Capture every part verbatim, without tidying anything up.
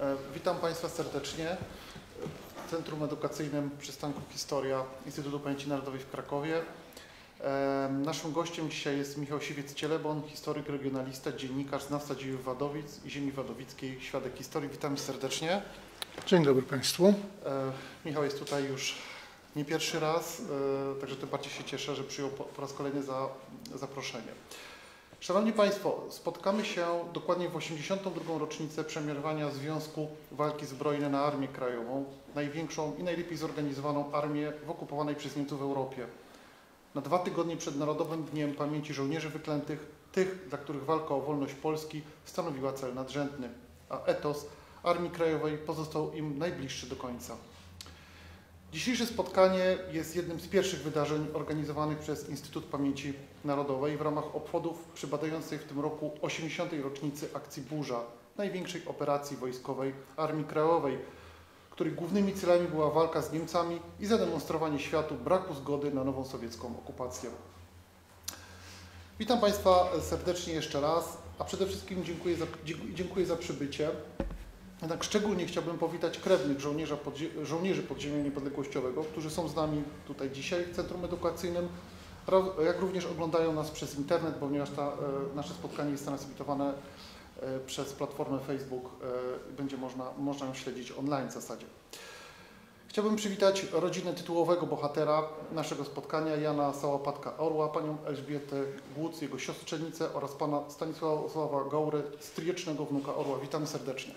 Witam Państwa serdecznie w Centrum Edukacyjnym Przystanku Historia Instytutu Pamięci Narodowej w Krakowie. Naszym gościem dzisiaj jest Michał Siwiec-Cielebon, historyk, regionalista, dziennikarz, znawca dziejów Wadowic i ziemi wadowickiej, świadek historii. Witam serdecznie. Dzień dobry Państwu. Michał jest tutaj już nie pierwszy raz, także tym bardziej się cieszę, że przyjął po raz kolejny za zaproszenie. Szanowni Państwo, spotkamy się dokładnie w osiemdziesiątą drugą rocznicę przemianowania Związku Walki Zbrojnej na Armię Krajową, największą i najlepiej zorganizowaną armię w okupowanej przez Niemców w Europie. Na dwa tygodnie przed Narodowym Dniem Pamięci Żołnierzy Wyklętych, tych, dla których walka o wolność Polski stanowiła cel nadrzędny, a etos Armii Krajowej pozostał im najbliższy do końca. Dzisiejsze spotkanie jest jednym z pierwszych wydarzeń organizowanych przez Instytut Pamięci Narodowej w ramach obchodów przypadającej w tym roku osiemdziesiątej rocznicy akcji Burza, największej operacji wojskowej Armii Krajowej, której głównymi celami była walka z Niemcami i zademonstrowanie światu braku zgody na nową sowiecką okupację. Witam Państwa serdecznie jeszcze raz, a przede wszystkim dziękuję za, dziękuję za przybycie. Jednak szczególnie chciałbym powitać krewnych żołnierza podzie żołnierzy Podziemia Niepodległościowego, którzy są z nami tutaj dzisiaj w Centrum Edukacyjnym, jak również oglądają nas przez internet, ponieważ ta, e, nasze spotkanie jest transmitowane e, przez platformę Facebook, e, będzie można, można ją śledzić online w zasadzie. Chciałbym przywitać rodzinę tytułowego bohatera naszego spotkania, Jana Sałapatka-Orła, panią Elżbietę Głódz, jego siostrzenicę oraz pana Stanisława Gaury, stryjecznego wnuka Orła. Witam serdecznie.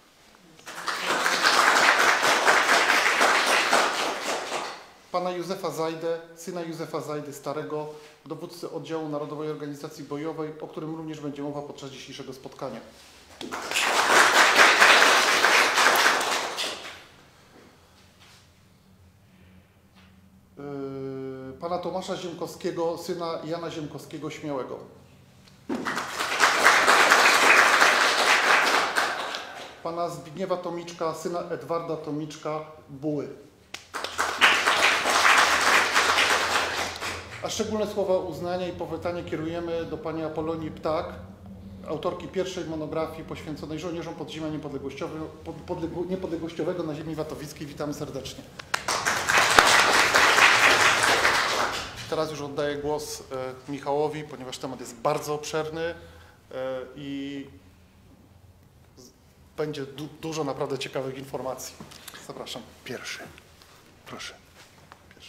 Pana Józefa Zajdę, syna Józefa Zajdy Starego, dowódcy oddziału Narodowej Organizacji Bojowej, o którym również będzie mowa podczas dzisiejszego spotkania. Yy, pana Tomasza Ziemkowskiego, syna Jana Ziemkowskiego Śmiałego. Pana Zbigniewa Tomiczka, syna Edwarda Tomiczka Buły. A szczególne słowa uznania i powitania kierujemy do pani Apolonii Ptak, autorki pierwszej monografii poświęconej żołnierzom podziemia niepodległościowego, niepodległościowego na ziemi wadowickiej. Witamy serdecznie. Teraz już oddaję głos e, Michałowi, ponieważ temat jest bardzo obszerny e, i będzie du dużo naprawdę ciekawych informacji. Zapraszam. Pierwszy. Proszę. Pierwszy.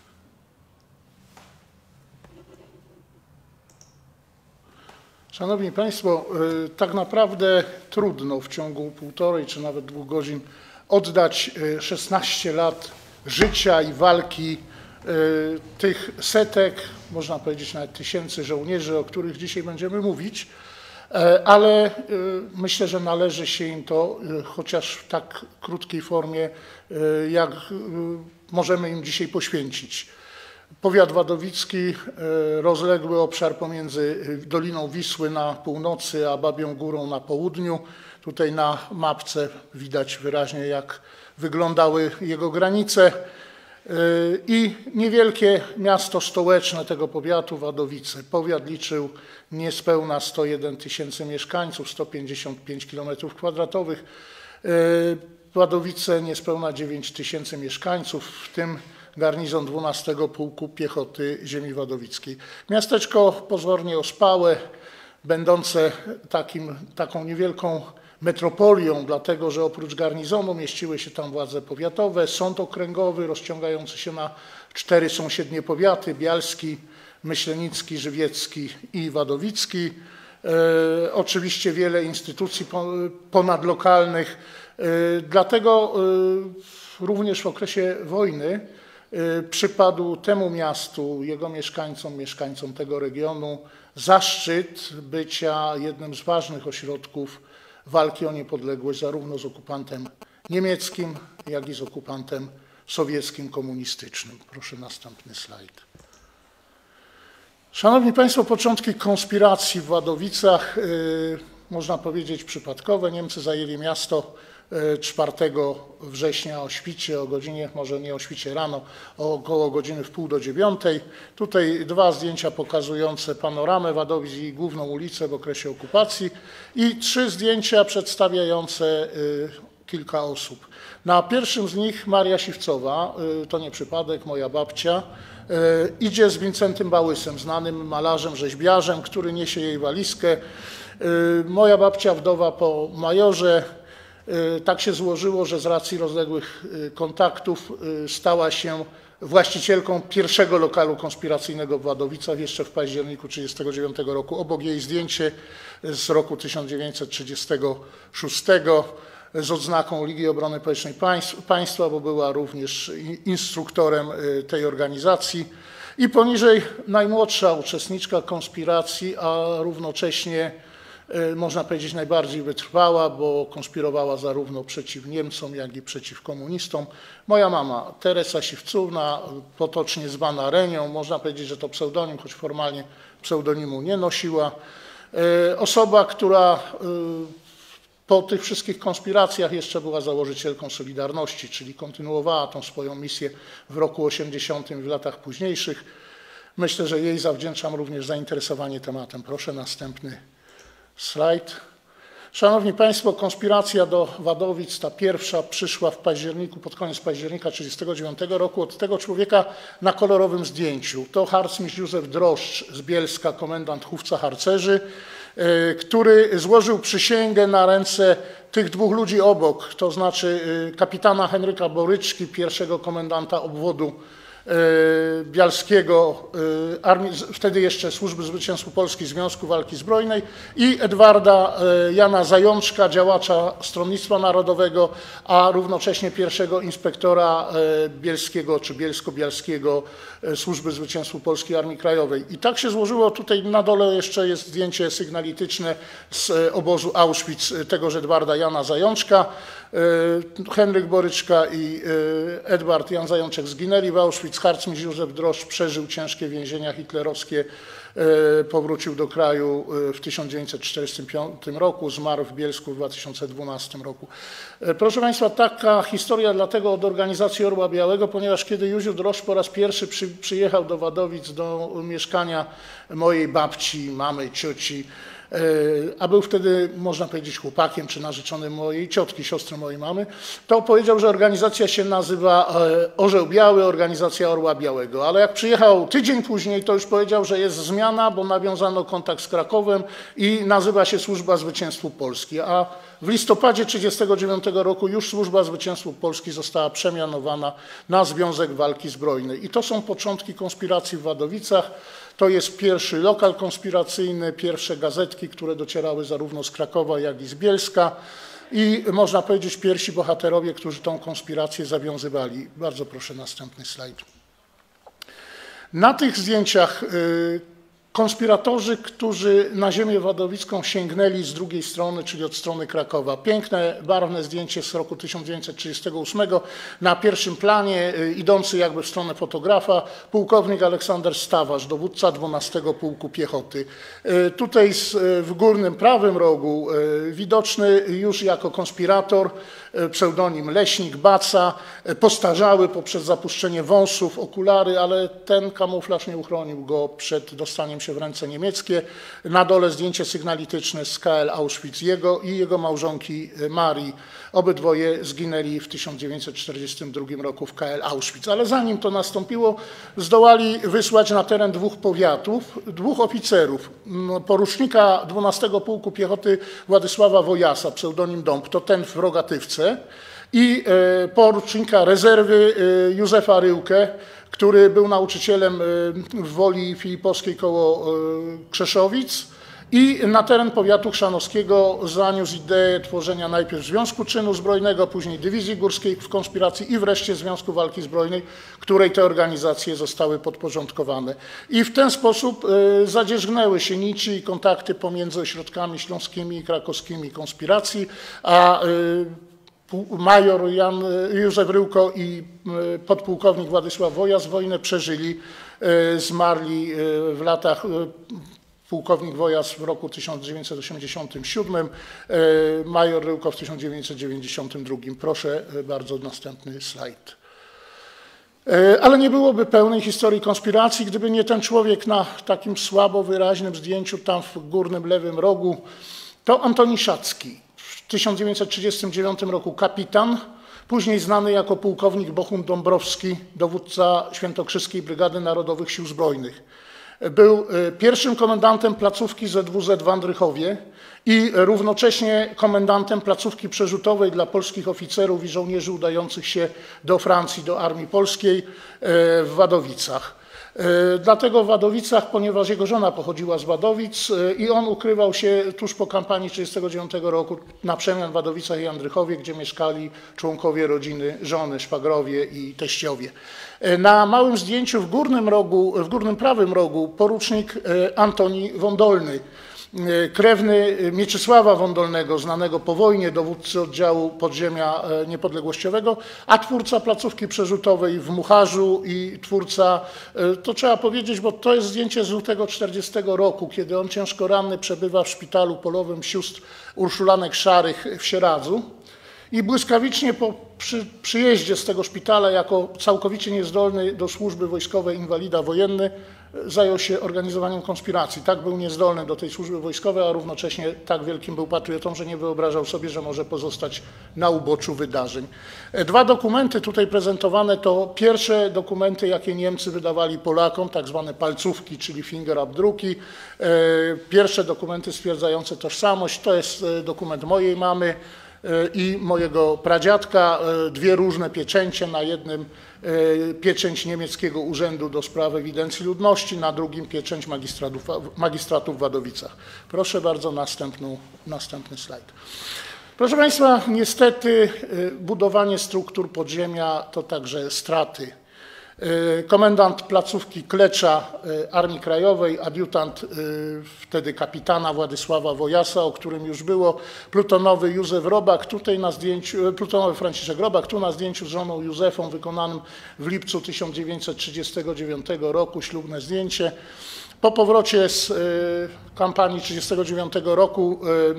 Szanowni Państwo, tak naprawdę trudno w ciągu półtorej czy nawet dwóch godzin oddać szesnaście lat życia i walki tych setek, można powiedzieć nawet tysięcy żołnierzy, o których dzisiaj będziemy mówić, ale myślę, że należy się im to chociaż w tak krótkiej formie, jak możemy im dzisiaj poświęcić. Powiat wadowicki, rozległy obszar pomiędzy Doliną Wisły na północy, a Babią Górą na południu. Tutaj na mapce widać wyraźnie, jak wyglądały jego granice. I niewielkie miasto stołeczne tego powiatu, Wadowice. Powiat liczył niespełna sto jeden tysięcy mieszkańców, sto pięćdziesiąt pięć kilometrów kwadratowych. Wadowice niespełna dziewięć tysięcy mieszkańców, w tym garnizon dwunastego Pułku Piechoty Ziemi Wadowickiej. Miasteczko pozornie ospałe, będące takim, taką niewielką metropolią, dlatego że oprócz garnizonu mieściły się tam władze powiatowe, sąd okręgowy rozciągający się na cztery sąsiednie powiaty: bialski, myślenicki, żywiecki i wadowicki. E, oczywiście wiele instytucji ponadlokalnych. E, dlatego e, również w okresie wojny e, przypadł temu miastu, jego mieszkańcom, mieszkańcom tego regionu zaszczyt bycia jednym z ważnych ośrodków walki o niepodległość zarówno z okupantem niemieckim, jak i z okupantem sowieckim, komunistycznym. Proszę następny slajd. Szanowni Państwo, początki konspiracji w Wadowicach, yy, można powiedzieć przypadkowe. Niemcy zajęli miasto czwartego września o świcie, o godzinie, może nie o świcie rano, około godziny w pół do dziewiątej. Tutaj dwa zdjęcia pokazujące panoramę Wadowic i główną ulicę w okresie okupacji i trzy zdjęcia przedstawiające kilka osób. Na pierwszym z nich Maria Siwcowa, to nie przypadek, moja babcia, idzie z Wincentym Bałysem, znanym malarzem, rzeźbiarzem, który niesie jej walizkę. Moja babcia, wdowa po majorze, tak się złożyło, że z racji rozległych kontaktów stała się właścicielką pierwszego lokalu konspiracyjnego w Wadowicach jeszcze w październiku tysiąc dziewięćset trzydziestego dziewiątego roku. Obok jej zdjęcie z roku tysiąc dziewięćset trzydziestego szóstego z odznaką Ligi Obrony Społecznej Państwa, bo była również instruktorem tej organizacji. I poniżej najmłodsza uczestniczka konspiracji, a równocześnie można powiedzieć najbardziej wytrwała, bo konspirowała zarówno przeciw Niemcom, jak i przeciw komunistom. Moja mama, Teresa Siwcówna, potocznie zwana Renią, można powiedzieć, że to pseudonim, choć formalnie pseudonimu nie nosiła. Osoba, która po tych wszystkich konspiracjach jeszcze była założycielką Solidarności, czyli kontynuowała tą swoją misję w roku osiemdziesiątym i w latach późniejszych. Myślę, że jej zawdzięczam również zainteresowanie tematem. Proszę następny slajd. Szanowni Państwo, konspiracja do Wadowic, ta pierwsza, przyszła w październiku, pod koniec października tysiąc dziewięćset trzydziestego dziewiątego roku od tego człowieka na kolorowym zdjęciu. To harcmistrz Józef Droszcz z Bielska, komendant chówca harcerzy, który złożył przysięgę na ręce tych dwóch ludzi obok, to znaczy kapitana Henryka Boryczki, pierwszego komendanta obwodu Bialskiego, armii, wtedy jeszcze Służby Zwycięstwa Polski, Związku Walki Zbrojnej, i Edwarda Jana Zajączka, działacza Stronnictwa Narodowego, a równocześnie pierwszego inspektora bielskiego czy bielsko-bialskiego Służby Zwycięstwa Polskiej Armii Krajowej. I tak się złożyło, tutaj na dole jeszcze jest zdjęcie sygnalityczne z obozu Auschwitz tegoż Edwarda Jana Zajączka. Henryk Boryczka i Edward Jan Zajączek zginęli w Auschwitz. Harcmistrz Józef Droszcz przeżył ciężkie więzienia hitlerowskie, powrócił do kraju w tysiąc dziewięćset czterdziestym piątym roku, zmarł w Bielsku w dwa tysiące dwunastym roku. Proszę Państwa, taka historia dlatego od organizacji Orła Białego, ponieważ kiedy Józef Droszcz po raz pierwszy przy, przyjechał do Wadowic, do mieszkania mojej babci, mamy, cioci, a był wtedy, można powiedzieć, chłopakiem czy narzeczonym mojej ciotki, siostry mojej mamy, to powiedział, że organizacja się nazywa Orzeł Biały, organizacja Orła Białego. Ale jak przyjechał tydzień później, to już powiedział, że jest zmiana, bo nawiązano kontakt z Krakowem i nazywa się Służba Zwycięstwa Polski. A w listopadzie tysiąc dziewięćset trzydziestego dziewiątego roku już Służba Zwycięstwa Polski została przemianowana na Związek Walki Zbrojnej. I to są początki konspiracji w Wadowicach. To jest pierwszy lokal konspiracyjny, pierwsze gazetki, które docierały zarówno z Krakowa, jak i z Bielska. I można powiedzieć pierwsi bohaterowie, którzy tą konspirację zawiązywali. Bardzo proszę następny slajd. Na tych zdjęciach konspiratorzy, którzy na ziemię wadowicką sięgnęli z drugiej strony, czyli od strony Krakowa. Piękne, barwne zdjęcie z roku tysiąc dziewięćset trzydziestego ósmego. Na pierwszym planie, idący jakby w stronę fotografa, pułkownik Aleksander Stawarz, dowódca dwunastego Pułku Piechoty. Tutaj w górnym prawym rogu widoczny już jako konspirator, pseudonim Leśnik, Baca, postarzały poprzez zapuszczenie wąsów, okulary, ale ten kamuflaż nie uchronił go przed dostaniem się w ręce niemieckie. Na dole zdjęcie sygnalityczne z K L Auschwitz jego i jego małżonki Marii. Obydwoje zginęli w tysiąc dziewięćset czterdziestym drugim roku w K L Auschwitz. Ale zanim to nastąpiło, zdołali wysłać na teren dwóch powiatów dwóch oficerów. Porucznika dwunastego Pułku Piechoty Władysława Wojasa, pseudonim Dąb, to ten w Rogatywce, i porucznika rezerwy Józefa Ryłkę, który był nauczycielem w Woli Filipowskiej koło Krzeszowic i na teren powiatu chrzanowskiego zaniósł ideę tworzenia najpierw Związku Czynu Zbrojnego, później Dywizji Górskiej w konspiracji i wreszcie Związku Walki Zbrojnej, której te organizacje zostały podporządkowane. I w ten sposób zadzierzgnęły się nici i kontakty pomiędzy ośrodkami śląskimi i krakowskimi konspiracji, a major Jan Józef Ryłko i podpułkownik Władysław Wojas wojnę przeżyli, zmarli w latach pułkownik Wojas w roku tysiąc dziewięćset osiemdziesiątym siódmym, major Ryłko w tysiąc dziewięćset dziewięćdziesiątym drugim. Proszę bardzo, następny slajd. Ale nie byłoby pełnej historii konspiracji, gdyby nie ten człowiek na takim słabo wyraźnym zdjęciu tam w górnym lewym rogu. To Antoni Szacki, w tysiąc dziewięćset trzydziestym dziewiątym roku kapitan, później znany jako pułkownik Bohun Dąbrowski, dowódca Świętokrzyskiej Brygady Narodowych Sił Zbrojnych. Był pierwszym komendantem placówki Z W Z w Andrychowie i równocześnie komendantem placówki przerzutowej dla polskich oficerów i żołnierzy udających się do Francji, do Armii Polskiej w Wadowicach. Dlatego w Wadowicach, ponieważ jego żona pochodziła z Wadowic i on ukrywał się tuż po kampanii tysiąc dziewięćset trzydziestego dziewiątego roku na przemian w Wadowicach i Andrychowie, gdzie mieszkali członkowie rodziny żony, szwagrowie i teściowie. Na małym zdjęciu w górnym rogu, w górnym prawym rogu porucznik Antoni Wądolny, krewny Mieczysława Wądolnego, znanego po wojnie dowódcy oddziału podziemia niepodległościowego, a twórca placówki przerzutowej w Mucharzu i twórca, to trzeba powiedzieć, bo to jest zdjęcie z lutego czterdziestego roku, kiedy on ciężko ranny przebywa w szpitalu polowym sióstr Urszulanek Szarych w Sieradzu i błyskawicznie po przy, przyjeździe z tego szpitala jako całkowicie niezdolny do służby wojskowej inwalida wojenny zajął się organizowaniem konspiracji. Tak był niezdolny do tej służby wojskowej, a równocześnie tak wielkim był patriotą, że nie wyobrażał sobie, że może pozostać na uboczu wydarzeń. Dwa dokumenty tutaj prezentowane to pierwsze dokumenty, jakie Niemcy wydawali Polakom, tak zwane palcówki, czyli fingerabdruki. Pierwsze dokumenty stwierdzające tożsamość, to jest dokument mojej mamy i mojego pradziadka, dwie różne pieczęcie, na jednym pieczęć niemieckiego Urzędu do Spraw Ewidencji Ludności, na drugim pieczęć magistratów, magistratów w Wadowicach. Proszę bardzo, następną, następny slajd. Proszę Państwa, niestety budowanie struktur podziemia to także straty. Komendant placówki Klecza Armii Krajowej, adiutant wtedy kapitana Władysława Wojasa, o którym już było, plutonowy Józef Robak, tutaj na zdjęciu, plutonowy Franciszek Robak, tu na zdjęciu z żoną Józefą wykonanym w lipcu tysiąc dziewięćset trzydziestego dziewiątego roku, ślubne zdjęcie. Po powrocie z kampanii tysiąc dziewięćset trzydziestego dziewiątego roku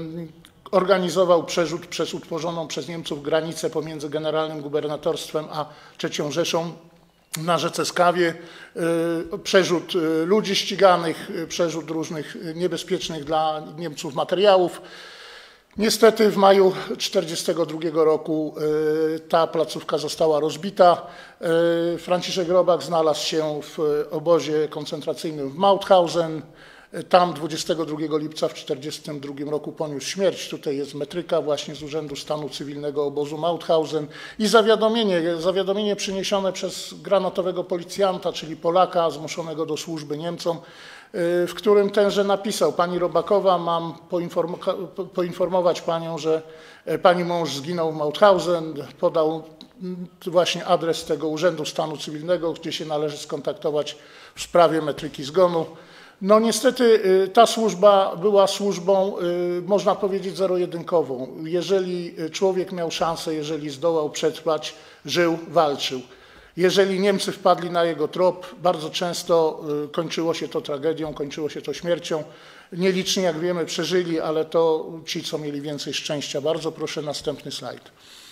organizował przerzut przez utworzoną przez Niemców granicę pomiędzy Generalnym Gubernatorstwem a trzecią Rzeszą na rzece Skawie, przerzut ludzi ściganych, przerzut różnych niebezpiecznych dla Niemców materiałów. Niestety w maju tysiąc dziewięćset czterdziestego drugiego roku ta placówka została rozbita. Franciszek Robak znalazł się w obozie koncentracyjnym w Mauthausen. Tam dwudziestego drugiego lipca w tysiąc dziewięćset czterdziestym drugim roku poniósł śmierć. Tutaj jest metryka właśnie z Urzędu Stanu Cywilnego obozu Mauthausen i zawiadomienie, zawiadomienie przyniesione przez granatowego policjanta, czyli Polaka zmuszonego do służby Niemcom, w którym tenże napisał: Pani Robakowa, mam poinformować Panią, że Pani mąż zginął w Mauthausen. Podał właśnie adres tego Urzędu Stanu Cywilnego, gdzie się należy skontaktować w sprawie metryki zgonu. No niestety ta służba była służbą, można powiedzieć, zero-jedynkową. Jeżeli człowiek miał szansę, jeżeli zdołał przetrwać, żył, walczył. Jeżeli Niemcy wpadli na jego trop, bardzo często kończyło się to tragedią, kończyło się to śmiercią. Nieliczni, jak wiemy, przeżyli, ale to ci, co mieli więcej szczęścia. Bardzo proszę, następny slajd.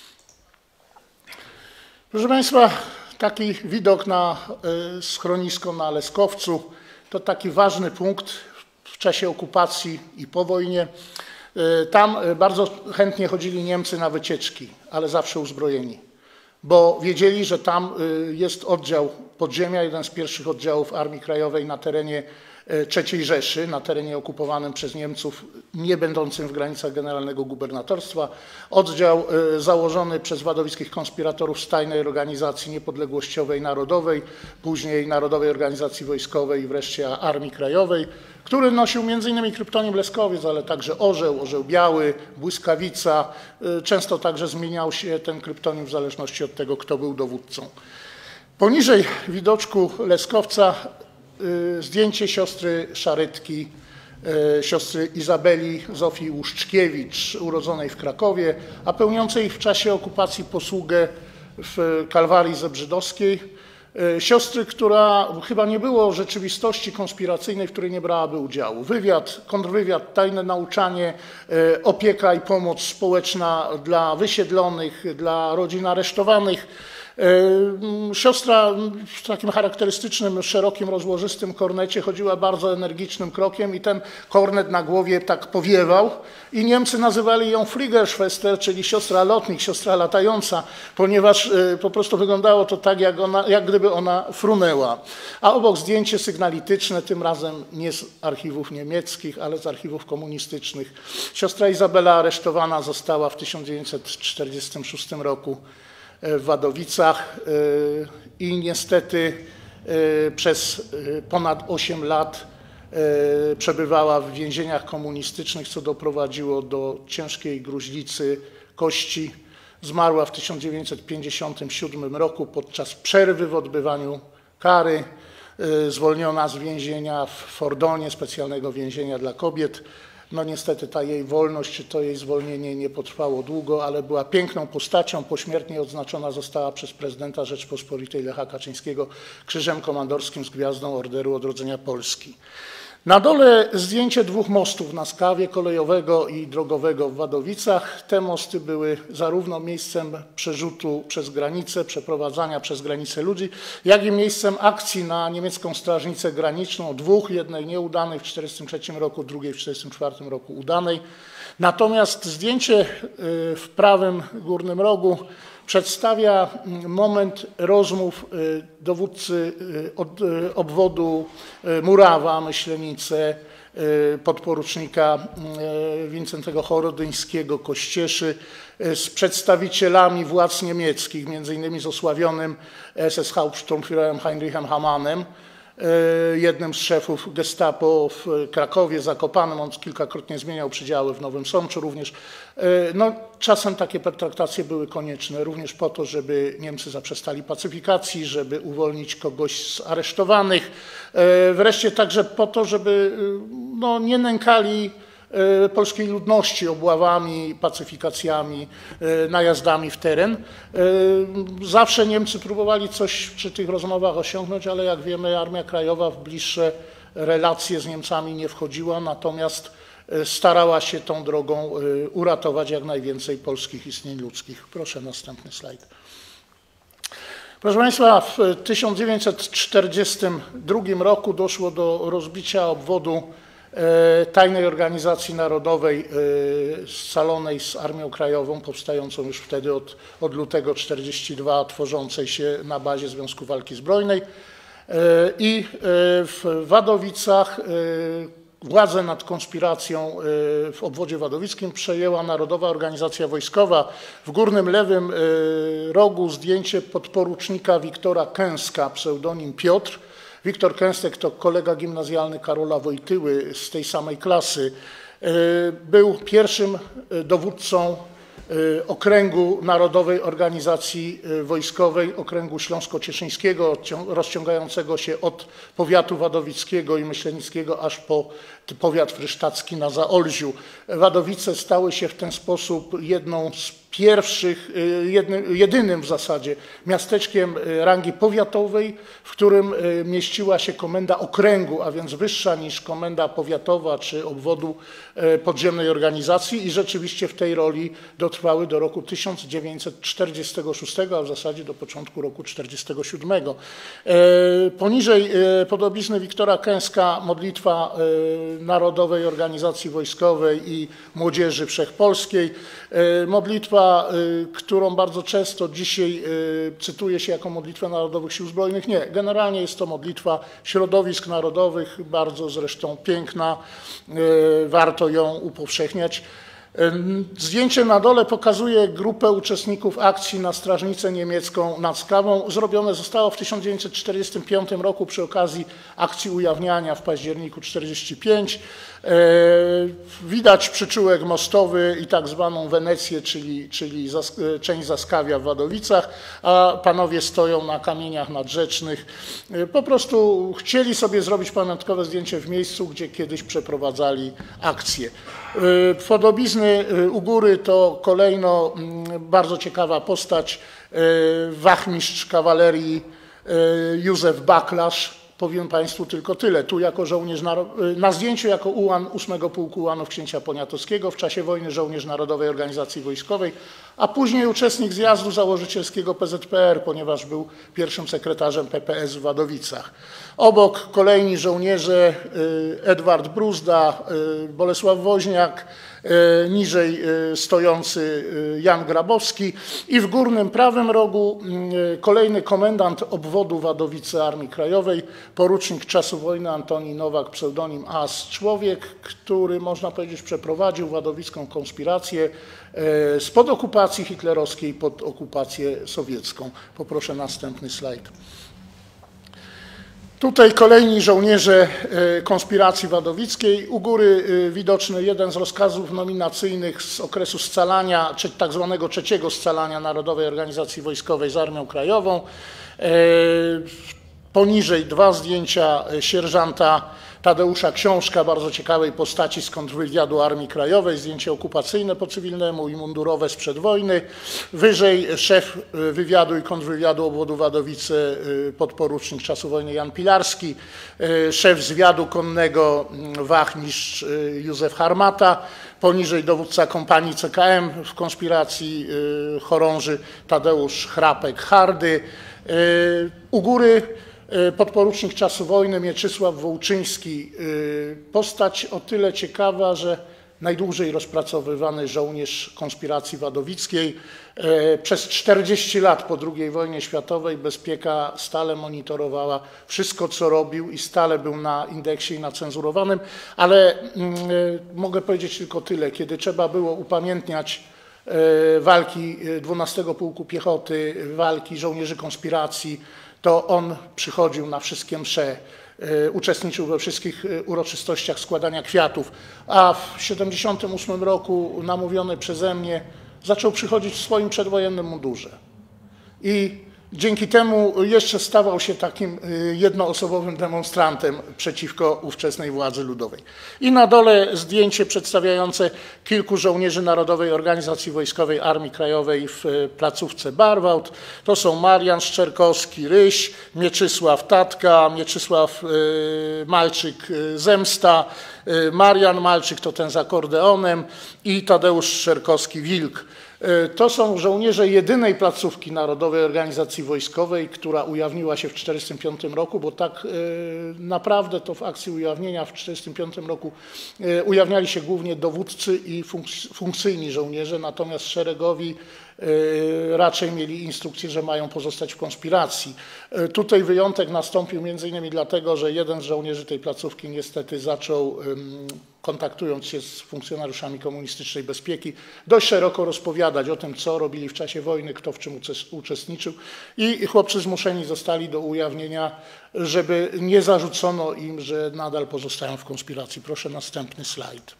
Proszę Państwa, taki widok na schronisko na Leskowcu. To taki ważny punkt w czasie okupacji i po wojnie. Tam bardzo chętnie chodzili Niemcy na wycieczki, ale zawsze uzbrojeni, bo wiedzieli, że tam jest oddział podziemia, jeden z pierwszych oddziałów Armii Krajowej na terenie trzeciej Rzeszy, na terenie okupowanym przez Niemców, nie będącym w granicach Generalnego Gubernatorstwa. Oddział założony przez wadowickich konspiratorów z tajnej organizacji niepodległościowej narodowej, później Narodowej Organizacji Wojskowej i wreszcie Armii Krajowej, który nosił między innymi kryptonim Leskowiec, ale także Orzeł, Orzeł Biały, Błyskawica. Często także zmieniał się ten kryptonim w zależności od tego, kto był dowódcą. Poniżej widoczku Leskowca zdjęcie siostry Szarytki, siostry Izabeli Zofii Łuszczkiewicz, urodzonej w Krakowie, a pełniącej w czasie okupacji posługę w Kalwarii Zebrzydowskiej. Siostry, która chyba nie było rzeczywistości konspiracyjnej, w której nie brałaby udziału. Wywiad, kontrwywiad, tajne nauczanie, opieka i pomoc społeczna dla wysiedlonych, dla rodzin aresztowanych. Siostra w takim charakterystycznym, szerokim, rozłożystym kornecie chodziła bardzo energicznym krokiem i ten kornet na głowie tak powiewał i Niemcy nazywali ją Fliegerschwester, czyli siostra lotnik, siostra latająca, ponieważ po prostu wyglądało to tak, jak, ona, jak gdyby ona frunęła. A obok zdjęcie sygnalityczne, tym razem nie z archiwów niemieckich, ale z archiwów komunistycznych. Siostra Izabela aresztowana została w tysiąc dziewięćset czterdziestym szóstym roku w Wadowicach i niestety przez ponad osiem lat przebywała w więzieniach komunistycznych, co doprowadziło do ciężkiej gruźlicy kości. Zmarła w tysiąc dziewięćset pięćdziesiątym siódmym roku podczas przerwy w odbywaniu kary, zwolniona z więzienia w Fordonie, specjalnego więzienia dla kobiet. No niestety ta jej wolność, czy to jej zwolnienie nie potrwało długo, ale była piękną postacią. Pośmiertnie odznaczona została przez prezydenta Rzeczypospolitej Lecha Kaczyńskiego Krzyżem Komandorskim z Gwiazdą Orderu Odrodzenia Polski. Na dole zdjęcie dwóch mostów na Skawie, kolejowego i drogowego w Wadowicach. Te mosty były zarówno miejscem przerzutu przez granicę, przeprowadzania przez granicę ludzi, jak i miejscem akcji na niemiecką strażnicę graniczną, dwóch, jednej nieudanej w tysiąc dziewięćset czterdziestym trzecim roku, drugiej w tysiąc dziewięćset czterdziestym czwartym roku udanej. Natomiast zdjęcie w prawym górnym rogu przedstawia moment rozmów dowódcy obwodu Murawa, Myślenice, podporucznika Wincentego Chorodyńskiego, Kościeszy, z przedstawicielami władz niemieckich, między innymi z osławionym S S Hauptsturmführerem Heinrichem Hamanem, jednym z szefów Gestapo w Krakowie, Zakopanem. On kilkakrotnie zmieniał przydziały w Nowym Sączu również. No, czasem takie pertraktacje były konieczne również po to, żeby Niemcy zaprzestali pacyfikacji, żeby uwolnić kogoś z aresztowanych. Wreszcie także po to, żeby no, nie nękali polskiej ludności obławami, pacyfikacjami, najazdami w teren. Zawsze Niemcy próbowali coś przy tych rozmowach osiągnąć, ale jak wiemy, Armia Krajowa w bliższe relacje z Niemcami nie wchodziła, natomiast starała się tą drogą uratować jak najwięcej polskich istnień ludzkich. Proszę następny slajd. Proszę Państwa, w tysiąc dziewięćset czterdziestym drugim roku doszło do rozbicia obwodu Tajnej Organizacji Narodowej scalonej z Armią Krajową, powstającą już wtedy od, od lutego tysiąc dziewięćset czterdziestego drugiego, tworzącej się na bazie Związku Walki Zbrojnej. I w Wadowicach władzę nad konspiracją w obwodzie wadowickim przejęła Narodowa Organizacja Wojskowa. W górnym lewym rogu zdjęcie podporucznika Wiktora Kęska, pseudonim Piotr. Wiktor Kęstek to kolega gimnazjalny Karola Wojtyły z tej samej klasy. Był pierwszym dowódcą okręgu Narodowej Organizacji Wojskowej, okręgu śląsko-cieszyńskiego, rozciągającego się od powiatu wadowickiego i myślenickiego aż po powiat frysztacki na Zaolziu. Wadowice stały się w ten sposób jedną z pierwszych, jednym, jedynym w zasadzie miasteczkiem rangi powiatowej, w którym mieściła się komenda okręgu, a więc wyższa niż komenda powiatowa czy obwodu podziemnej organizacji i rzeczywiście w tej roli dotrwały do roku tysiąc dziewięćset czterdziestego szóstego, a w zasadzie do początku roku tysiąc dziewięćset czterdziestego siódmego. Poniżej podobizny Wiktora Kęska modlitwa Narodowej Organizacji Wojskowej i Młodzieży Wszechpolskiej. Modlitwa, którą bardzo często dzisiaj cytuje się jako modlitwę Narodowych Sił Zbrojnych. Nie, generalnie jest to modlitwa środowisk narodowych, bardzo zresztą piękna, warto ją upowszechniać. Zdjęcie na dole pokazuje grupę uczestników akcji na strażnicę niemiecką nad Skawą. Zrobione zostało w tysiąc dziewięćset czterdziestym piątym roku przy okazji akcji ujawniania w październiku tysiąc dziewięćset czterdziestego piątego. Widać przyczółek mostowy i tak zwaną Wenecję, czyli, czyli zas, część Zaskawia w Wadowicach, a panowie stoją na kamieniach nadrzecznych. Po prostu chcieli sobie zrobić pamiątkowe zdjęcie w miejscu, gdzie kiedyś przeprowadzali akcję. Podobizny u góry to kolejno bardzo ciekawa postać, wachmistrz kawalerii Józef Baklarz. Powiem Państwu tylko tyle. Tu jako żołnierz, na zdjęciu jako ułan ósmego Pułku Ułanów księcia Poniatowskiego, w czasie wojny żołnierz Narodowej Organizacji Wojskowej, a później uczestnik zjazdu założycielskiego P Z P R, ponieważ był pierwszym sekretarzem P P S w Wadowicach. Obok kolejni żołnierze Edward Bruzda, Bolesław Woźniak, niżej stojący Jan Grabowski i w górnym prawym rogu kolejny komendant obwodu Wadowice Armii Krajowej, porucznik czasu wojny Antoni Nowak, pseudonim As, człowiek, który można powiedzieć przeprowadził wadowicką konspirację spod okupacji hitlerowskiej pod okupację sowiecką. Poproszę następny slajd. Tutaj kolejni żołnierze konspiracji wadowickiej. U góry widoczny jeden z rozkazów nominacyjnych z okresu scalania, czy tak zwanego trzeciego scalania Narodowej Organizacji Wojskowej z Armią Krajową. Poniżej dwa zdjęcia sierżanta Tadeusza Książka, bardzo ciekawej postaci z kontrwywiadu Armii Krajowej, zdjęcie okupacyjne po cywilnemu i mundurowe sprzed wojny. Wyżej szef wywiadu i kontrwywiadu obwodu Wadowice, podporucznik czasu wojny Jan Pilarski, szef zwiadu konnego wachmistrz Józef Harmata, poniżej dowódca kompanii C K M w konspiracji chorąży Tadeusz Chrapek-Hardy. U góry podporucznik czasu wojny Mieczysław Wołczyński, postać o tyle ciekawa, że najdłużej rozpracowywany żołnierz konspiracji wadowickiej. Przez czterdzieści lat po drugiej wojnie światowej Bezpieka stale monitorowała wszystko, co robił i stale był na indeksie i na cenzurowanym, ale mogę powiedzieć tylko tyle, kiedy trzeba było upamiętniać walki dwunastego Pułku Piechoty, walki żołnierzy konspiracji, to on przychodził na wszystkie msze, uczestniczył we wszystkich uroczystościach składania kwiatów, a w tysiąc dziewięćset siedemdziesiątym ósmym roku, namówiony przeze mnie, zaczął przychodzić w swoim przedwojennym mundurze. I dzięki temu jeszcze stawał się takim jednoosobowym demonstrantem przeciwko ówczesnej władzy ludowej. I na dole zdjęcie przedstawiające kilku żołnierzy Narodowej Organizacji Wojskowej Armii Krajowej w placówce Barwałt. To są Marian Szczerkowski, Ryś, Mieczysław Tatka, Mieczysław Malczyk Zemsta, Marian Malczyk to ten z akordeonem i Tadeusz Szczerkowski Wilk. To są żołnierze jedynej placówki Narodowej Organizacji Wojskowej, która ujawniła się w tysiąc dziewięćset czterdziestym piątym roku, bo tak naprawdę to w akcji ujawnienia w tysiąc dziewięćset czterdziestym piątym roku ujawniali się głównie dowódcy i funkcyjni żołnierze, natomiast szeregowi raczej mieli instrukcję, że mają pozostać w konspiracji. Tutaj wyjątek nastąpił między innymi dlatego, że jeden z żołnierzy tej placówki niestety zaczął, kontaktując się z funkcjonariuszami komunistycznej bezpieki, dość szeroko rozpowiadać o tym, co robili w czasie wojny, kto w czym uczestniczył i chłopcy zmuszeni zostali do ujawnienia, żeby nie zarzucono im, że nadal pozostają w konspiracji. Proszę następny slajd.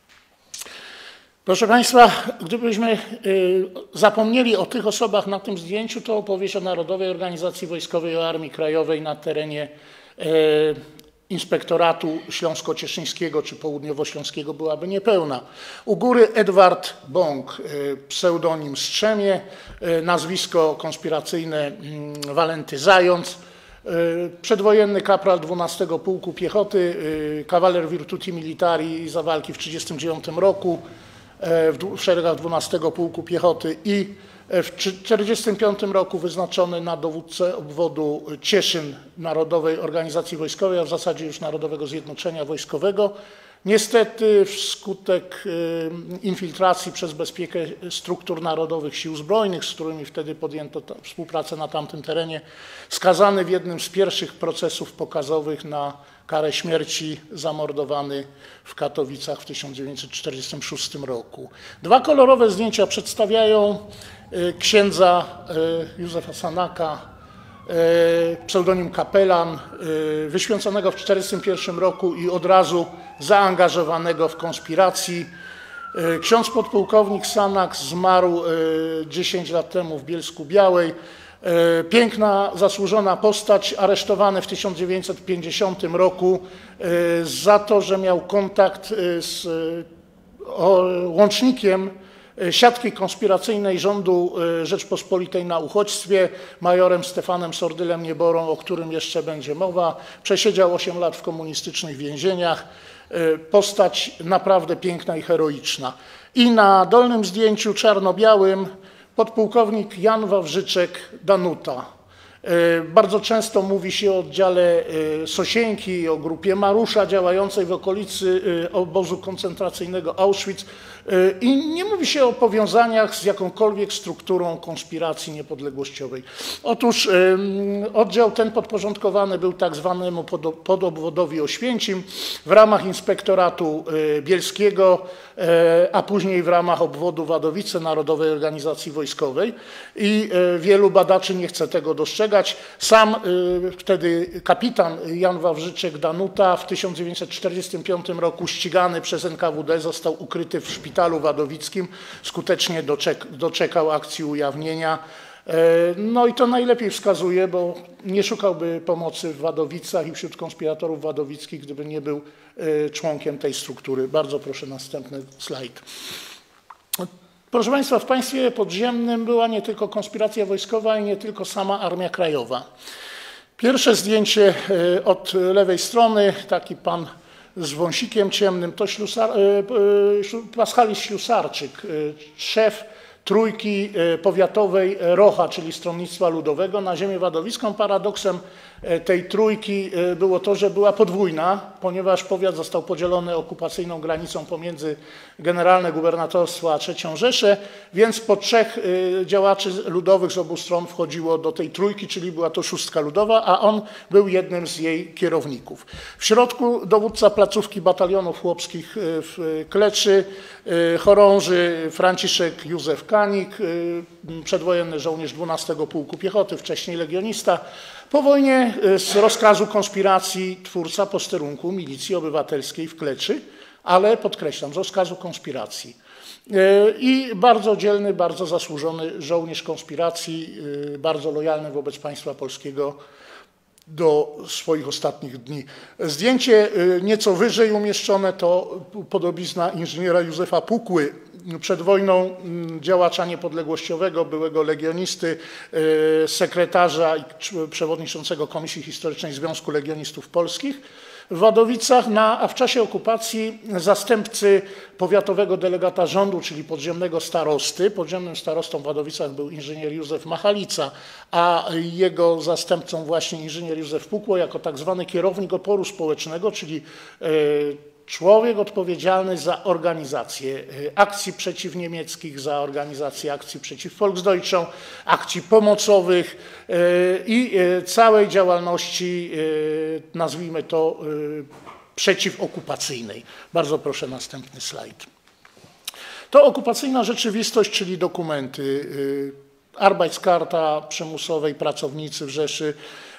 Proszę Państwa, gdybyśmy zapomnieli o tych osobach na tym zdjęciu, to opowieść o Narodowej Organizacji Wojskowej i Armii Krajowej na terenie Inspektoratu Śląsko-Cieszyńskiego czy Południowośląskiego byłaby niepełna. U góry Edward Bąk, pseudonim Strzemie, nazwisko konspiracyjne Walenty Zając, przedwojenny kapral dwunastego Pułku Piechoty, kawaler Virtuti Militari za walki w tysiąc dziewięćset trzydziestym dziewiątym roku w szeregach dwunastego Pułku Piechoty i w tysiąc dziewięćset czterdziestym piątym roku wyznaczony na dowódcę obwodu Cieszyn Narodowej Organizacji Wojskowej, a w zasadzie już Narodowego Zjednoczenia Wojskowego. Niestety wskutek infiltracji przez bezpiekę struktur narodowych sił zbrojnych, z którymi wtedy podjęto współpracę na tamtym terenie, skazany w jednym z pierwszych procesów pokazowych na karę śmierci, zamordowany w Katowicach w tysiąc dziewięćset czterdziestym szóstym roku. Dwa kolorowe zdjęcia przedstawiają księdza Józefa Sanaka, pseudonim Kapelan, wyświęconego w tysiąc dziewięćset czterdziestym pierwszym roku i od razu zaangażowanego w konspiracji. Ksiądz podpułkownik Sanak zmarł dziesięć lat temu w Bielsku Białej. Piękna, zasłużona postać, aresztowany w tysiąc dziewięćset pięćdziesiątym roku za to, że miał kontakt z łącznikiem siatki konspiracyjnej rządu Rzeczpospolitej na uchodźstwie, majorem Stefanem Sordylem Nieborą, o którym jeszcze będzie mowa. Przesiedział osiem lat w komunistycznych więzieniach. Postać naprawdę piękna i heroiczna. I na dolnym zdjęciu czarno-białym podpułkownik Jan Wawrzyczek Danuta. Bardzo często mówi się o oddziale Sosieńki, o grupie Marusza działającej w okolicy obozu koncentracyjnego Auschwitz i nie mówi się o powiązaniach z jakąkolwiek strukturą konspiracji niepodległościowej. Otóż oddział ten podporządkowany był tak zwanemu podobwodowi Oświęcim w ramach Inspektoratu Bielskiego, a później w ramach obwodu Wadowice Narodowej Organizacji Wojskowej i wielu badaczy nie chce tego dostrzegać. Sam wtedy kapitan Jan Wawrzyczek Danuta w tysiąc dziewięćset czterdziestym piątym roku ścigany przez N K W D został ukryty w szpitalu wadowickim, skutecznie doczek doczekał akcji ujawnienia. No i to najlepiej wskazuje, bo nie szukałby pomocy w Wadowicach i wśród konspiratorów wadowickich, gdyby nie był członkiem tej struktury. Bardzo proszę następny slajd. Proszę Państwa, w państwie podziemnym była nie tylko konspiracja wojskowa i nie tylko sama Armia Krajowa. Pierwsze zdjęcie od lewej strony, taki pan z wąsikiem ciemnym, to ślusar, Paschalis Ślusarczyk, szef trójki powiatowej Rocha, czyli Stronnictwa Ludowego na ziemię wadowicką. Paradoksem tej trójki było to, że była podwójna, ponieważ powiat został podzielony okupacyjną granicą pomiędzy Generalne Gubernatorstwo a trzecią Rzeszę, więc po trzech działaczy ludowych z obu stron wchodziło do tej trójki, czyli była to szóstka ludowa, a on był jednym z jej kierowników. W środku dowódca placówki batalionów chłopskich w Kleczy, chorąży Franciszek Józef Kanik, przedwojenny żołnierz dwunastego Pułku Piechoty, wcześniej legionista. Po wojnie z rozkazu konspiracji twórca posterunku Milicji Obywatelskiej w Kleczy, ale podkreślam, z rozkazu konspiracji. I bardzo dzielny, bardzo zasłużony żołnierz konspiracji, bardzo lojalny wobec państwa polskiego do swoich ostatnich dni. Zdjęcie nieco wyżej umieszczone to podobizna inżyniera Józefa Pukły, przed wojną działacza niepodległościowego, byłego legionisty, sekretarza i przewodniczącego Komisji Historycznej Związku Legionistów Polskich w Wadowicach, na, a w czasie okupacji zastępcy powiatowego delegata rządu, czyli podziemnego starosty. Podziemnym starostą w Wadowicach był inżynier Józef Machalica, a jego zastępcą właśnie inżynier Józef Pukło jako tak zwany kierownik oporu społecznego, czyli człowiek odpowiedzialny za organizację akcji przeciwniemieckich, za organizację akcji przeciw Volksdeutschom, akcji pomocowych i całej działalności, nazwijmy to, przeciwokupacyjnej. Bardzo proszę następny slajd. To okupacyjna rzeczywistość, czyli dokumenty. Arbeitskarta przymusowej pracownicy w Rzeszy,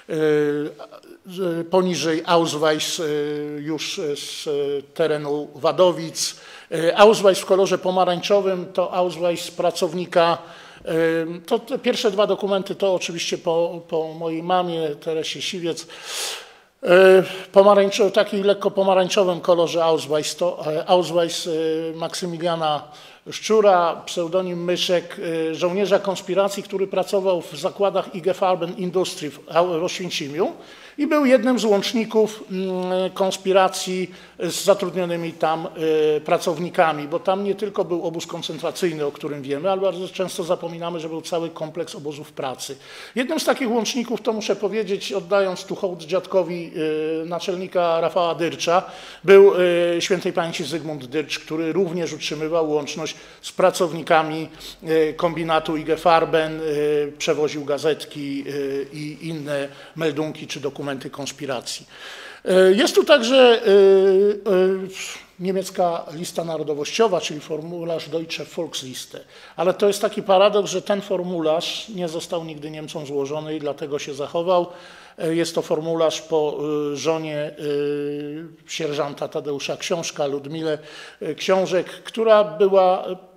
poniżej Ausweis już z terenu Wadowic. Ausweis w kolorze pomarańczowym to Ausweis pracownika. To te pierwsze dwa dokumenty to oczywiście po, po mojej mamie Teresie Siwiec. Pomarańczowy, taki lekko pomarańczowym kolorze Ausweis to Ausweis Maksymiliana Szczura, pseudonim Myszek, żołnierza konspiracji, który pracował w zakładach I G Farben Industrii w Oświęcimiu i był jednym z łączników konspiracji z zatrudnionymi tam pracownikami, bo tam nie tylko był obóz koncentracyjny, o którym wiemy, ale bardzo często zapominamy, że był cały kompleks obozów pracy. Jednym z takich łączników, to muszę powiedzieć, oddając tu hołd dziadkowi naczelnika Rafała Dyrcza, był świętej pamięci Zygmunt Dyrcz, który również utrzymywał łączność z pracownikami kombinatu I G Farben, przewoził gazetki i inne meldunki czy dokumenty konspiracji. Jest tu także niemiecka lista narodowościowa, czyli formularz Deutsche Volksliste. Ale to jest taki paradoks, że ten formularz nie został nigdy Niemcom złożony i dlatego się zachował. Jest to formularz po żonie sierżanta Tadeusza Książka, Ludmile Książek, która była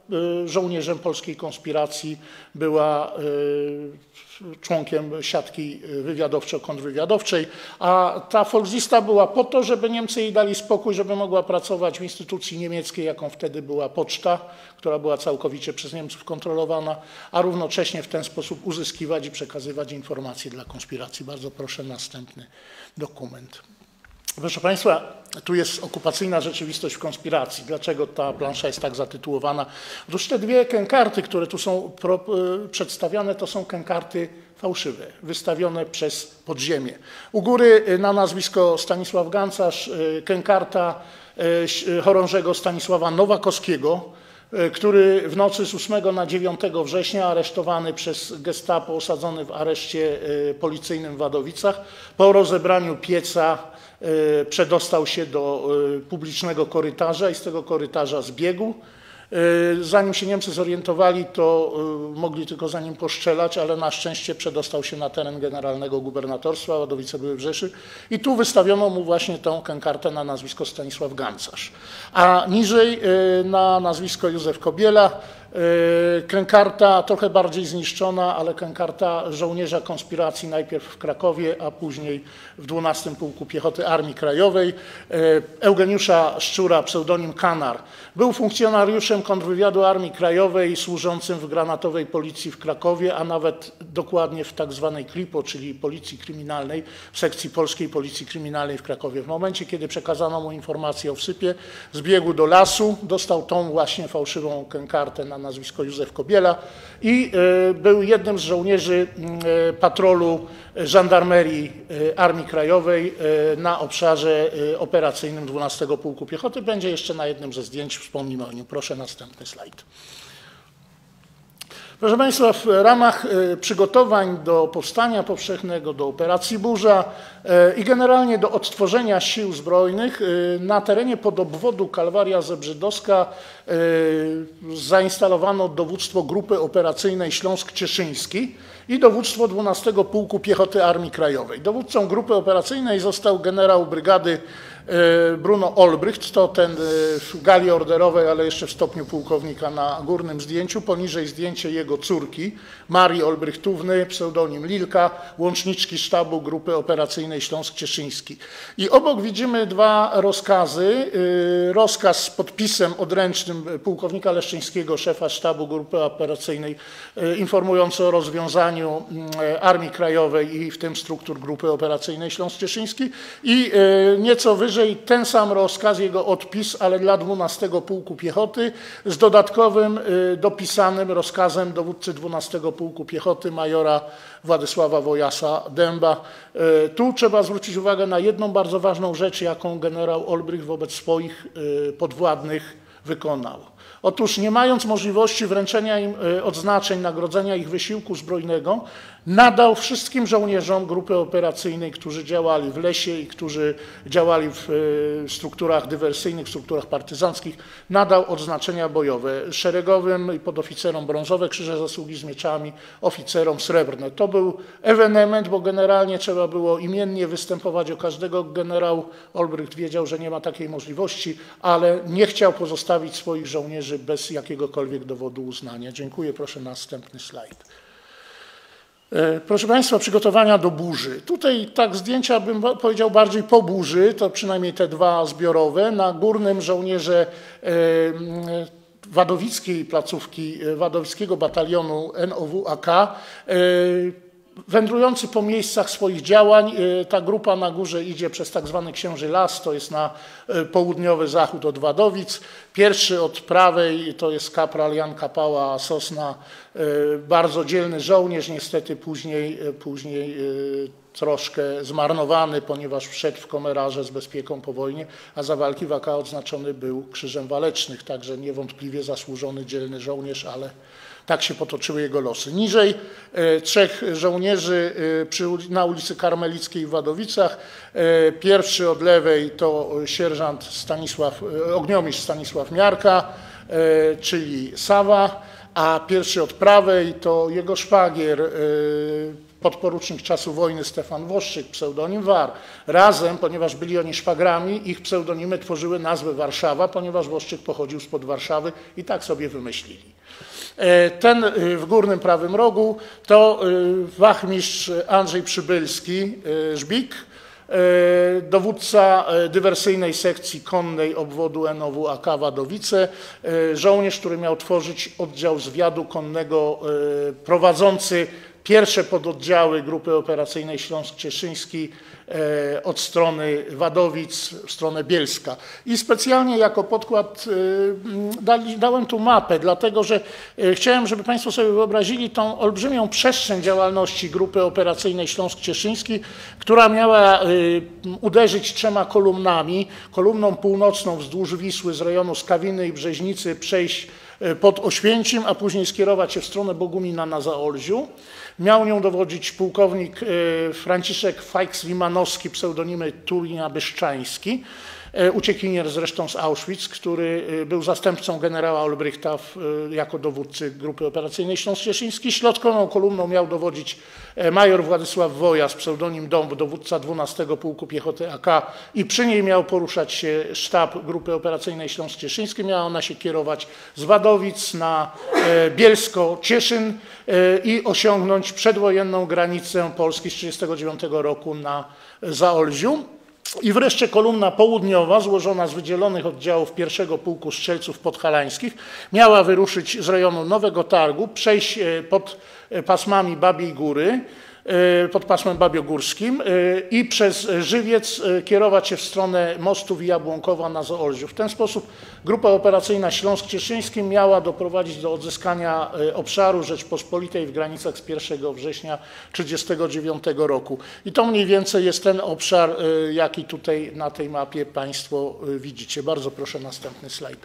żołnierzem polskiej konspiracji, była członkiem siatki wywiadowczo-kontrwywiadowczej, a ta Volksista była po to, żeby Niemcy jej dali spokój, żeby mogła pracować w instytucji niemieckiej, jaką wtedy była poczta, która była całkowicie przez Niemców kontrolowana, a równocześnie w ten sposób uzyskiwać i przekazywać informacje dla konspiracji. Bardzo proszę, następny dokument. Proszę Państwa, tu jest okupacyjna rzeczywistość w konspiracji. Dlaczego ta plansza jest tak zatytułowana? Otóż te dwie kękarty, które tu są pro, przedstawiane, to są kękarty fałszywe, wystawione przez podziemie. U góry na nazwisko Stanisław Gancarz kękarta chorążego Stanisława Nowakowskiego, który w nocy z ósmego na dziewiątego września, aresztowany przez gestapo, osadzony w areszcie policyjnym w Wadowicach, po rozebraniu pieca przedostał się do publicznego korytarza i z tego korytarza zbiegł. Zanim się Niemcy zorientowali, to mogli tylko za nim postrzelać, ale na szczęście przedostał się na teren generalnego gubernatorstwa, Wadowice były w Rzeszy i tu wystawiono mu właśnie tą kękartę na nazwisko Stanisław Gancarz. A niżej na nazwisko Józef Kobiela, kękarta trochę bardziej zniszczona, ale kękarta żołnierza konspiracji najpierw w Krakowie, a później w dwunastym Pułku Piechoty Armii Krajowej, Eugeniusza Szczura, pseudonim Kanar. Był funkcjonariuszem kontrwywiadu Armii Krajowej służącym w granatowej policji w Krakowie, a nawet dokładnie w tak zwanej KRIPO, czyli Policji Kryminalnej, w sekcji Polskiej Policji Kryminalnej w Krakowie. W momencie, kiedy przekazano mu informację o wsypie, zbiegł do lasu, dostał tą właśnie fałszywą kękartę na nazwisko Józef Kobiela i był jednym z żołnierzy patrolu żandarmerii Armii Krajowej na obszarze operacyjnym dwunastego Pułku Piechoty. Będzie jeszcze na jednym ze zdjęć, wspomnimy o nim. Proszę następny slajd. Proszę Państwa, w ramach przygotowań do powstania powszechnego, do operacji Burza i generalnie do odtworzenia sił zbrojnych na terenie podobwodu Kalwaria Zebrzydowska zainstalowano dowództwo Grupy Operacyjnej Śląsk Cieszyński i dowództwo dwunastego Pułku Piechoty Armii Krajowej. Dowódcą Grupy Operacyjnej został generał brygady Bruno Olbrycht, to ten w gali orderowej, ale jeszcze w stopniu pułkownika na górnym zdjęciu. Poniżej zdjęcie jego córki, Marii Olbrychtówny, pseudonim Lilka, łączniczki sztabu Grupy Operacyjnej Śląsk Cieszyński. I obok widzimy dwa rozkazy. Rozkaz z podpisem odręcznym pułkownika Leszczyńskiego, szefa sztabu Grupy Operacyjnej, informujący o rozwiązaniu Armii Krajowej i w tym struktur Grupy Operacyjnej Śląsk Cieszyński i nieco wyżej ten sam rozkaz, jego odpis, ale dla dwunastego Pułku Piechoty z dodatkowym dopisanym rozkazem dowódcy dwunastego Pułku Piechoty majora Władysława Wojasa Dęba. Tu trzeba zwrócić uwagę na jedną bardzo ważną rzecz, jaką generał Olbrycht wobec swoich podwładnych wykonał. Otóż nie mając możliwości wręczenia im odznaczeń, nagrodzenia ich wysiłku zbrojnego, nadał wszystkim żołnierzom grupy operacyjnej, którzy działali w lesie i którzy działali w strukturach dywersyjnych, w strukturach partyzanckich, nadał odznaczenia bojowe. Szeregowym i podoficerom brązowe krzyże zasługi z mieczami, oficerom srebrne. To był ewenement, bo generalnie trzeba było imiennie występować o każdego. Generał Olbrycht wiedział, że nie ma takiej możliwości, ale nie chciał pozostawić swoich żołnierzy bez jakiegokolwiek dowodu uznania. Dziękuję. Proszę następny slajd. Proszę Państwa, przygotowania do burzy. Tutaj tak zdjęcia bym powiedział bardziej po burzy, to przynajmniej te dwa zbiorowe. Na górnym żołnierze wadowickiej placówki, wadowickiego batalionu N O W A K, wędrujący po miejscach swoich działań. Ta grupa na górze idzie przez tak zwany Księży Las, to jest na południowy zachód od Wadowic. Pierwszy od prawej to jest kapral Jan Kapała Sosna, bardzo dzielny żołnierz, niestety później, później troszkę zmarnowany, ponieważ wszedł w Komerarze z bezpieką po wojnie, a za walki w A K odznaczony był Krzyżem Walecznych, także niewątpliwie zasłużony, dzielny żołnierz, ale tak się potoczyły jego losy. Niżej trzech żołnierzy przy, na ulicy Karmelickiej w Wadowicach. Pierwszy od lewej to sierżant Stanisław, ogniomistrz Stanisław Miarka, czyli Sawa, a pierwszy od prawej to jego szwagier, podporucznik czasu wojny Stefan Woszczyk, pseudonim War. Razem, ponieważ byli oni szwagrami, ich pseudonimy tworzyły nazwę Warszawa, ponieważ Woszczyk pochodził spod Warszawy i tak sobie wymyślili. Ten w górnym prawym rogu to wachmistrz Andrzej Przybylski, Żbik, dowódca dywersyjnej sekcji konnej obwodu N O W A K Wadowice, żołnierz, który miał tworzyć oddział zwiadu konnego prowadzący pierwsze pododdziały Grupy Operacyjnej Śląsk-Cieszyński od strony Wadowic w stronę Bielska. I specjalnie jako podkład dałem tu mapę, dlatego że chciałem, żeby Państwo sobie wyobrazili tą olbrzymią przestrzeń działalności Grupy Operacyjnej Śląsk-Cieszyński, która miała uderzyć trzema kolumnami. Kolumną północną wzdłuż Wisły z rejonu Skawiny i Brzeźnicy przejść pod Oświęcim, a później skierować się w stronę Bogumina na Zaolziu. Miał nią dowodzić pułkownik Franciszek Fajks-Limanowski, pseudonimy Turina-Byszczański, uciekinier zresztą z Auschwitz, który był zastępcą generała Olbrychta w, jako dowódcy Grupy Operacyjnej Śląsk-Cieszyński. Środkową kolumną miał dowodzić major Władysław Wojas, pseudonim Dąb, dowódca dwunastego Pułku Piechoty A K i przy niej miał poruszać się sztab Grupy Operacyjnej Śląsk-Cieszyńskiej. Miała ona się kierować z Wadowic na Bielsko-Cieszyn i osiągnąć przedwojenną granicę Polski z tysiąc dziewięćset trzydziestego dziewiątego roku na Zaolziu. I wreszcie kolumna południowa, złożona z wydzielonych oddziałów pierwszego Pułku Strzelców Podhalańskich, miała wyruszyć z rejonu Nowego Targu, przejść pod pasmami Babiej Góry, pod pasmem babiogórskim i przez Żywiec kierować się w stronę Mostów i Jabłonkowa na Zaolziu. W ten sposób Grupa Operacyjna Śląsk-Cieszyński miała doprowadzić do odzyskania obszaru Rzeczpospolitej w granicach z pierwszego września tysiąc dziewięćset trzydziestego dziewiątego roku. I to mniej więcej jest ten obszar, jaki tutaj na tej mapie Państwo widzicie. Bardzo proszę następny slajd.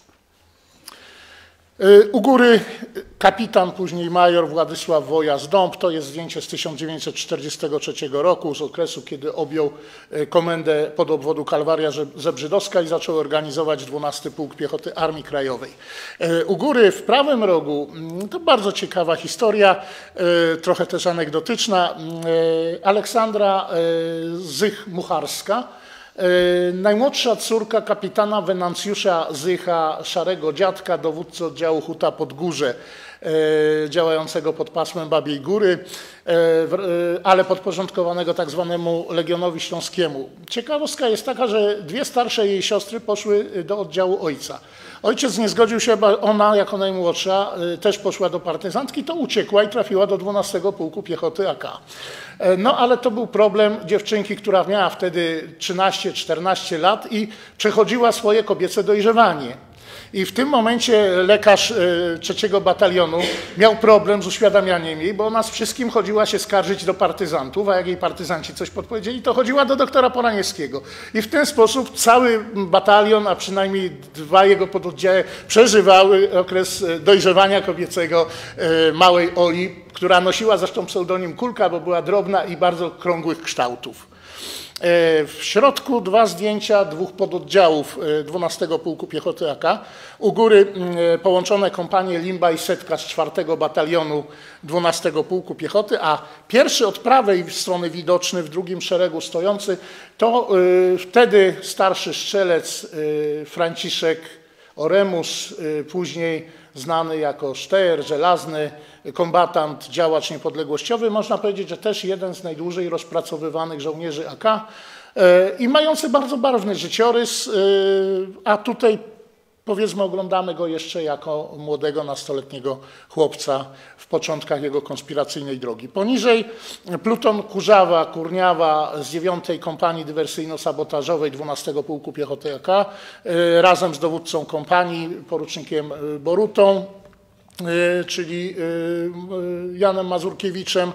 U góry kapitan, później major Władysław Wojas-Dąb. To jest zdjęcie z tysiąc dziewięćset czterdziestego trzeciego roku, z okresu, kiedy objął komendę podobwodu Kalwaria Zebrzydowska i zaczął organizować dwunasty Pułk Piechoty Armii Krajowej. U góry w prawym rogu to bardzo ciekawa historia, trochę też anegdotyczna. Aleksandra Zych-Mucharska, najmłodsza córka kapitana Wenancjusza Zycha, Szarego Dziadka, dowódcy oddziału Huta Podgórze, działającego pod pasmem Babiej Góry, ale podporządkowanego tak zwanemu Legionowi Śląskiemu. Ciekawostka jest taka, że dwie starsze jej siostry poszły do oddziału ojca. Ojciec nie zgodził się, bo ona jako najmłodsza też poszła do partyzantki, to uciekła i trafiła do dwunastego Pułku Piechoty A K. No ale to był problem dziewczynki, która miała wtedy trzynaście czternaście lat i przechodziła swoje kobiece dojrzewanie. I w tym momencie lekarz trzeciego batalionu miał problem z uświadamianiem jej, bo ona z wszystkim chodziła się skarżyć do partyzantów, a jak jej partyzanci coś podpowiedzieli, to chodziła do doktora Poraniewskiego. I w ten sposób cały batalion, a przynajmniej dwa jego pododdziały przeżywały okres dojrzewania kobiecego małej Oli, która nosiła zresztą pseudonim Kulka, bo była drobna i bardzo krągłych kształtów. W środku dwa zdjęcia dwóch pododdziałów dwunastego Pułku Piechoty A K. U góry połączone kompanie Limba i Setka z czwartego Batalionu dwunastego Pułku Piechoty, a pierwszy od prawej strony widoczny w drugim szeregu stojący to wtedy starszy strzelec Franciszek Oremus, później znany jako Sztejer, żelazny kombatant, działacz niepodległościowy, można powiedzieć, że też jeden z najdłużej rozpracowywanych żołnierzy A K i mający bardzo barwny życiorys, a tutaj powiedzmy oglądamy go jeszcze jako młodego, nastoletniego chłopca w początkach jego konspiracyjnej drogi. Poniżej pluton Kurzawa, Kurniawa z dziewiątej Kompanii Dywersyjno-Sabotażowej dwunastego Pułku Piechoty A K razem z dowódcą kompanii, porucznikiem Borutą, czyli Janem Mazurkiewiczem.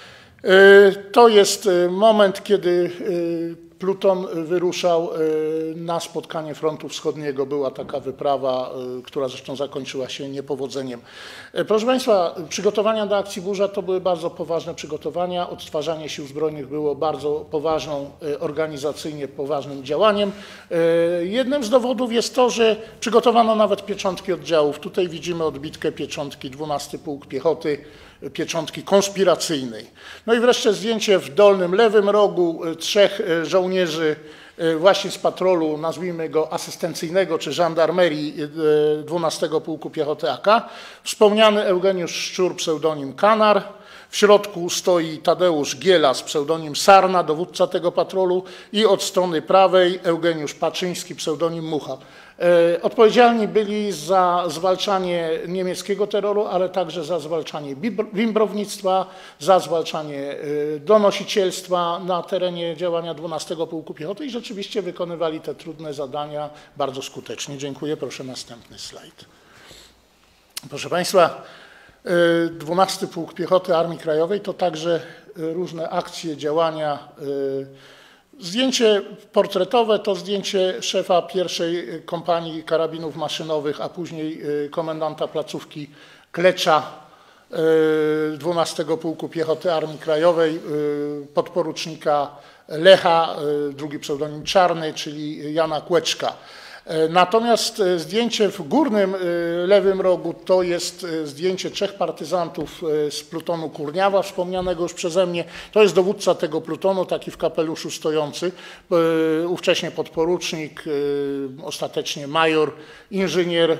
To jest moment, kiedy pluton wyruszał na spotkanie frontu wschodniego. Była taka wyprawa, która zresztą zakończyła się niepowodzeniem. Proszę Państwa, przygotowania do akcji Burza to były bardzo poważne przygotowania. Odtwarzanie sił zbrojnych było bardzo poważną, organizacyjnie poważnym działaniem. Jednym z dowodów jest to, że przygotowano nawet pieczątki oddziałów. Tutaj widzimy odbitkę pieczątki dwunasty Pułk Piechoty, pieczątki konspiracyjnej. No i wreszcie zdjęcie w dolnym lewym rogu trzech żołnierzy właśnie z patrolu, nazwijmy go asystencyjnego czy żandarmerii dwunastego Pułku Piechoty A K. Wspomniany Eugeniusz Szczur, pseudonim Kanar. W środku stoi Tadeusz Gielas, pseudonim Sarna, dowódca tego patrolu, i od strony prawej Eugeniusz Paczyński, pseudonim Mucha. Odpowiedzialni byli za zwalczanie niemieckiego terroru, ale także za zwalczanie bimbrownictwa, za zwalczanie donosicielstwa na terenie działania dwunastego Pułku Piechoty i rzeczywiście wykonywali te trudne zadania bardzo skutecznie. Dziękuję. Proszę następny slajd. Proszę Państwa, dwunasty Pułk Piechoty Armii Krajowej to także różne akcje, działania. Zdjęcie portretowe to zdjęcie szefa pierwszej kompanii karabinów maszynowych, a później komendanta placówki Klecza dwunastego Pułku Piechoty Armii Krajowej, podporucznika Lecha, drugi pseudonim Czarny, czyli Jana Kłeczka. Natomiast zdjęcie w górnym lewym rogu to jest zdjęcie trzech partyzantów z plutonu Kurniawa, wspomnianego już przeze mnie. To jest dowódca tego plutonu, taki w kapeluszu stojący, ówcześnie podporucznik, ostatecznie major, inżynier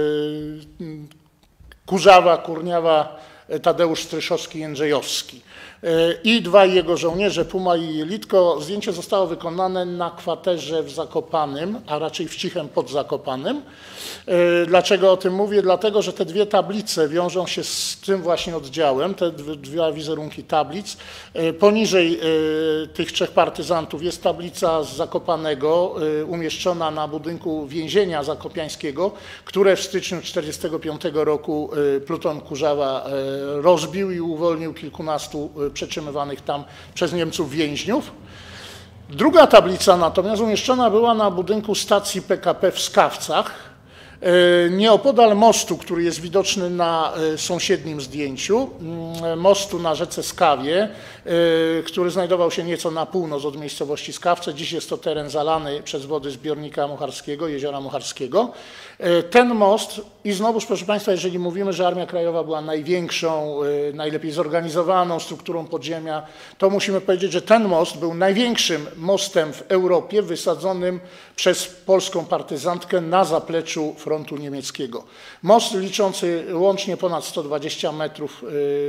Kurzawa, Kurniawa, Tadeusz Stryszowski-Jędrzejowski. I dwaj jego żołnierze, Puma i Jelitko. Zdjęcie zostało wykonane na kwaterze w Zakopanem, a raczej w Cichem pod Zakopanem. Dlaczego o tym mówię? Dlatego, że te dwie tablice wiążą się z tym właśnie oddziałem, te dwa wizerunki tablic. Poniżej tych trzech partyzantów jest tablica z Zakopanego, umieszczona na budynku więzienia zakopiańskiego, które w styczniu tysiąc dziewięćset czterdziestego piątego roku pluton Kurzawa rozbił i uwolnił kilkunastu przetrzymywanych tam przez Niemców więźniów. Druga tablica natomiast umieszczona była na budynku stacji P K P w Skawcach, nieopodal mostu, który jest widoczny na sąsiednim zdjęciu, mostu na rzece Skawie, który znajdował się nieco na północ od miejscowości Skawce. Dziś jest to teren zalany przez wody zbiornika Mucharskiego, jeziora Mucharskiego. Ten most, i znowuż proszę Państwa, jeżeli mówimy, że Armia Krajowa była największą, najlepiej zorganizowaną strukturą podziemia, to musimy powiedzieć, że ten most był największym mostem w Europie wysadzonym przez polską partyzantkę na zapleczu frontu niemieckiego. Most liczący łącznie ponad sto dwadzieścia metrów,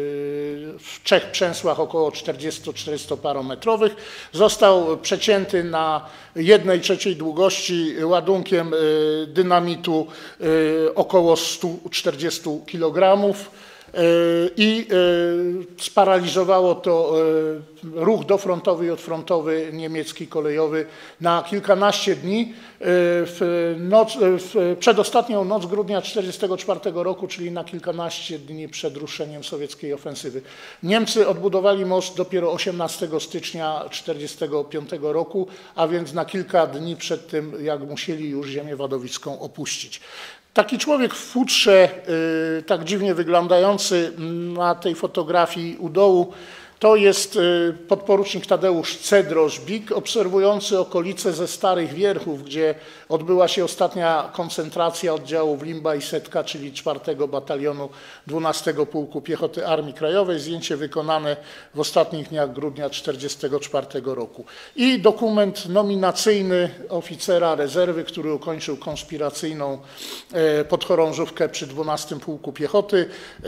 w trzech przęsłach około czterdziesto-czterystoparometrowych, został przecięty na jednej trzeciej długości ładunkiem dynamitu około stu czterdziestu kilogramów i sparaliżowało to ruch dofrontowy i odfrontowy niemiecki kolejowy na kilkanaście dni. W, noc, w przedostatnią noc grudnia tysiąc dziewięćset czterdziestego czwartego roku, czyli na kilkanaście dni przed ruszeniem sowieckiej ofensywy. Niemcy odbudowali most dopiero osiemnastego stycznia tysiąc dziewięćset czterdziestego piątego roku, a więc na kilka dni przed tym, jak musieli już ziemię wadowicką opuścić. Taki człowiek w futrze, tak dziwnie wyglądający na tej fotografii u dołu, to jest podporucznik Tadeusz C-Drożbik, obserwujący okolice ze Starych Wierchów, gdzie odbyła się ostatnia koncentracja oddziałów Limba i Setka, czyli czwartego Batalionu dwunastego Pułku Piechoty Armii Krajowej. Zdjęcie wykonane w ostatnich dniach grudnia tysiąc dziewięćset czterdziestego czwartego roku. I dokument nominacyjny oficera rezerwy, który ukończył konspiracyjną podchorążówkę przy dwunastym Pułku Piechoty,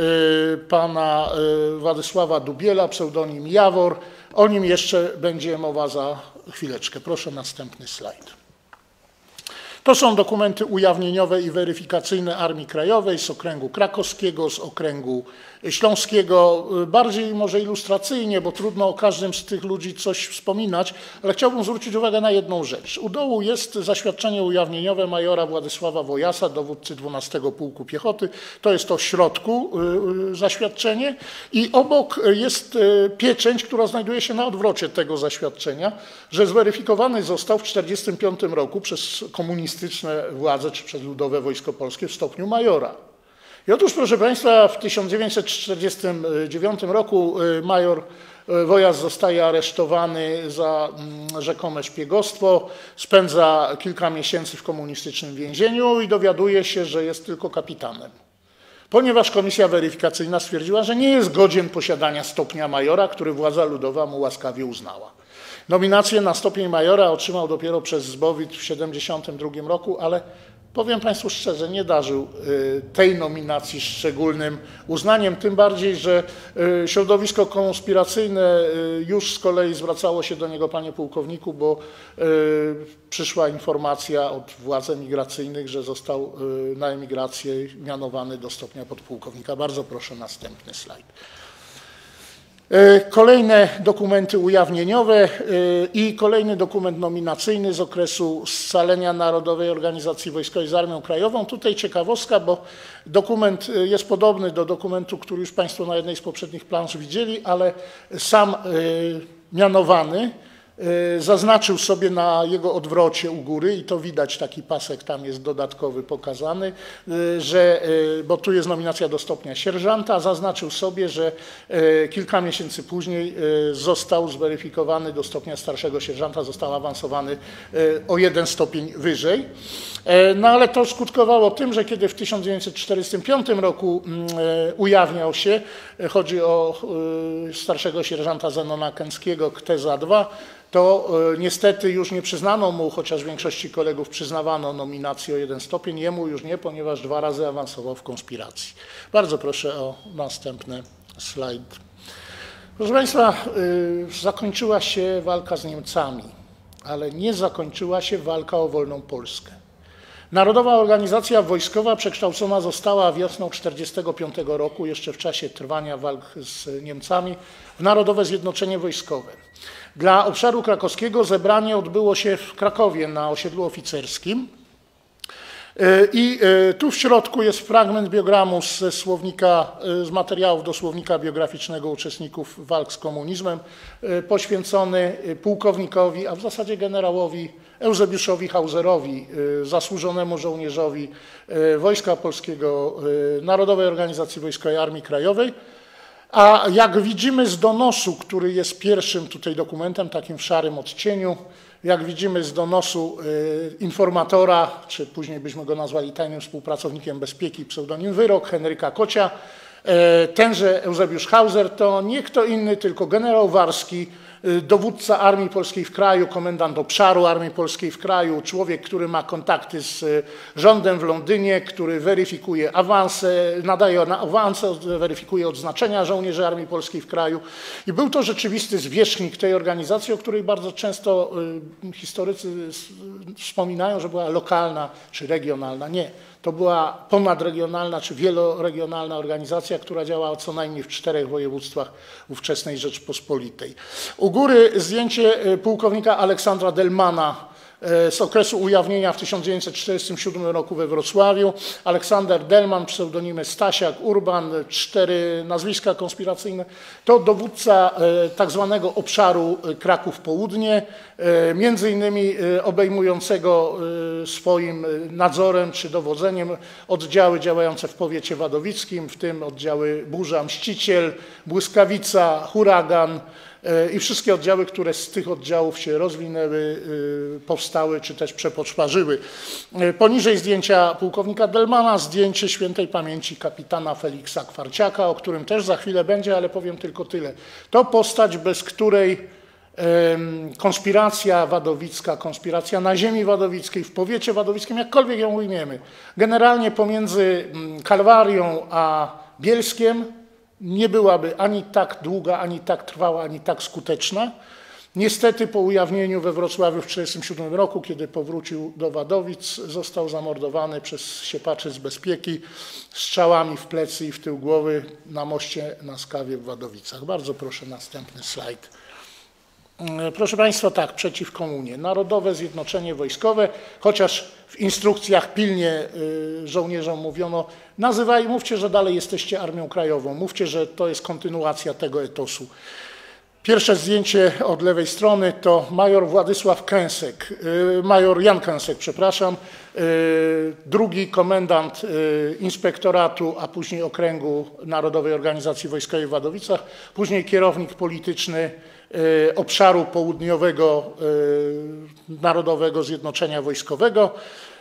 pana Władysława Dubiela, pseudonim Jawor. O nim jeszcze będzie mowa za chwileczkę. Proszę następny slajd. To są dokumenty ujawnieniowe i weryfikacyjne Armii Krajowej z okręgu krakowskiego, z okręgu śląskiego. Bardziej może ilustracyjnie, bo trudno o każdym z tych ludzi coś wspominać, ale chciałbym zwrócić uwagę na jedną rzecz. U dołu jest zaświadczenie ujawnieniowe majora Władysława Wojasa, dowódcy dwunastego Pułku Piechoty. To jest to w środku zaświadczenie i obok jest pieczęć, która znajduje się na odwrocie tego zaświadczenia, że zweryfikowany został w tysiąc dziewięćset czterdziestym piątym roku przez komunistyczne władze czy przez Ludowe Wojsko Polskie w stopniu majora. I otóż, proszę Państwa, w tysiąc dziewięćset czterdziestym dziewiątym roku major Wojas zostaje aresztowany za rzekome szpiegostwo, spędza kilka miesięcy w komunistycznym więzieniu i dowiaduje się, że jest tylko kapitanem. ponieważ komisja weryfikacyjna stwierdziła, że nie jest godzien posiadania stopnia majora, który władza ludowa mu łaskawie uznała. Nominację na stopień majora otrzymał dopiero przez Zbowit w tysiąc dziewięćset siedemdziesiątym drugim roku, ale powiem Państwu szczerze, nie darzył tej nominacji szczególnym uznaniem, tym bardziej, że środowisko konspiracyjne już z kolei zwracało się do niego, panie pułkowniku, bo przyszła informacja od władz emigracyjnych, że został na emigrację mianowany do stopnia podpułkownika. Bardzo proszę następny slajd. Kolejne dokumenty ujawnieniowe i kolejny dokument nominacyjny z okresu scalenia Narodowej Organizacji Wojskowej z Armią Krajową. Tutaj ciekawostka, bo dokument jest podobny do dokumentu, który już Państwo na jednej z poprzednich plansz widzieli, ale sam mianowany zaznaczył sobie na jego odwrocie u góry i to widać, taki pasek tam jest dodatkowy pokazany, że, bo tu jest nominacja do stopnia sierżanta, zaznaczył sobie, że kilka miesięcy później został zweryfikowany do stopnia starszego sierżanta, został awansowany o jeden stopień wyżej. No ale to skutkowało tym, że kiedy w tysiąc dziewięćset czterdziestym piątym roku ujawniał się, chodzi o starszego sierżanta Zenona Kęckiego, Kteza dwa, to niestety już nie przyznano mu, chociaż większości kolegów przyznawano nominację o jeden stopień, jemu już nie, ponieważ dwa razy awansował w konspiracji. Bardzo proszę o następny slajd. Proszę Państwa, zakończyła się walka z Niemcami, ale nie zakończyła się walka o wolną Polskę. Narodowa Organizacja Wojskowa przekształcona została wiosną tysiąc dziewięćset czterdziestego piątego roku, jeszcze w czasie trwania walk z Niemcami, w Narodowe Zjednoczenie Wojskowe. Dla obszaru krakowskiego zebranie odbyło się w Krakowie na osiedlu oficerskim. I tu w środku jest fragment biogramu ze słownika, z materiałów do słownika biograficznego uczestników walk z komunizmem, poświęcony pułkownikowi, a w zasadzie generałowi Eusebiuszowi Hauserowi, zasłużonemu żołnierzowi Wojska Polskiego, Narodowej Organizacji Wojskowej Armii Krajowej. A jak widzimy z donosu, który jest pierwszym tutaj dokumentem, takim w szarym odcieniu, jak widzimy z donosu informatora, czy później byśmy go nazwali tajnym współpracownikiem bezpieki, pseudonim Wyrok, Henryka Kocia, tenże Eusebiusz Hauser to nie kto inny, tylko generał Warski, dowódca Armii Polskiej w kraju, komendant obszaru Armii Polskiej w kraju, człowiek, który ma kontakty z rządem w Londynie, który weryfikuje awanse, nadaje awanse, weryfikuje odznaczenia żołnierzy Armii Polskiej w kraju. I był to rzeczywisty zwierzchnik tej organizacji, o której bardzo często historycy wspominają, że była lokalna czy regionalna. Nie. To była ponadregionalna czy wieloregionalna organizacja, która działała co najmniej w czterech województwach ówczesnej Rzeczypospolitej. U góry zdjęcie pułkownika Aleksandra Delmana z okresu ujawnienia w tysiąc dziewięćset czterdziestym siódmym roku we Wrocławiu. Aleksander Delman, pseudonimy Stasiak, Urban, cztery nazwiska konspiracyjne. To dowódca tak zwanego obszaru Kraków Południe, między innymi obejmującego swoim nadzorem czy dowodzeniem oddziały działające w powiecie wadowickim, w tym oddziały Burza, Mściciel, Błyskawica, Huragan, i wszystkie oddziały, które z tych oddziałów się rozwinęły, powstały czy też przepoczwarzyły. Poniżej zdjęcia pułkownika Delmana zdjęcie świętej pamięci kapitana Feliksa Kwarciaka, o którym też za chwilę będzie, ale powiem tylko tyle. To postać, bez której konspiracja wadowicka, konspiracja na ziemi wadowickiej, w powiecie wadowickim, jakkolwiek ją ujmiemy, generalnie pomiędzy Kalwarią a Bielskiem, nie byłaby ani tak długa, ani tak trwała, ani tak skuteczna. Niestety po ujawnieniu we Wrocławiu w tysiąc dziewięćset czterdziestym siódmym roku, kiedy powrócił do Wadowic, został zamordowany przez siepaczy z bezpieki strzałami w plecy i w tył głowy na moście na Skawie w Wadowicach. Bardzo proszę następny slajd. Proszę Państwa, tak, przeciw komunie. Narodowe Zjednoczenie Wojskowe, chociaż w instrukcjach pilnie żołnierzom mówiono, nazywaj, mówcie, że dalej jesteście Armią Krajową, mówcie, że to jest kontynuacja tego etosu. Pierwsze zdjęcie od lewej strony to major Władysław Kęsek, major Jan Kęsek, przepraszam, drugi komendant inspektoratu, a później okręgu Narodowej Organizacji Wojskowej w Wadowicach, później kierownik polityczny obszaru południowego Narodowego Zjednoczenia Wojskowego.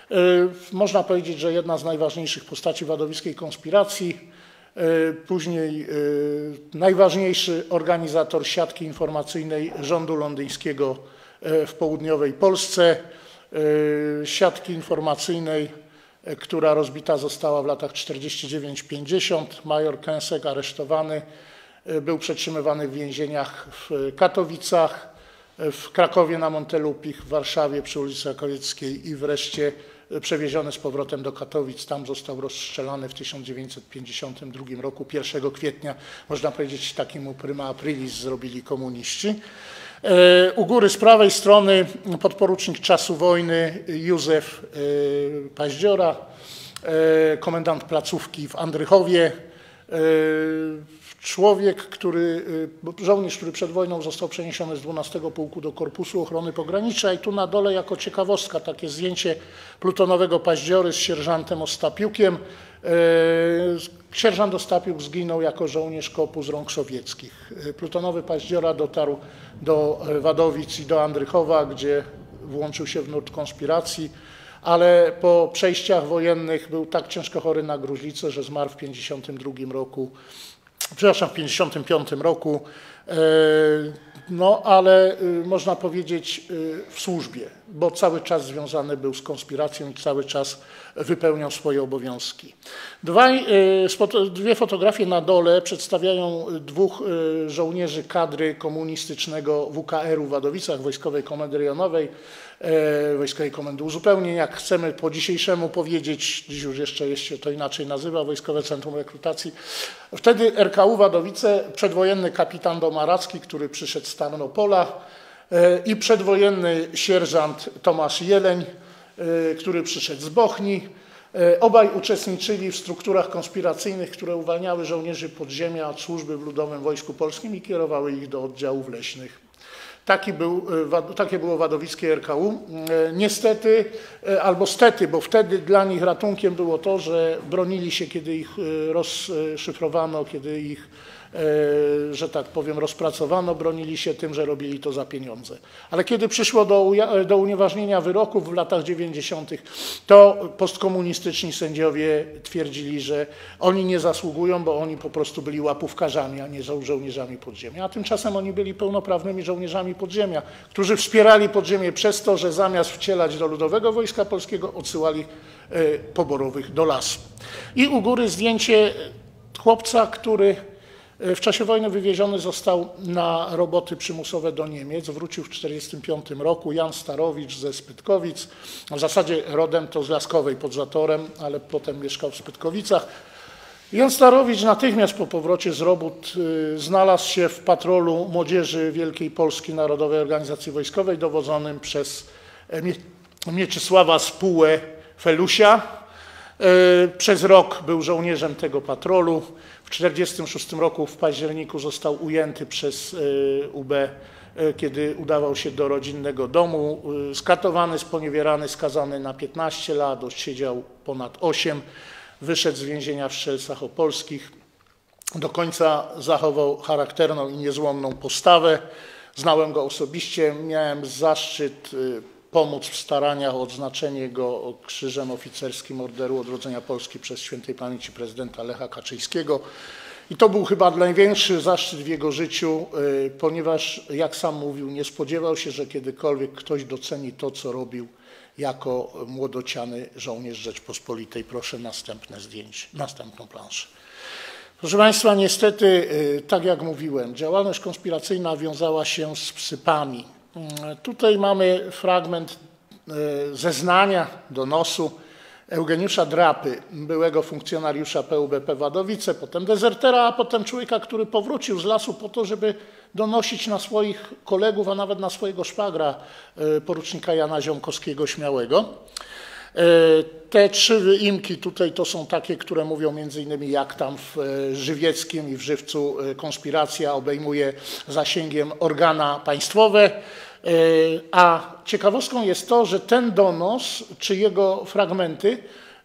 Można powiedzieć, że jedna z najważniejszych postaci wadowickiej konspiracji. Później najważniejszy organizator siatki informacyjnej rządu londyńskiego w południowej Polsce, siatki informacyjnej, która rozbita została w latach czterdziestym dziewiątym pięćdziesiątym. Major Kęsek aresztowany, był przetrzymywany w więzieniach w Katowicach, w Krakowie na Montelupich, w Warszawie przy ulicy Rakowieckiej i wreszcie przewieziony z powrotem do Katowic. Tam został rozstrzelany w tysiąc dziewięćset pięćdziesiątym drugim roku, pierwszego kwietnia. Można powiedzieć, takiemu prima aprilis zrobili komuniści. U góry z prawej strony podporucznik czasu wojny Józef Paździora, komendant placówki w Andrychowie. Człowiek, który, żołnierz, który przed wojną został przeniesiony z dwunastego Pułku do Korpusu Ochrony Pogranicza i tu na dole jako ciekawostka takie zdjęcie plutonowego Paździory z sierżantem Ostapiukiem. Sierżant Ostapiuk zginął jako żołnierz kopu z rąk sowieckich. Plutonowy Paździora dotarł do Wadowic i do Andrychowa, gdzie włączył się w nurt konspiracji, ale po przejściach wojennych był tak ciężko chory na gruźlicę, że zmarł w pięćdziesiątym drugim roku. Przepraszam, w pięćdziesiątym piątym roku, no ale można powiedzieć w służbie, bo cały czas związany był z konspiracją i cały czas wypełniał swoje obowiązki. Dwaj, dwie fotografie na dole przedstawiają dwóch żołnierzy kadry komunistycznego W K R u w Wadowicach, Wojskowej Komendy Rejonowej, Wojskowej Komendy Uzupełnień, jak chcemy po dzisiejszemu powiedzieć, dziś już jeszcze, jeszcze to inaczej nazywa, Wojskowe Centrum Rekrutacji. Wtedy R K U Wadowice, przedwojenny kapitan Domaracki, który przyszedł z Tarnopola i przedwojenny sierżant Tomasz Jeleń, który przyszedł z Bochni. Obaj uczestniczyli w strukturach konspiracyjnych, które uwalniały żołnierzy podziemia od służby w Ludowym Wojsku Polskim i kierowały ich do oddziałów leśnych. Taki był, takie było wadowickie R K U. Niestety, albo stety, bo wtedy dla nich ratunkiem było to, że bronili się, kiedy ich rozszyfrowano, kiedy ich, że tak powiem, rozpracowano, bronili się tym, że robili to za pieniądze. Ale kiedy przyszło do, do unieważnienia wyroków w latach dziewięćdziesiątych, to postkomunistyczni sędziowie twierdzili, że oni nie zasługują, bo oni po prostu byli łapówkarzami, a nie żołnierzami podziemia. A tymczasem oni byli pełnoprawnymi żołnierzami podziemia, którzy wspierali podziemie przez to, że zamiast wcielać do Ludowego Wojska Polskiego, odsyłali poborowych do lasu. I u góry zdjęcie chłopca, który w czasie wojny wywieziony został na roboty przymusowe do Niemiec. Wrócił w tysiąc dziewięćset czterdziestym piątym roku. Jan Starowicz ze Spytkowic. W zasadzie rodem to z Laskowej pod Zatorem, ale potem mieszkał w Spytkowicach. Jan Starowicz natychmiast po powrocie z robót znalazł się w patrolu młodzieży Wielkiej Polski Narodowej Organizacji Wojskowej dowodzonym przez Mieczysława Spułę Felusia. Przez rok był żołnierzem tego patrolu. W tysiąc dziewięćset czterdziestym szóstym roku w październiku został ujęty przez U B, kiedy udawał się do rodzinnego domu. Skatowany, sponiewierany, skazany na piętnaście lat, siedział ponad osiem. Wyszedł z więzienia w Strzelcach Opolskich. Do końca zachował charakterną i niezłomną postawę. Znałem go osobiście, miałem zaszczyt pomóc w staraniach o odznaczenie go Krzyżem Oficerskim Orderu Odrodzenia Polski przez świętej pamięci prezydenta Lecha Kaczyńskiego. I to był chyba największy zaszczyt w jego życiu, ponieważ, jak sam mówił, nie spodziewał się, że kiedykolwiek ktoś doceni to, co robił jako młodociany żołnierz Rzeczpospolitej. Proszę następne zdjęcie, następną planszę. Proszę Państwa, niestety, tak jak mówiłem, działalność konspiracyjna wiązała się z psypami. Tutaj mamy fragment zeznania, donosu Eugeniusza Drapy, byłego funkcjonariusza P U B P Wadowice, potem dezertera, a potem człowieka, który powrócił z lasu po to, żeby donosić na swoich kolegów, a nawet na swojego szwagra, porucznika Jana Ziomkowskiego Śmiałego. Te trzy wyimki tutaj to są takie, które mówią między innymi, jak tam w Żywieckim i w Żywcu konspiracja obejmuje zasięgiem organa państwowe. A ciekawostką jest to, że ten donos czy jego fragmenty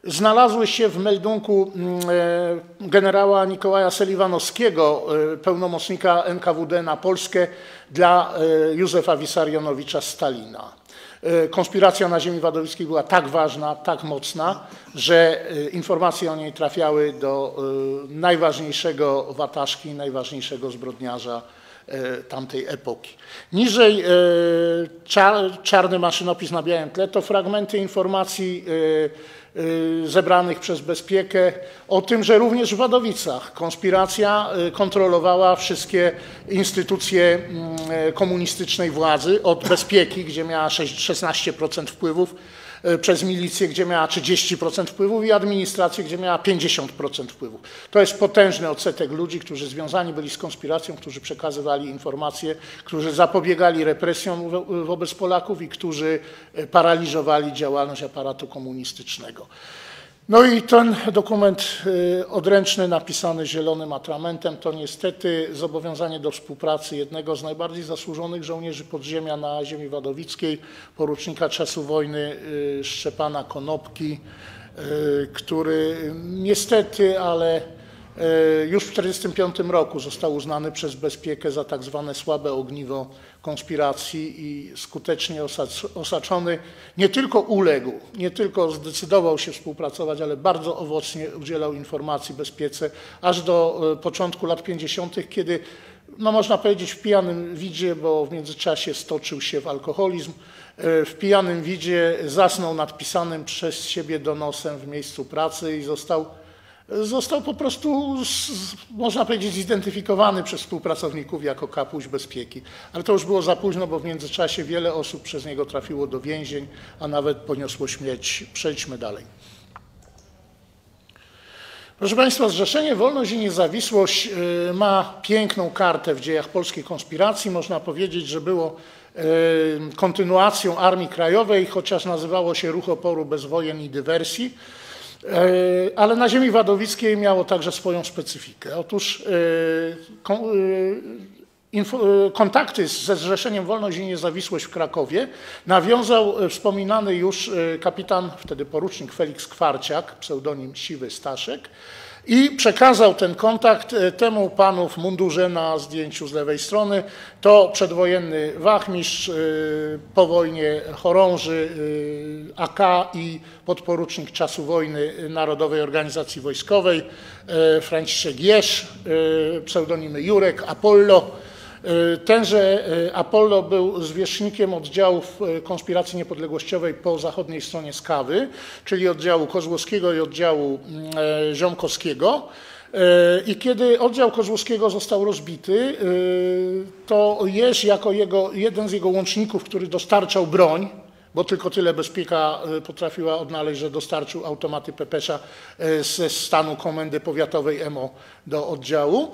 znalazły się w meldunku generała Nikołaja Seliwanowskiego, pełnomocnika N K W D na Polskę dla Józefa Wissarionowicza Stalina. Konspiracja na ziemi wadowickiej była tak ważna, tak mocna, że informacje o niej trafiały do najważniejszego wataszki, najważniejszego zbrodniarza tamtej epoki. Niżej czarny maszynopis na białym tle to fragmenty informacji zebranych przez Bezpiekę o tym, że również w Wadowicach konspiracja kontrolowała wszystkie instytucje komunistycznej władzy, od Bezpieki, gdzie miała szesnaście procent wpływów, przez milicję, gdzie miała trzydzieści procent wpływów i administrację, gdzie miała pięćdziesiąt procent wpływów. To jest potężny odsetek ludzi, którzy związani byli z konspiracją, którzy przekazywali informacje, którzy zapobiegali represjom wo- wobec Polaków i którzy paraliżowali działalność aparatu komunistycznego. No i ten dokument odręczny napisany zielonym atramentem to niestety zobowiązanie do współpracy jednego z najbardziej zasłużonych żołnierzy podziemia na ziemi wadowickiej, porucznika czasu wojny Szczepana Konopki, który niestety, ale już w tysiąc dziewięćset czterdziestym piątym roku został uznany przez Bezpiekę za tak zwane słabe ogniwo konspiracji i skutecznie osaczony. Nie tylko uległ, nie tylko zdecydował się współpracować, ale bardzo owocnie udzielał informacji Bezpiece aż do początku lat pięćdziesiątych, kiedy, no można powiedzieć, w pijanym widzie, bo w międzyczasie stoczył się w alkoholizm, w pijanym widzie zasnął nad pisanym przez siebie donosem w miejscu pracy i został Został po prostu, można powiedzieć, zidentyfikowany przez współpracowników jako kapuś Bezpieki. Ale to już było za późno, bo w międzyczasie wiele osób przez niego trafiło do więzień, a nawet poniosło śmierć. Przejdźmy dalej. Proszę Państwa, Zrzeszenie Wolność i Niezawisłość ma piękną kartę w dziejach polskiej konspiracji. Można powiedzieć, że było kontynuacją Armii Krajowej, chociaż nazywało się Ruch Oporu bez Wojen i Dywersji. Ale na ziemi wadowickiej miało także swoją specyfikę. Otóż kontakty ze Zrzeszeniem Wolność i Niezawisłość w Krakowie nawiązał wspominany już kapitan, wtedy porucznik Feliks Kwarciak, pseudonim Siwy Staszek, i przekazał ten kontakt temu panu w mundurze na zdjęciu z lewej strony. To przedwojenny wachmistrz, po wojnie chorąży A K i podporucznik czasu wojny Narodowej Organizacji Wojskowej, Franciszek Jesz, pseudonimy Jurek, Apollo. Tenże Apollo był zwierzchnikiem oddziałów konspiracji niepodległościowej po zachodniej stronie Skawy, czyli oddziału Kozłowskiego i oddziału Ziomkowskiego. I kiedy oddział Kozłowskiego został rozbity, to Jeż jako jego, jeden z jego łączników, który dostarczał broń, bo tylko tyle Bezpieka potrafiła odnaleźć, że dostarczył automaty Pepesza ze stanu Komendy Powiatowej M O do oddziału,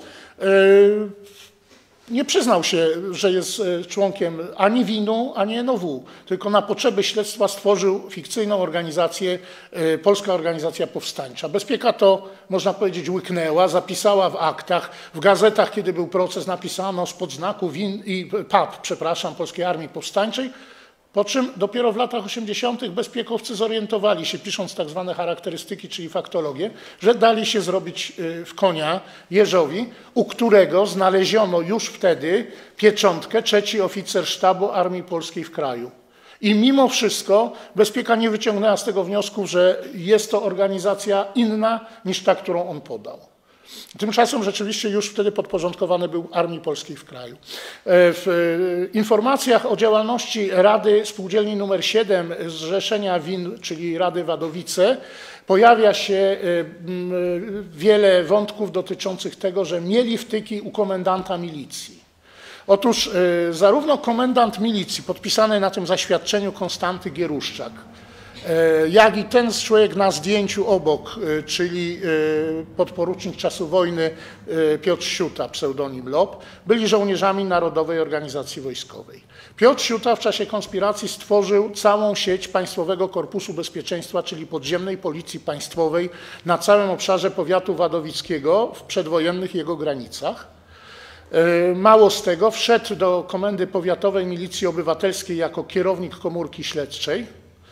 nie przyznał się, że jest członkiem ani W I N-u, ani N O W, tylko na potrzeby śledztwa stworzył fikcyjną organizację, Polska Organizacja Powstańcza. Bezpieka to, można powiedzieć, łyknęła, zapisała w aktach, w gazetach, kiedy był proces, napisano spod znaku W I N i P A P, przepraszam, Polskiej Armii Powstańczej, po czym dopiero w latach osiemdziesiątych bezpiekowcy zorientowali się, pisząc tak zwane charakterystyki, czyli faktologię, że dali się zrobić w konia Jerzowi, u którego znaleziono już wtedy pieczątkę trzeci oficer sztabu Armii Polskiej w kraju. I mimo wszystko Bezpieka nie wyciągnęła z tego wniosku, że jest to organizacja inna niż ta, którą on podał. Tymczasem rzeczywiście już wtedy podporządkowany był Armii Polskiej w kraju. W informacjach o działalności Rady Spółdzielni numer siedem Zrzeszenia W I N, czyli Rady Wadowice, pojawia się wiele wątków dotyczących tego, że mieli wtyki u komendanta milicji. Otóż zarówno komendant milicji, podpisany na tym zaświadczeniu Konstanty Gieruszczak, jak i ten człowiek na zdjęciu obok, czyli podporucznik czasu wojny Piotr Siuta, pseudonim Lob, byli żołnierzami Narodowej Organizacji Wojskowej. Piotr Siuta w czasie konspiracji stworzył całą sieć Państwowego Korpusu Bezpieczeństwa, czyli podziemnej policji państwowej na całym obszarze powiatu wadowickiego w przedwojennych jego granicach. Mało z tego, wszedł do Komendy Powiatowej Milicji Obywatelskiej jako kierownik komórki śledczej.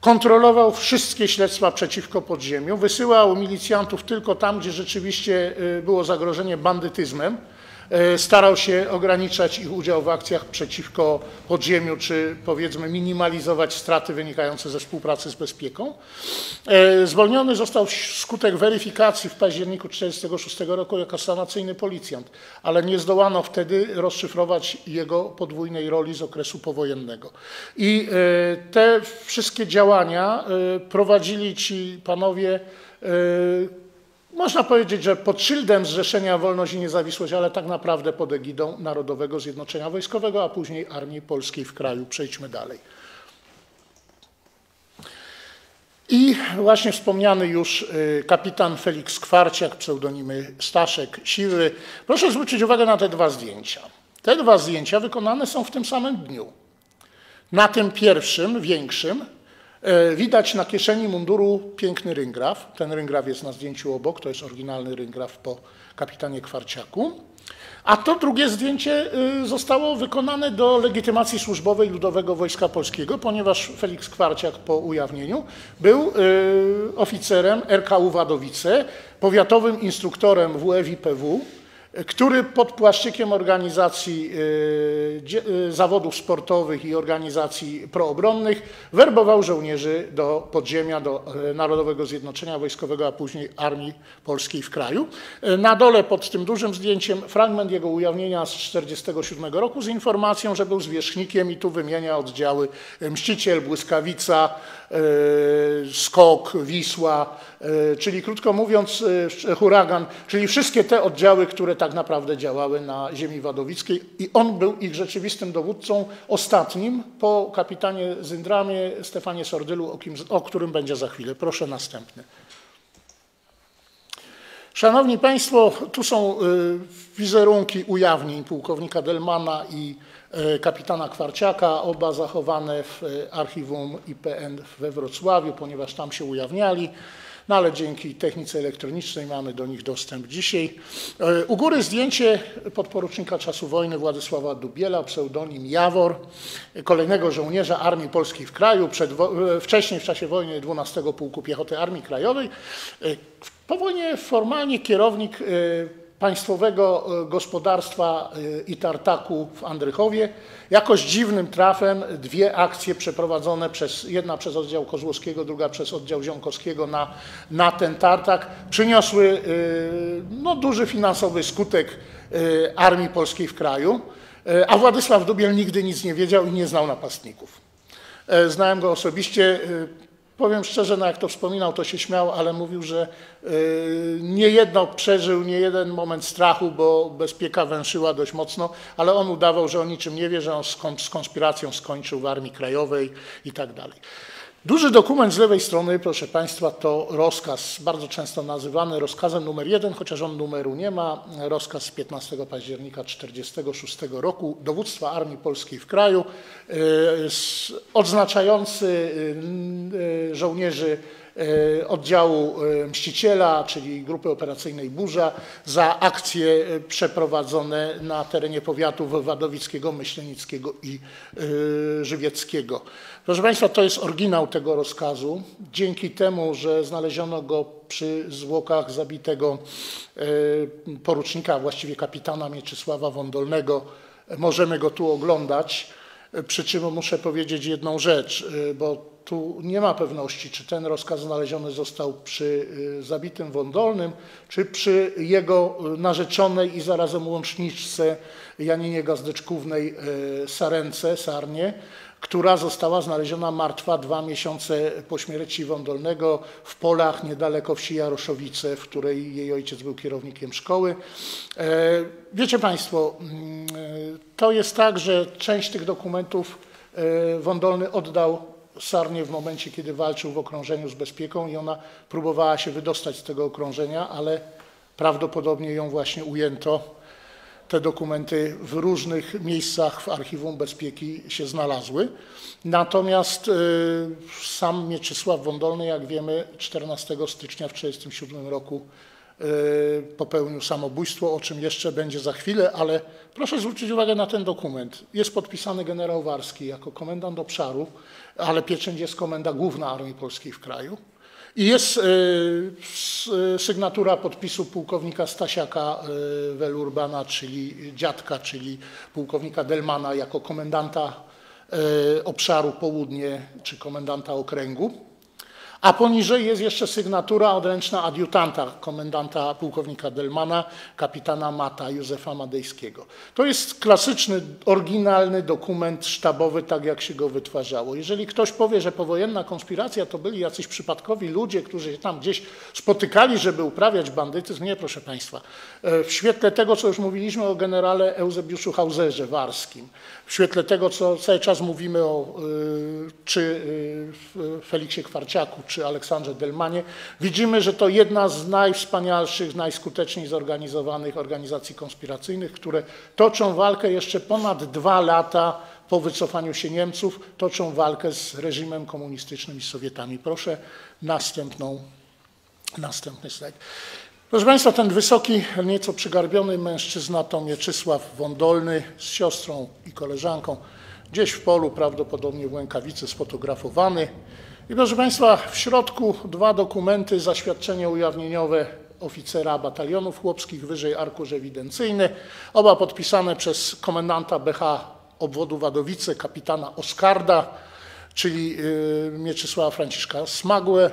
kontrolował wszystkie śledztwa przeciwko podziemiu, wysyłał milicjantów tylko tam, gdzie rzeczywiście było zagrożenie bandytyzmem, starał się ograniczać ich udział w akcjach przeciwko podziemiu, czy powiedzmy minimalizować straty wynikające ze współpracy z bezpieką. Zwolniony został wskutek weryfikacji w październiku tysiąc dziewięćset czterdziestego szóstego roku jako sanacyjny policjant, ale nie zdołano wtedy rozszyfrować jego podwójnej roli z okresu powojennego. I te wszystkie działania prowadzili ci panowie, można powiedzieć, że pod szyldem Zrzeszenia Wolność i Niezawisłość, ale tak naprawdę pod egidą Narodowego Zjednoczenia Wojskowego, a później Armii Polskiej w kraju. Przejdźmy dalej. I właśnie wspomniany już kapitan Feliks Kwarciak, pseudonimy Staszek Siwy. Proszę zwrócić uwagę na te dwa zdjęcia. Te dwa zdjęcia wykonane są w tym samym dniu. Na tym pierwszym, większym, widać na kieszeni munduru piękny ryngraf. Ten ryngraf jest na zdjęciu obok, to jest oryginalny ryngraf po kapitanie Kwarciaku. A to drugie zdjęcie zostało wykonane do legitymacji służbowej Ludowego Wojska Polskiego, ponieważ Feliks Kwarciak po ujawnieniu był oficerem R K U Wadowice, powiatowym instruktorem W F I P W, który pod płaszczykiem organizacji zawodów sportowych i organizacji proobronnych werbował żołnierzy do podziemia, do Narodowego Zjednoczenia Wojskowego, a później Armii Polskiej w kraju. Na dole pod tym dużym zdjęciem fragment jego ujawnienia z tysiąc dziewięćset czterdziestego siódmego roku z informacją, że był zwierzchnikiem i tu wymienia oddziały Mściciel, Błyskawica, Skok, Wisła, czyli krótko mówiąc Huragan, czyli wszystkie te oddziały, które tak naprawdę działały na ziemi wadowickiej i on był ich rzeczywistym dowódcą, ostatnim po kapitanie Zyndramie, Stefanie Sordylu, o, kim, o którym będzie za chwilę. Proszę następny. Szanowni Państwo, tu są wizerunki ujawnień pułkownika Delmana i kapitana Kwarciaka, oba zachowane w archiwum I P N we Wrocławiu, ponieważ tam się ujawniali, no ale dzięki technice elektronicznej mamy do nich dostęp dzisiaj. U góry zdjęcie podporucznika czasu wojny Władysława Dubiela, pseudonim Jawor, kolejnego żołnierza Armii Polskiej w kraju, przed, wcześniej w czasie wojny dwunastego Pułku Piechoty Armii Krajowej. Po wojnie formalnie kierownik Państwowego Gospodarstwa i Tartaku w Andrychowie. Jakoś dziwnym trafem dwie akcje przeprowadzone, przez, jedna przez oddział Kozłowskiego, druga przez oddział Ziąkowskiego na, na ten tartak przyniosły no, duży finansowy skutek Armii Polskiej w kraju, a Władysław Dubiel nigdy nic nie wiedział i nie znał napastników. Znałem go osobiście. Powiem szczerze, no jak to wspominał, to się śmiał, ale mówił, że y, niejedno przeżył, nie jeden moment strachu, bo bezpieka węszyła dość mocno, ale on udawał, że o niczym nie wie, że on z, z konspiracją skończył w Armii Krajowej i tak dalej. Duży dokument z lewej strony, proszę Państwa, to rozkaz, bardzo często nazywany rozkazem numer jeden, chociaż on numeru nie ma. Rozkaz z piętnastego października tysiąc dziewięćset czterdziestego szóstego roku Dowództwa Armii Polskiej w kraju, odznaczający żołnierzy oddziału Mściciela, czyli Grupy Operacyjnej Burza, za akcje przeprowadzone na terenie powiatów wadowickiego, myślenickiego i żywieckiego. Proszę Państwa, to jest oryginał tego rozkazu. Dzięki temu, że znaleziono go przy zwłokach zabitego porucznika, a właściwie kapitana Mieczysława Wądolnego, możemy go tu oglądać. Przy czym muszę powiedzieć jedną rzecz, bo tu nie ma pewności, czy ten rozkaz znaleziony został przy zabitym Wądolnym, czy przy jego narzeczonej i zarazem łączniczce Janinie Gazdeczkównej Sarence, Sarnie, która została znaleziona martwa dwa miesiące po śmierci Wądolnego w polach niedaleko wsi Jaroszowice, w której jej ojciec był kierownikiem szkoły. Wiecie Państwo, to jest tak, że część tych dokumentów Wądolny oddał Sarnie w momencie, kiedy walczył w okrążeniu z bezpieką i ona próbowała się wydostać z tego okrążenia, ale prawdopodobnie ją właśnie ujęto. Te dokumenty w różnych miejscach w archiwum bezpieki się znalazły. Natomiast sam Mieczysław Wądolny, jak wiemy, czternastego stycznia w tysiąc dziewięćset trzydziestym siódmym roku popełnił samobójstwo, o czym jeszcze będzie za chwilę, ale proszę zwrócić uwagę na ten dokument. Jest podpisany generał Warski jako komendant obszaru, ale pieczęć jest Komenda Główna Armii Polskiej w kraju. I jest sygnatura podpisu pułkownika Stasiaka Velurbana, czyli dziadka, czyli pułkownika Delmana jako komendanta obszaru Południe, czy komendanta okręgu. A poniżej jest jeszcze sygnatura odręczna adiutanta, komendanta pułkownika Delmana, kapitana Mata, Józefa Madejskiego. To jest klasyczny, oryginalny dokument sztabowy, tak jak się go wytwarzało. Jeżeli ktoś powie, że powojenna konspiracja to byli jacyś przypadkowi ludzie, którzy się tam gdzieś spotykali, żeby uprawiać bandytyzm, nie, proszę Państwa. W świetle tego, co już mówiliśmy o generale Eusebiuszu Hauserze Warskim, w świetle tego, co cały czas mówimy o czy Feliksie Kwarciaku, czy Aleksandrze Delmanie, widzimy, że to jedna z najwspanialszych, najskuteczniej zorganizowanych organizacji konspiracyjnych, które toczą walkę jeszcze ponad dwa lata po wycofaniu się Niemców, toczą walkę z reżimem komunistycznym i z Sowietami. Proszę następną, następny slajd. Proszę Państwa, ten wysoki, nieco przygarbiony mężczyzna to Mieczysław Wądolny z siostrą i koleżanką, gdzieś w polu, prawdopodobnie w Łękawicy, sfotografowany. I proszę Państwa, w środku dwa dokumenty, zaświadczenie ujawnieniowe oficera batalionów chłopskich, wyżej arkusz ewidencyjny, oba podpisane przez komendanta B H obwodu Wadowice, kapitana Oskarda, czyli Mieczysława Franciszka Smagłę.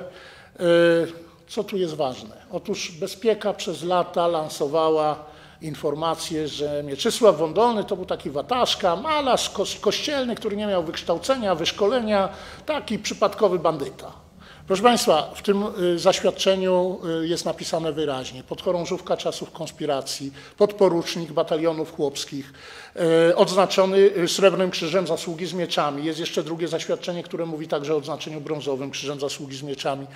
Co tu jest ważne? Otóż Bezpieka przez lata lansowała informację, że Mieczysław Wądolny to był taki wataszka, malarz kościelny, który nie miał wykształcenia, wyszkolenia, taki przypadkowy bandyta. Proszę Państwa, w tym zaświadczeniu jest napisane wyraźnie: podchorążówka czasów konspiracji, podporucznik batalionów chłopskich, odznaczony Srebrnym Krzyżem Zasługi z mieczami. Jest jeszcze drugie zaświadczenie, które mówi także o odznaczeniu brązowym Krzyżem Zasługi z mieczami.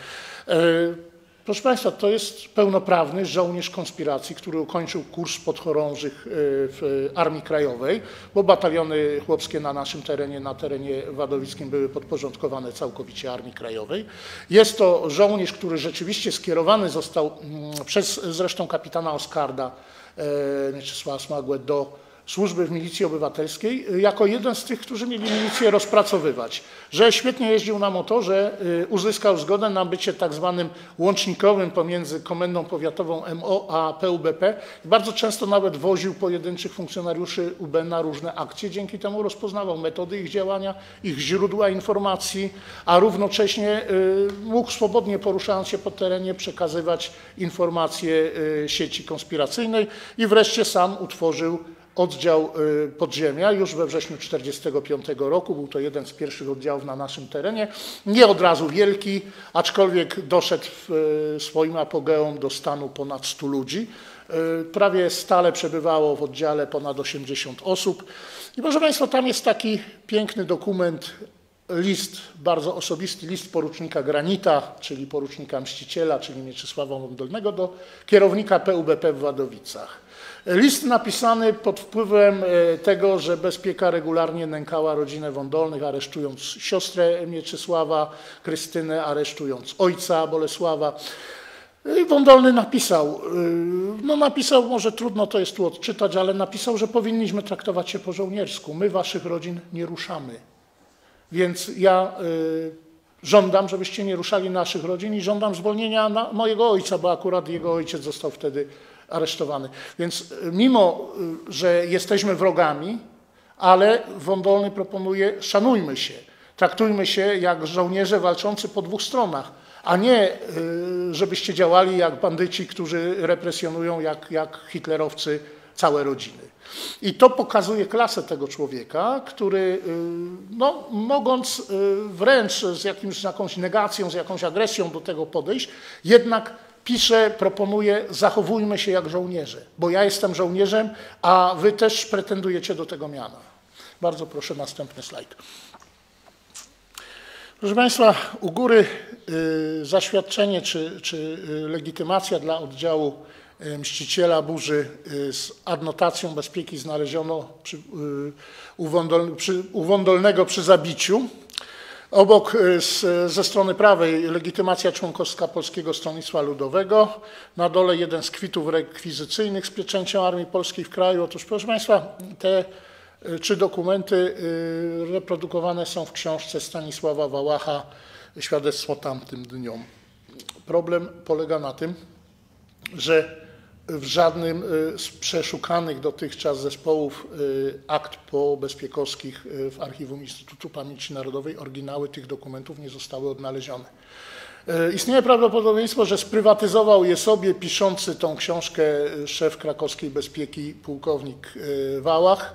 Proszę Państwa, to jest pełnoprawny żołnierz konspiracji, który ukończył kurs podchorążych w Armii Krajowej, bo bataliony chłopskie na naszym terenie, na terenie wadowickim były podporządkowane całkowicie Armii Krajowej. Jest to żołnierz, który rzeczywiście skierowany został przez zresztą kapitana Oskarda Mieczysława Smagłę do służby w milicji obywatelskiej, jako jeden z tych, którzy mieli milicję rozpracowywać. Że świetnie jeździł na motorze, uzyskał zgodę na bycie tak zwanym łącznikowym pomiędzy Komendą Powiatową M O a P U B P. Bardzo często nawet woził pojedynczych funkcjonariuszy U B na różne akcje. Dzięki temu rozpoznawał metody ich działania, ich źródła informacji, a równocześnie mógł swobodnie, poruszając się po terenie, przekazywać informacje sieci konspiracyjnej i wreszcie sam utworzył oddział podziemia już we wrześniu tysiąc dziewięćset czterdziestego piątego roku. Był to jeden z pierwszych oddziałów na naszym terenie. Nie od razu wielki, aczkolwiek doszedł w swoim apogeum do stanu ponad stu ludzi. Prawie stale przebywało w oddziale ponad osiemdziesiąt osób. I proszę Państwa, tam jest taki piękny dokument, list, bardzo osobisty list porucznika Granita, czyli porucznika Mściciela, czyli Mieczysława Wądolnego, do kierownika P U B P w Wadowicach. List napisany pod wpływem tego, że Bezpieka regularnie nękała rodzinę Wądolnych, aresztując siostrę Mieczysława, Krystynę, aresztując ojca Bolesława. I Wądolny napisał, no napisał, może trudno to jest tu odczytać, ale napisał, że powinniśmy traktować się po żołniersku. My waszych rodzin nie ruszamy. Więc ja y, żądam, żebyście nie ruszali naszych rodzin i żądam zwolnienia na mojego ojca, bo akurat jego ojciec został wtedy aresztowany. Więc mimo, że jesteśmy wrogami, ale Wądolny proponuje, szanujmy się, traktujmy się jak żołnierze walczący po dwóch stronach, a nie żebyście działali jak bandyci, którzy represjonują jak, jak hitlerowcy całe rodziny. I to pokazuje klasę tego człowieka, który no, mogąc wręcz z jakimś, jakąś negacją, z jakąś agresją do tego podejść, jednak pisze, proponuje, zachowujmy się jak żołnierze, bo ja jestem żołnierzem, a wy też pretendujecie do tego miana. Bardzo proszę, następny slajd. Proszę Państwa, u góry y, zaświadczenie czy, czy legitymacja dla oddziału Mściciela Burzy y, z adnotacją Bezpieki znaleziono przy, y, u, Wądol, przy, u Wądolnego przy zabiciu. Obok z, ze strony prawej legitymacja członkowska Polskiego Stronnictwa Ludowego. Na dole jeden z kwitów rekwizycyjnych z pieczęcią Armii Polskiej w kraju. Otóż, proszę Państwa, te trzy dokumenty reprodukowane są w książce Stanisława Wałacha Świadectwo tamtym dniom. Problem polega na tym, że w żadnym z przeszukanych dotychczas zespołów akt pobezpiekowskich w Archiwum Instytutu Pamięci Narodowej oryginały tych dokumentów nie zostały odnalezione. Istnieje prawdopodobieństwo, że sprywatyzował je sobie piszący tą książkę szef krakowskiej bezpieki pułkownik Wałach.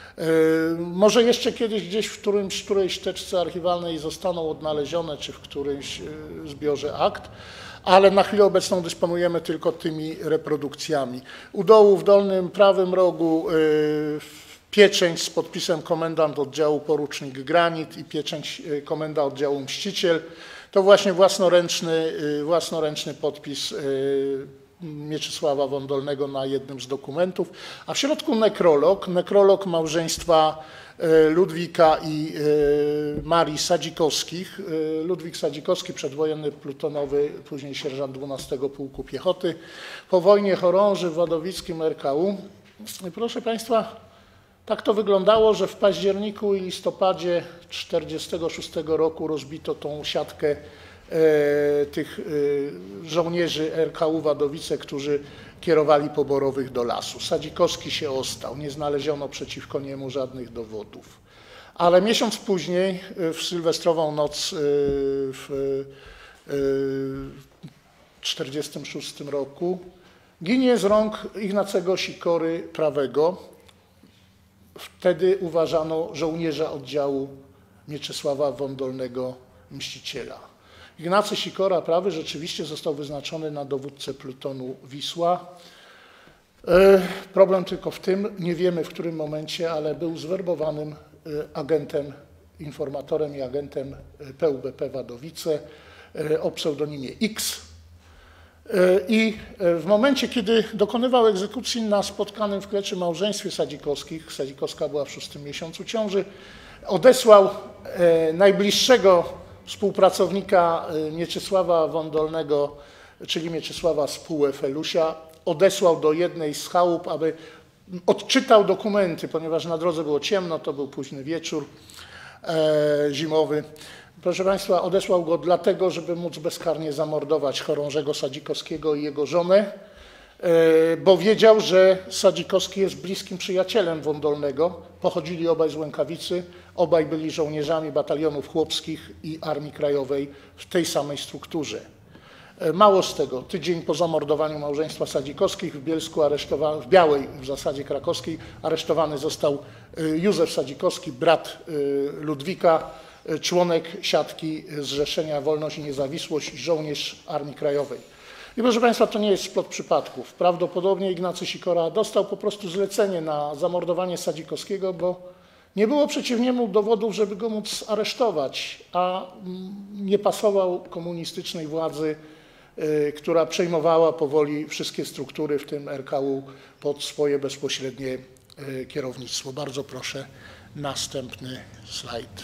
Może jeszcze kiedyś gdzieś w którymś, którejś teczce archiwalnej zostaną odnalezione, czy w którymś zbiorze akt, ale na chwilę obecną dysponujemy tylko tymi reprodukcjami. U dołu w dolnym prawym rogu pieczęć z podpisem komendant oddziału porucznik Granit i pieczęć komenda oddziału Mściciel. To właśnie własnoręczny, własnoręczny podpis Mieczysława Wądolnego na jednym z dokumentów, a w środku nekrolog, nekrolog małżeństwa Ludwika i Marii Sadzikowskich. Ludwik Sadzikowski, przedwojenny plutonowy, później sierżant dwunastego Pułku Piechoty. Po wojnie chorąży w Wadowickim R K U. I proszę Państwa, tak to wyglądało, że w październiku i listopadzie tysiąc dziewięćset czterdziestego szóstego roku rozbito tą siatkę tych żołnierzy R K U Wadowice, którzy kierowali poborowych do lasu. Sadzikowski się ostał, nie znaleziono przeciwko niemu żadnych dowodów. Ale miesiąc później, w sylwestrową noc w tysiąc dziewięćset czterdziestym szóstym roku, ginie z rąk Ignacego Sikory prawego. Wtedy uważano żołnierza oddziału Mieczysława Wądolnego Mściciela. Ignacy Sikora prawy rzeczywiście został wyznaczony na dowódcę plutonu Wisła. Problem tylko w tym, nie wiemy w którym momencie, ale był zwerbowanym agentem, informatorem i agentem P U B P Wadowice o pseudonimie X. I w momencie, kiedy dokonywał egzekucji na spotkanym w Kleczy małżeństwie Sadzikowskich, Sadzikowska była w szóstym miesiącu ciąży, odesłał najbliższego współpracownika Mieczysława Wądolnego, czyli Mieczysława Spółę Felusia, odesłał do jednej z chałup, aby odczytał dokumenty, ponieważ na drodze było ciemno, to był późny wieczór e, zimowy. Proszę Państwa, odesłał go dlatego, żeby móc bezkarnie zamordować chorążego Sadzikowskiego i jego żonę, e, bo wiedział, że Sadzikowski jest bliskim przyjacielem Wądolnego. Pochodzili obaj z Łękawicy, obaj byli żołnierzami batalionów chłopskich i Armii Krajowej w tej samej strukturze. Mało z tego, tydzień po zamordowaniu małżeństwa Sadzikowskich w Bielsku aresztowany, w Białej w zasadzie krakowskiej, aresztowany został Józef Sadzikowski, brat Ludwika, członek siatki Zrzeszenia Wolność i Niezawisłość i żołnierz Armii Krajowej. I proszę Państwa, to nie jest splot przypadków. Prawdopodobnie Ignacy Sikora dostał po prostu zlecenie na zamordowanie Sadzikowskiego, bo nie było przeciw niemu dowodów, żeby go móc aresztować, a nie pasował komunistycznej władzy, która przejmowała powoli wszystkie struktury, w tym R K U, pod swoje bezpośrednie kierownictwo. Bardzo proszę, następny slajd.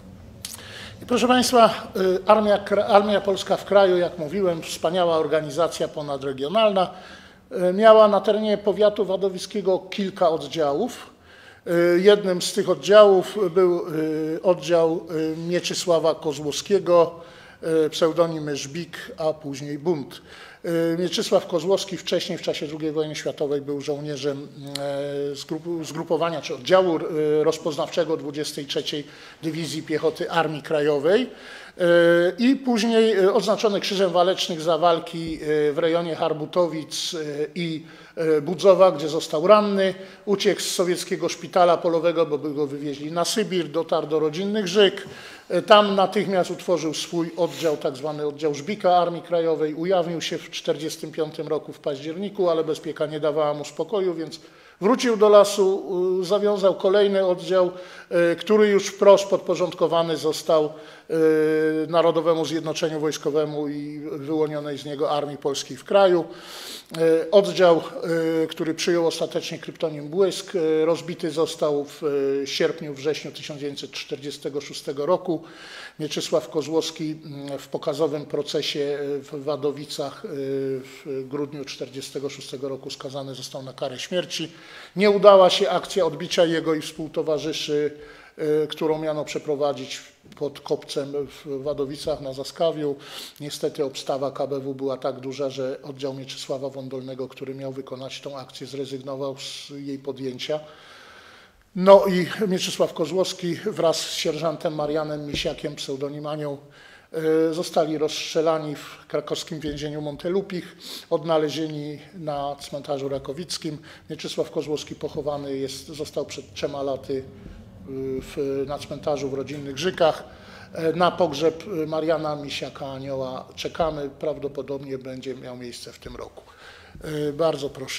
I proszę Państwa, Armia, Armia Polska w kraju, jak mówiłem, wspaniała organizacja ponadregionalna, miała na terenie powiatu wadowickiego kilka oddziałów. Jednym z tych oddziałów był oddział Mieczysława Kozłowskiego, pseudonim Żbik, a później Bunt. Mieczysław Kozłowski wcześniej w czasie drugiej wojny światowej był żołnierzem zgrupowania czy oddziału rozpoznawczego dwudziestej trzeciej Dywizji Piechoty Armii Krajowej i później odznaczony Krzyżem Walecznych za walki w rejonie Harbutowic i Budzowa, gdzie został ranny, uciekł z sowieckiego szpitala polowego, bo by go wywieźli na Sybir, dotarł do rodzinnych Żyk. Tam natychmiast utworzył swój oddział, tak zwany oddział Żbika Armii Krajowej. Ujawnił się w tysiąc dziewięćset czterdziestym piątym roku w październiku, ale bezpieka nie dawała mu spokoju, więc Wrócił do lasu, zawiązał kolejny oddział, który już wprost podporządkowany został Narodowemu Zjednoczeniu Wojskowemu i wyłonionej z niego Armii Polskiej w kraju. Oddział, który przyjął ostatecznie kryptonim Błysk, rozbity został w sierpniu, wrześniu tysiąc dziewięćset czterdziestego szóstego roku. Mieczysław Kozłowski w pokazowym procesie w Wadowicach w grudniu tysiąc dziewięćset czterdziestego szóstego roku skazany został na karę śmierci. Nie udała się akcja odbicia jego i współtowarzyszy, którą miano przeprowadzić pod Kopcem w Wadowicach na Zaskawiu. Niestety obstawa K B W była tak duża, że oddział Mieczysława Wądolnego, który miał wykonać tą akcję, zrezygnował z jej podjęcia. No i Mieczysław Kozłowski wraz z sierżantem Marianem Misiakiem, pseudonim Anioł, zostali rozstrzelani w krakowskim więzieniu Montelupich, odnalezieni na cmentarzu rakowickim. Mieczysław Kozłowski pochowany jest, został przed trzema laty w, na cmentarzu w rodzinnych Żykach. Na pogrzeb Mariana Misiaka Anioła czekamy, prawdopodobnie będzie miał miejsce w tym roku. Bardzo proszę.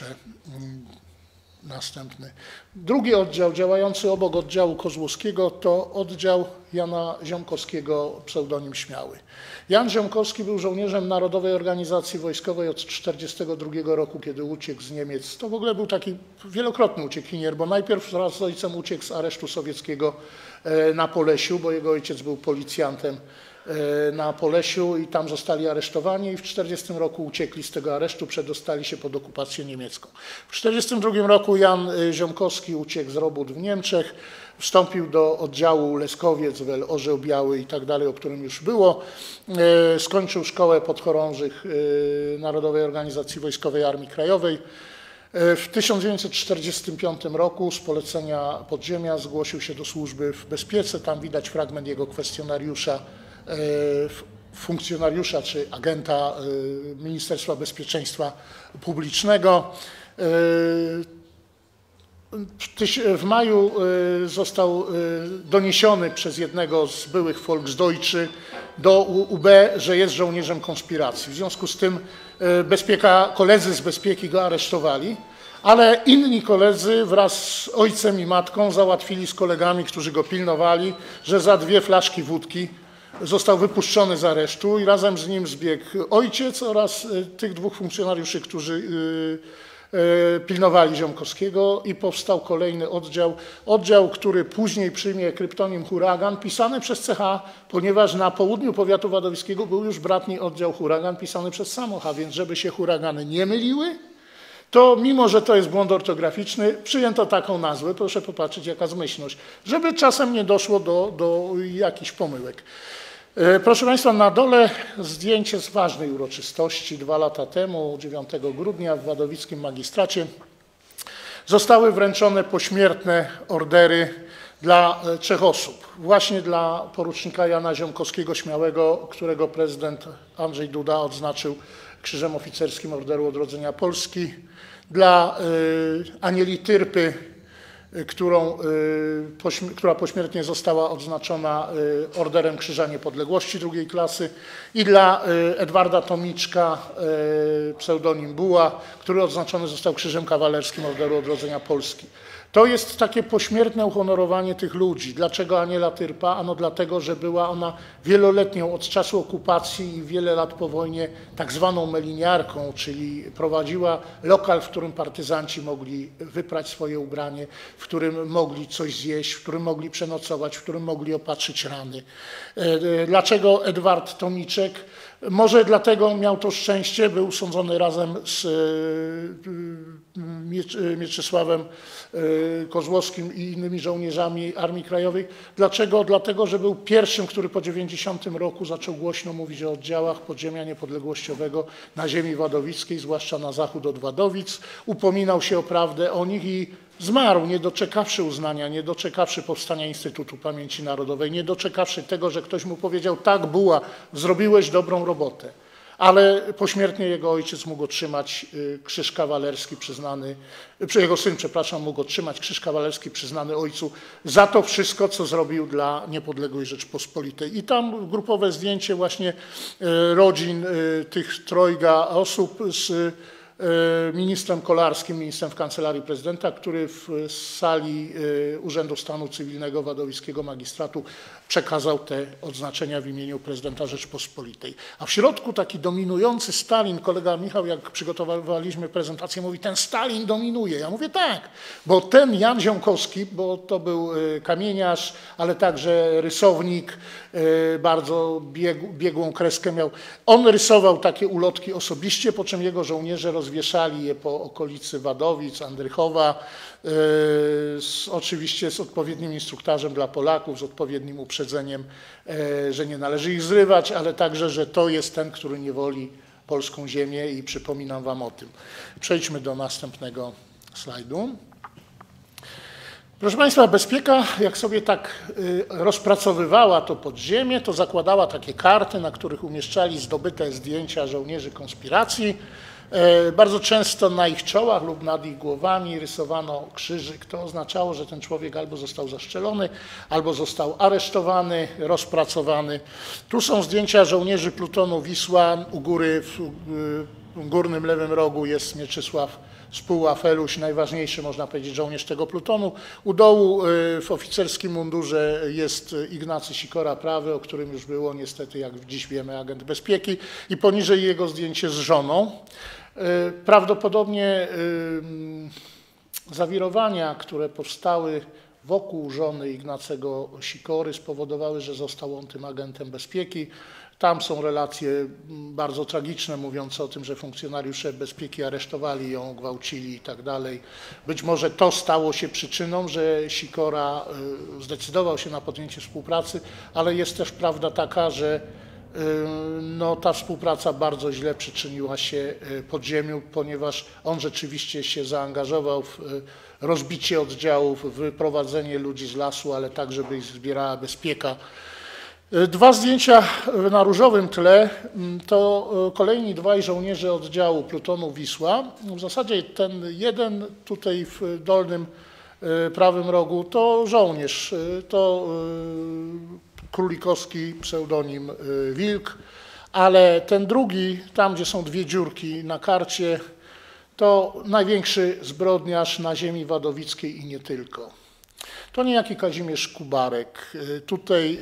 Następny. Drugi oddział działający obok oddziału Kozłowskiego to oddział Jana Ziomkowskiego, pseudonim Śmiały. Jan Ziomkowski był żołnierzem Narodowej Organizacji Wojskowej od tysiąc dziewięćset czterdziestego drugiego roku, kiedy uciekł z Niemiec. To w ogóle był taki wielokrotny uciekinier, bo najpierw wraz z ojcem uciekł z aresztu sowieckiego na Polesiu, bo jego ojciec był policjantem na Polesiu i tam zostali aresztowani i w tysiąc dziewięćset czterdziestym roku uciekli z tego aresztu, przedostali się pod okupację niemiecką. W tysiąc dziewięćset czterdziestym drugim roku Jan Ziomkowski uciekł z robót w Niemczech, wstąpił do oddziału Leskowiec, Wel, Orzeł Biały i tak dalej, o którym już było. Skończył szkołę podchorążych Narodowej Organizacji Wojskowej Armii Krajowej. W tysiąc dziewięćset czterdziestym piątym roku z polecenia podziemia zgłosił się do służby w Bezpiece. Tam widać fragment jego kwestionariusza, funkcjonariusza czy agenta Ministerstwa Bezpieczeństwa Publicznego. W maju został doniesiony przez jednego z byłych Volksdeutsche do U B, że jest żołnierzem konspiracji. W związku z tym bezpieka, koledzy z bezpieki go aresztowali, ale inni koledzy wraz z ojcem i matką załatwili z kolegami, którzy go pilnowali, że za dwie flaszki wódki został wypuszczony z aresztu i razem z nim zbiegł ojciec oraz tych dwóch funkcjonariuszy, którzy pilnowali Ziomkowskiego i powstał kolejny oddział. Oddział, który później przyjmie kryptonim Huragan, pisany przez C H, ponieważ na południu powiatu wadowickiego był już bratni oddział Huragan pisany przez Samocha, więc żeby się huragany nie myliły, to mimo, że to jest błąd ortograficzny, przyjęto taką nazwę, proszę popatrzeć jaka zmyślność, żeby czasem nie doszło do, do jakichś pomyłek. Proszę Państwa, na dole zdjęcie z ważnej uroczystości. Dwa lata temu, dziewiątego grudnia w wadowickim magistracie zostały wręczone pośmiertne ordery dla trzech osób. Właśnie dla porucznika Jana Ziomkowskiego Śmiałego, którego prezydent Andrzej Duda odznaczył Krzyżem Oficerskim Orderu Odrodzenia Polski. Dla Anieli Tyrpy, którą, która pośmiertnie została odznaczona Orderem Krzyża Niepodległości drugiej klasy i dla Edwarda Tomiczka, pseudonim Buła, który odznaczony został Krzyżem Kawalerskim Orderu Odrodzenia Polski. To jest takie pośmiertne uhonorowanie tych ludzi. Dlaczego Aniela Tyrpa? Ano dlatego, że była ona wieloletnią od czasu okupacji i wiele lat po wojnie tak zwaną meliniarką, czyli prowadziła lokal, w którym partyzanci mogli wyprać swoje ubranie, w którym mogli coś zjeść, w którym mogli przenocować, w którym mogli opatrzyć rany. Dlaczego Edward Tomiczek? Może dlatego miał to szczęście, był sądzony razem z Mieczysławem Kozłowskim i innymi żołnierzami Armii Krajowej. Dlaczego? Dlatego, że był pierwszym, który po dziewięćdziesiątym roku zaczął głośno mówić o oddziałach podziemia niepodległościowego na ziemi wadowickiej, zwłaszcza na zachód od Wadowic. Upominał się o prawdę o nich i zmarł, nie doczekawszy uznania, nie doczekawszy powstania Instytutu Pamięci Narodowej, nie doczekawszy tego, że ktoś mu powiedział: tak, Buła, zrobiłeś dobrą robotę. Ale pośmiertnie jego ojciec mógł otrzymać krzyż kawalerski przyznany, jego syn, przepraszam, mógł otrzymać krzyż kawalerski przyznany ojcu za to wszystko, co zrobił dla niepodległej Rzeczpospolitej. I tam grupowe zdjęcie właśnie rodzin tych trojga osób z ministrem Kolarskim, ministrem w Kancelarii Prezydenta, który w sali Urzędu Stanu Cywilnego Wadowickiego Magistratu przekazał te odznaczenia w imieniu prezydenta Rzeczypospolitej. A w środku taki dominujący Stalin, kolega Michał, jak przygotowywaliśmy prezentację, mówi, ten Stalin dominuje. Ja mówię tak, bo ten Jan Ziąkowski, bo to był kamieniarz, ale także rysownik, bardzo biegł, biegłą kreskę miał. On rysował takie ulotki osobiście, po czym jego żołnierze rozwieszali je po okolicy Wadowic, Andrychowa, z, oczywiście z odpowiednim instruktarzem dla Polaków, z odpowiednim uprzedzeniem, że nie należy ich zrywać, ale także, że to jest ten, który niewoli polską ziemię i przypominam wam o tym. Przejdźmy do następnego slajdu. Proszę Państwa, bezpieka, jak sobie tak rozpracowywała to podziemie, to zakładała takie karty, na których umieszczali zdobyte zdjęcia żołnierzy konspiracji. Bardzo często na ich czołach lub nad ich głowami rysowano krzyżyk. To oznaczało, że ten człowiek albo został zastrzelony, albo został aresztowany, rozpracowany. Tu są zdjęcia żołnierzy plutonu Wisła. U góry w górnym lewym rogu jest Mieczysław Spółła Feluś, najważniejszy, można powiedzieć, żołnierz tego plutonu. U dołu w oficerskim mundurze jest Ignacy Sikora Prawy, o którym już było niestety, jak dziś wiemy, agent bezpieki, i poniżej jego zdjęcie z żoną. Prawdopodobnie zawirowania, które powstały wokół żony Ignacego Sikory, spowodowały, że został on tym agentem bezpieki. Tam są relacje bardzo tragiczne, mówiące o tym, że funkcjonariusze bezpieki aresztowali ją, gwałcili i tak dalej. Być może to stało się przyczyną, że Sikora zdecydował się na podjęcie współpracy, ale jest też prawda taka, że no, ta współpraca bardzo źle przyczyniła się podziemiu, ponieważ on rzeczywiście się zaangażował w rozbicie oddziałów, w wyprowadzenie ludzi z lasu, ale tak, żeby ich zbierała bezpieka. Dwa zdjęcia na różowym tle to kolejni dwaj żołnierze oddziału plutonu Wisła. W zasadzie ten jeden tutaj w dolnym prawym rogu to żołnierz, to królikowski pseudonim Wilk, ale ten drugi, tam gdzie są dwie dziurki na karcie, to największy zbrodniarz na ziemi wadowickiej i nie tylko. To niejaki Kazimierz Kubarek, tutaj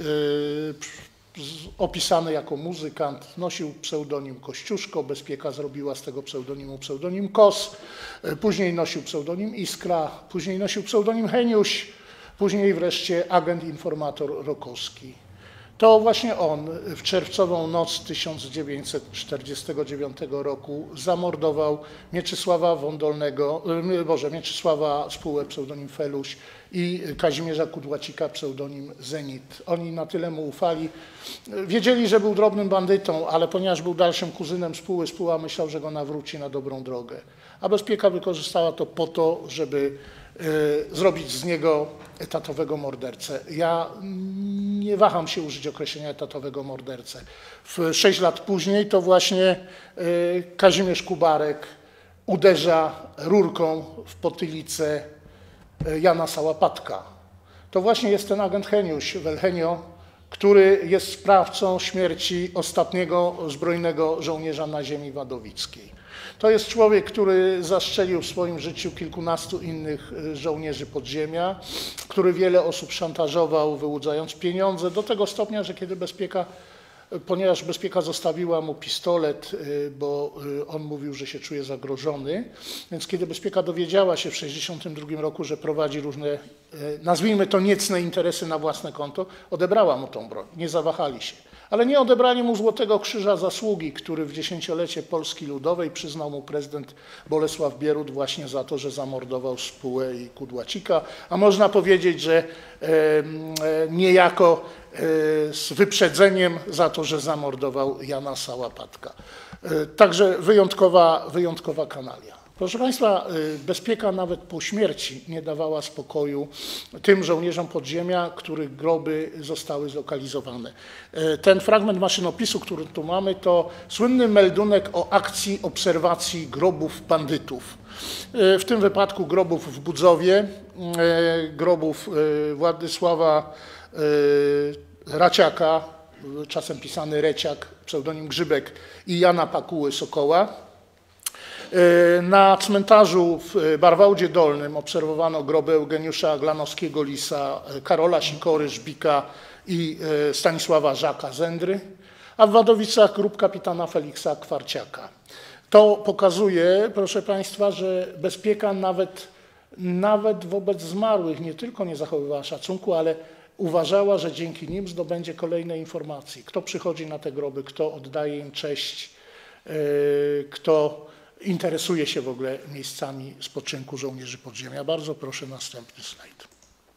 opisany jako muzykant, nosił pseudonim Kościuszko, bezpieka zrobiła z tego pseudonimu pseudonim Kos, później nosił pseudonim Iskra, później nosił pseudonim Heniuś, później wreszcie agent informator Rokowski. To właśnie on w czerwcową noc tysiąc dziewięćset czterdziestego dziewiątego roku zamordował Mieczysława Wądolnego, Boże, Mieczysława Spółę pseudonim Feluś i Kazimierza Kudłacika pseudonim Zenit. Oni na tyle mu ufali. Wiedzieli, że był drobnym bandytą, ale ponieważ był dalszym kuzynem Spóły, Spóła myślał, że go nawróci na dobrą drogę. A bezpieka wykorzystała to po to, żeby zrobić z niego etatowego mordercę. Ja nie waham się użyć określenia etatowego mordercę. W sześć lat później to właśnie Kazimierz Kubarek uderza rurką w potylicę Jana Sałapatka. To właśnie jest ten agent Heniuś, Welhenio, który jest sprawcą śmierci ostatniego zbrojnego żołnierza na ziemi wadowickiej. To jest człowiek, który zastrzelił w swoim życiu kilkunastu innych żołnierzy podziemia, który wiele osób szantażował, wyłudzając pieniądze, do tego stopnia, że kiedy bezpieka, ponieważ bezpieka zostawiła mu pistolet, bo on mówił, że się czuje zagrożony, więc kiedy bezpieka dowiedziała się w tysiąc dziewięćset sześćdziesiątym drugim roku, że prowadzi różne, nazwijmy to niecne interesy na własne konto, odebrała mu tą broń, nie zawahali się. Ale nie odebrali mu Złotego Krzyża Zasługi, który w dziesięciolecie Polski Ludowej przyznał mu prezydent Bolesław Bierut właśnie za to, że zamordował Spółę i Kudłacika. A można powiedzieć, że e, e, niejako e, z wyprzedzeniem za to, że zamordował Jana Sałapatka. E, także wyjątkowa, wyjątkowa kanalia. Proszę Państwa, bezpieka nawet po śmierci nie dawała spokoju tym żołnierzom podziemia, których groby zostały zlokalizowane. Ten fragment maszynopisu, który tu mamy, to słynny meldunek o akcji obserwacji grobów bandytów. W tym wypadku grobów w Budzowie, grobów Władysława Raciaka, czasem pisany Reciak, pseudonim Grzybek, i Jana Pakuły Sokoła. Na cmentarzu w Barwałdzie Dolnym obserwowano groby Eugeniusza Glanowskiego-Lisa, Karola Sikory, Żbika i Stanisława Żaka Zędry, a w Wadowicach grób kapitana Feliksa Kwarciaka. To pokazuje, proszę Państwa, że bezpieka nawet, nawet wobec zmarłych nie tylko nie zachowywała szacunku, ale uważała, że dzięki nim zdobędzie kolejne informacje. Kto przychodzi na te groby, kto oddaje im cześć, kto interesuje się w ogóle miejscami spoczynku żołnierzy podziemia. Bardzo proszę następny slajd.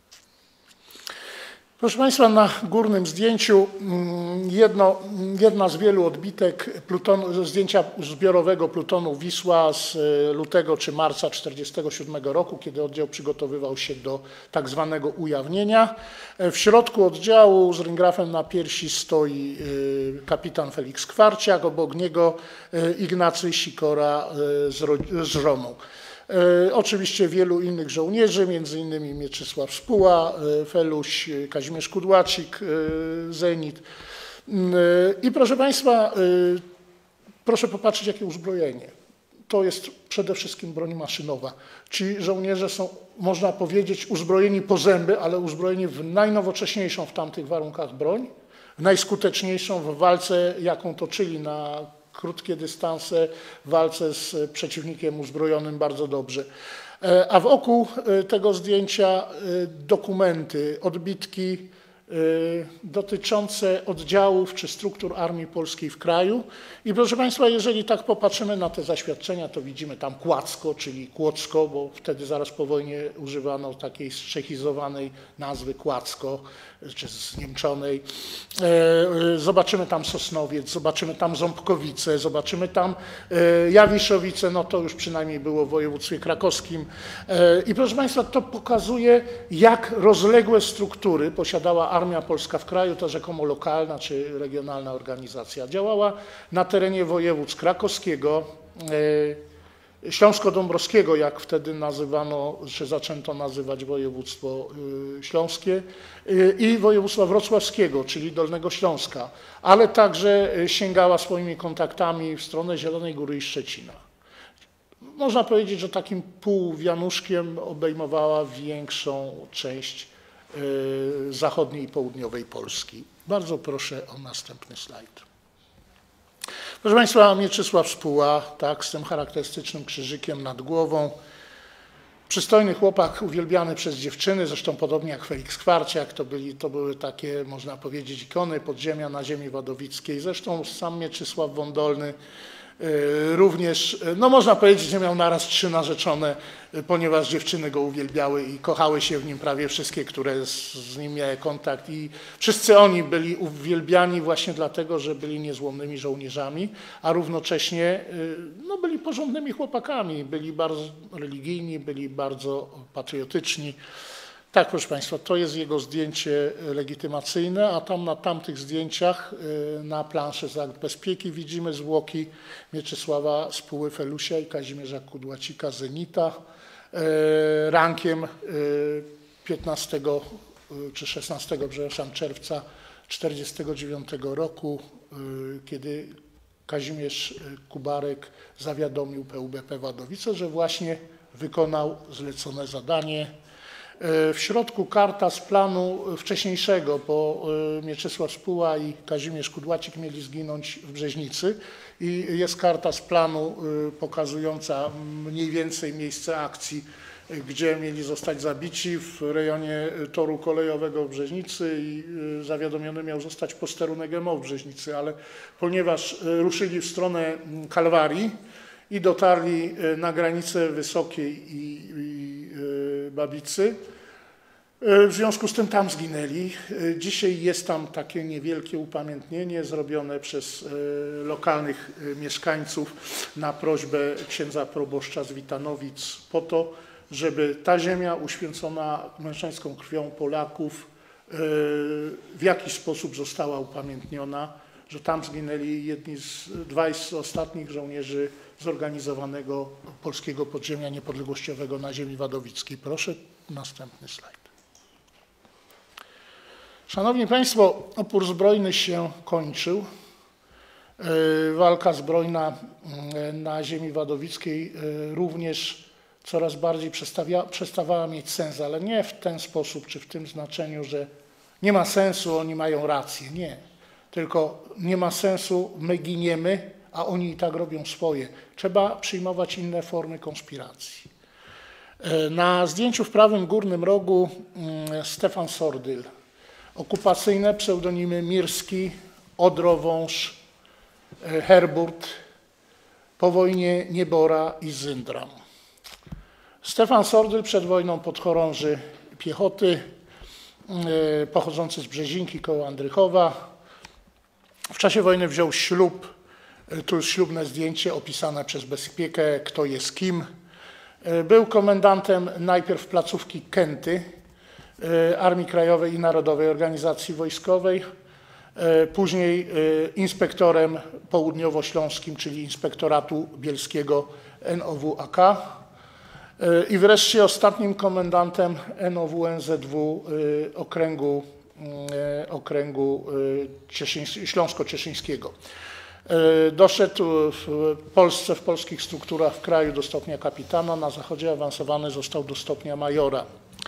Proszę Państwa, na górnym zdjęciu jedno, jedna z wielu odbitek plutonu, zdjęcia zbiorowego plutonu Wisła z lutego czy marca tysiąc dziewięćset czterdziestego siódmego roku, kiedy oddział przygotowywał się do tak zwanego ujawnienia. W środku oddziału z ryngrafem na piersi stoi kapitan Feliks Kwarciak, obok niego Ignacy Sikora z żoną. E, oczywiście wielu innych żołnierzy, między innymi Mieczysław Spuła, e, Feluś, Kazimierz Kudłacik, e, Zenit. E, I proszę Państwa, e, proszę popatrzeć, jakie uzbrojenie. To jest przede wszystkim broń maszynowa. Ci żołnierze są, można powiedzieć, uzbrojeni po zęby, ale uzbrojeni w najnowocześniejszą w tamtych warunkach broń, najskuteczniejszą w walce, jaką toczyli na krótkie dystanse, w walce z przeciwnikiem uzbrojonym bardzo dobrze. A wokół tego zdjęcia dokumenty, odbitki dotyczące oddziałów czy struktur Armii Polskiej w kraju. I proszę Państwa, jeżeli tak popatrzymy na te zaświadczenia, to widzimy tam Kładzko, czyli Kłodzko, bo wtedy zaraz po wojnie używano takiej zczechizowanej nazwy Kładzko, czy zniemczonej. Zobaczymy tam Sosnowiec, zobaczymy tam Ząbkowice, zobaczymy tam Jawiszowice, no to już przynajmniej było w województwie krakowskim. I proszę Państwa, to pokazuje, jak rozległe struktury posiadała Armia Polska w kraju, ta rzekomo lokalna czy regionalna organizacja. Działała na terenie województw krakowskiego, śląsko-dąbrowskiego, jak wtedy nazywano, czy zaczęto nazywać województwo śląskie, i województwa wrocławskiego, czyli Dolnego Śląska, ale także sięgała swoimi kontaktami w stronę Zielonej Góry i Szczecina. Można powiedzieć, że takim półwianuszkiem obejmowała większą część zachodniej i południowej Polski. Bardzo proszę o następny slajd. Proszę Państwa, Mieczysław Spuła, tak, z tym charakterystycznym krzyżykiem nad głową. Przystojny chłopak, uwielbiany przez dziewczyny, zresztą podobnie jak Feliks Kwarciak, to, byli, to były takie, można powiedzieć, ikony podziemia na ziemi wadowickiej. Zresztą sam Mieczysław Wądolny również, no można powiedzieć, że miał naraz trzy narzeczone, ponieważ dziewczyny go uwielbiały i kochały się w nim prawie wszystkie, które z, z nim miały kontakt, i wszyscy oni byli uwielbiani właśnie dlatego, że byli niezłomnymi żołnierzami, a równocześnie no, byli porządnymi chłopakami, byli bardzo religijni, byli bardzo patriotyczni. Tak, proszę Państwa, to jest jego zdjęcie legitymacyjne, a tam na tamtych zdjęciach na planszy z akt bezpieki widzimy zwłoki Mieczysława Spuły Felusia i Kazimierza Kudłacika Zenita rankiem piętnastego czy szesnastego, przepraszam, czerwca tysiąc dziewięćset czterdziestego dziewiątego roku, kiedy Kazimierz Kubarek zawiadomił P U B P Wadowice, że właśnie wykonał zlecone zadanie. W środku karta z planu wcześniejszego, bo Mieczysław Spuła i Kazimierz Kudłacik mieli zginąć w Brzeźnicy, i jest karta z planu pokazująca mniej więcej miejsce akcji, gdzie mieli zostać zabici, w rejonie toru kolejowego w Brzeźnicy, i zawiadomiony miał zostać posterunek M O w Brzeźnicy, ale ponieważ ruszyli w stronę Kalwarii i dotarli na granicę Wysokiej i, i Babicy, w związku z tym tam zginęli. Dzisiaj jest tam takie niewielkie upamiętnienie zrobione przez lokalnych mieszkańców na prośbę księdza proboszcza z Witanowic, po to, żeby ta ziemia uświęcona męczeńską krwią Polaków w jakiś sposób została upamiętniona, że tam zginęli jedni z, dwaj z ostatnich żołnierzy zorganizowanego polskiego podziemia niepodległościowego na ziemi wadowickiej. Proszę następny slajd. Szanowni Państwo, opór zbrojny się kończył. Walka zbrojna na ziemi wadowickiej również coraz bardziej przestawała mieć sens, ale nie w ten sposób, czy w tym znaczeniu, że nie ma sensu, oni mają rację. Nie. Tylko nie ma sensu, my giniemy, a oni i tak robią swoje. Trzeba przyjmować inne formy konspiracji. Na zdjęciu w prawym górnym rogu Stefan Sordyl. Okupacyjne pseudonimy Mirski, Odrowąż, Herburt, po wojnie Niebora i Zyndram. Stefan Sordyl przed wojną podchorąży piechoty, pochodzący z Brzezinki koło Andrychowa. W czasie wojny wziął ślub, tu jest ślubne zdjęcie opisane przez Bezpiekę, kto jest kim. Był komendantem najpierw placówki Kęty, Armii Krajowej i Narodowej Organizacji Wojskowej, później inspektorem południowośląskim, czyli Inspektoratu Bielskiego N O W A K i wreszcie ostatnim komendantem N O W N Z W okręgu, okręgu śląsko-cieszyńskiego. Doszedł w Polsce, w polskich strukturach w kraju do stopnia kapitana, na zachodzie awansowany został do stopnia majora.